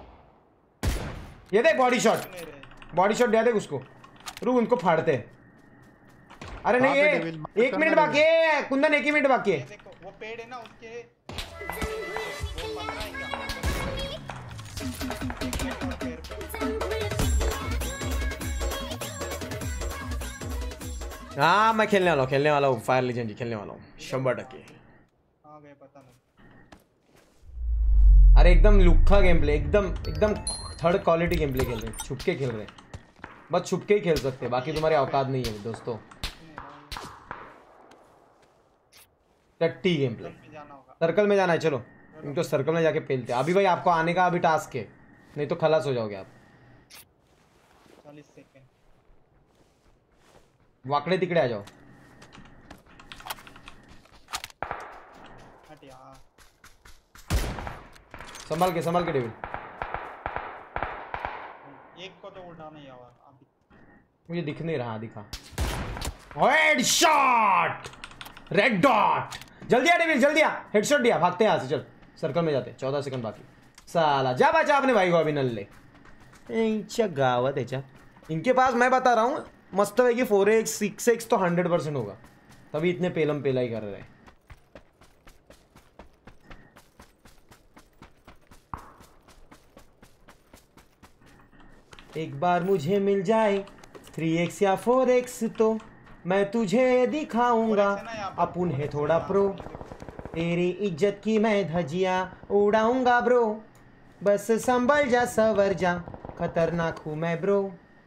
ये देख बॉडी शॉट दिया देख उसको। रुक उनको फाड़ते। अरे नहीं ये 1 मिनट बाकी है कुंदन, 1 ही मिनट बाकी है। देखो वो पेड़ है ना उसके हाँ मैं खेलने वाला हूँ फायर लीजेंड खेलने वाला हूँ 100%। पता नहीं। अरे एकदम लुक्खा गेम प्ले, एकदम थर्ड क्वालिटी गेम प्ले खेल रहे हैं। छुपके खेल रहे हैं, बस छुपके ही खेल सकते हैं, बाकी तुम्हारी औकात नहीं है दोस्तों। टट्टी गेम प्ले। सर्कल में जाना है, चलो इनको सर्कल में जाके पेलते हैं। अभी भाई आपको आने का अभी टास्क है, नहीं तो खलास हो जाओगे आप। 40 सेकंड वाकड़े तिकड़े आ जाओ। संभाल के डेविड। एक को तो उड़ा नहीं आवा अभी। मुझे दिख नहीं रहा, दिखा। Headshot, red dot. जल्दी आ डेविड, जल्दी आ। हेडशॉट दिया, भागते हैं यहाँ से। चल सर्कल में जाते, 14 सेकंड बाकी। साला जा बचा अपने भाई को अभी नल्ले गावत है। इनके पास मैं बता रहा हूँ मस्त है कि 4x 6x तो 100% होगा, तभी इतने पेलम पेला ही कर रहे हैं। एक बार मुझे मिल जाए 3x या 4x तो मैं तुझे दिखाऊंगा अपुन है थोड़ा प्रो। तेरी इज्जत की मैं धजिया उड़ाऊंगा ब्रो, बस संभल जा सवर जा, खतरनाक हूं मैं ब्रो।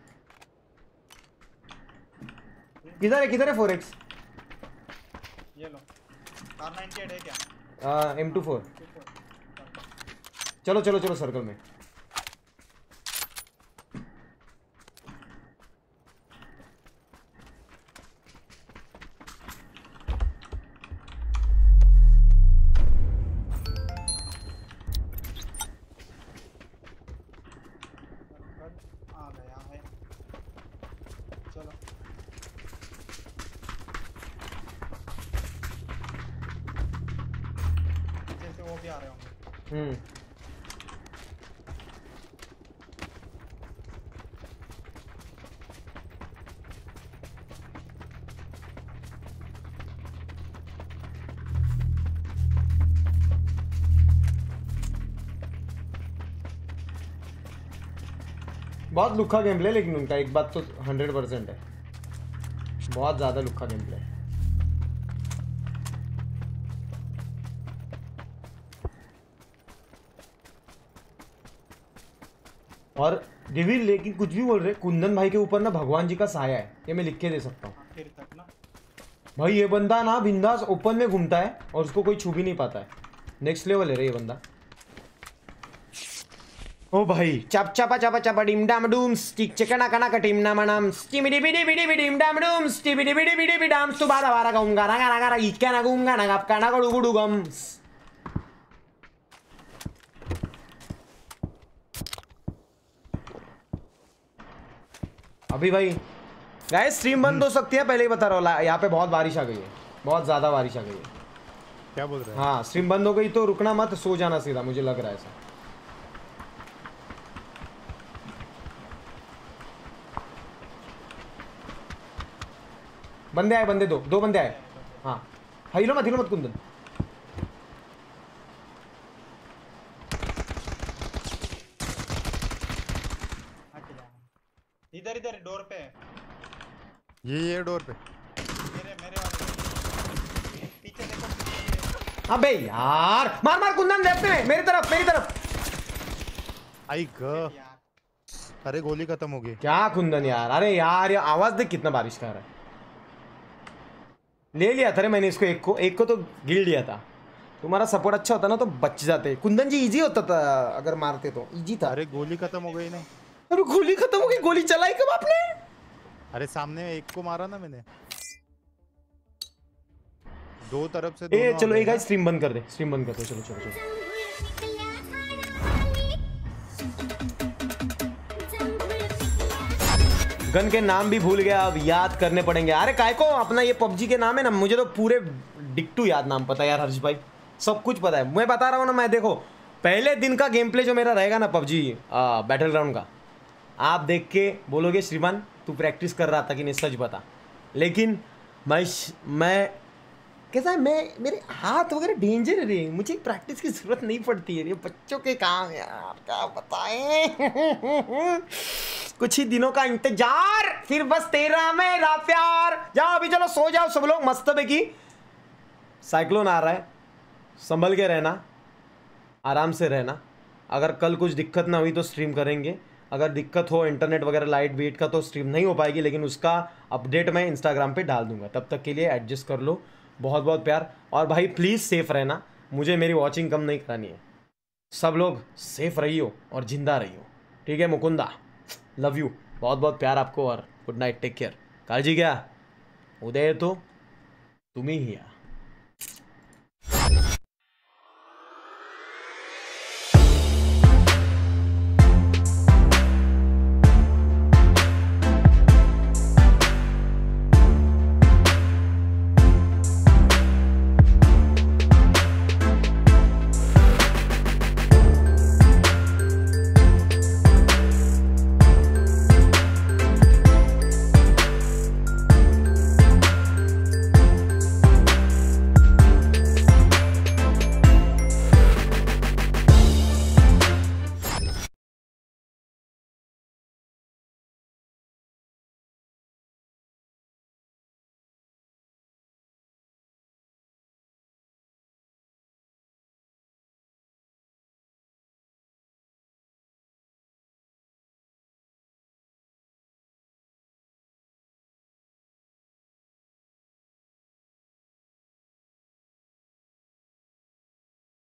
किधर है 4x? ये लो R98 है क्या? M24। चलो सर्कल में। बहुत लुक्खा गेम प्ले, लेकिन उनका एक बात तो 100% है, बहुत ज्यादा लुक्खा गेम प्ले। और रिवील, लेकिन कुछ भी बोल रहे, कुंदन भाई के ऊपर ना भगवान जी का साया है, ये मैं लिख के दे सकता हूँ भाई। ये बंदा ना बिंदास ओपन में घूमता है और उसको कोई छू भी नहीं पाता है। नेक्स्ट लेवल है रे ये बंदा। ओ भाई चप चपा चपा चपा डिम डाम डूम स्टिक चकना कना कटिम नाम नाम स्टिमिडी बिडी बिडी बिडी डिम डाम डूम स्टिमिडी बिडी बिडी बिडी डाम तू बारा बारा गाऊंगा ना गाना गाना इक्का ना गाऊंगा ना गप काना गडू गुडू गम। अभी भाई गाइस स्ट्रीम बंद हो सकती है, पहले ही बता रहा हूँ, यहाँ पे बहुत बारिश आ गई है, बहुत ज्यादा बारिश आ गई है। क्या बोल रहे हैं? हाँ स्ट्रीम बंद हो गई तो रुकना मत, सो जाना सीधा, मुझे लग रहा है ऐसा। बंदे आए, बंदे दो बंदे आए। हाँ हिलो मत कुंदन। इधर डोर पे ये डोर पे मेरे वाले पीछे देखो। अबे यार मार कुंदन लेफ्ट में, मेरी तरफ। आई ग, अरे गोली खत्म हो गई। क्या कुंदन यार, अरे यार ये आवाज देख कितना बारिश का रहा है। ले लिया था रे मैंने इसको, एक को तो गिर लिया था। तुम्हारा सपोर्ट अच्छा होता ना तो बच जाते। कुंदन जी इजी होता था अगर मारते तो, इजी था। अरे गोली खत्म हो गई नहीं। अरे गोली खत्म हो गई, गोली चलाई कब आपने? अरे सामने एक को मारा ना मैंने, दो तरफ से। ए चलो एक गाइस स्ट्रीम बंद कर दे, चलो। गन के नाम भी भूल गया, अब याद करने पड़ेंगे। अरे काय को, अपना ये पबजी के नाम है ना, मुझे तो पूरे डिक्टू याद नाम पता है यार हर्ष भाई, सब कुछ पता है। मैं बता रहा हूँ ना, मैं देखो पहले दिन का गेम प्ले जो मेरा रहेगा ना पबजी बैटल ग्राउंड का, आप देख के बोलोगे श्रीमान तू प्रैक्टिस कर रहा था कि नहीं, सच बता। लेकिन मैं कैसा है, मेरे हाथ वगैरह डेंजर है रे, मुझे प्रैक्टिस की जरूरत नहीं पड़ती है, ये बच्चों के काम यार, क्या बताएं। कुछ ही दिनों का इंतजार, फिर बस तेरा मेरा प्यार। जाओ अभी, चलो सो जाओ सब लोग मस्त है की। साइक्लोन आ रहा है, संभल के रहना, आराम से रहना। अगर कल कुछ दिक्कत ना हुई तो स्ट्रीम करेंगे, अगर दिक्कत हो इंटरनेट वगैरह लाइट वेट का तो स्ट्रीम नहीं हो पाएगी, लेकिन उसका अपडेट मैं इंस्टाग्राम पे डाल दूंगा। तब तक के लिए एडजस्ट कर लो। बहुत बहुत प्यार, और भाई प्लीज़ सेफ रहना, मुझे मेरी वॉचिंग कम नहीं करानी है। सब लोग सेफ रहियो और जिंदा रहियो, ठीक है। मुकुंदा लव यू, बहुत बहुत प्यार आपको, और गुड नाइट, टेक केयर। काळजी घ्या, उदय तो तुम्ही ही या।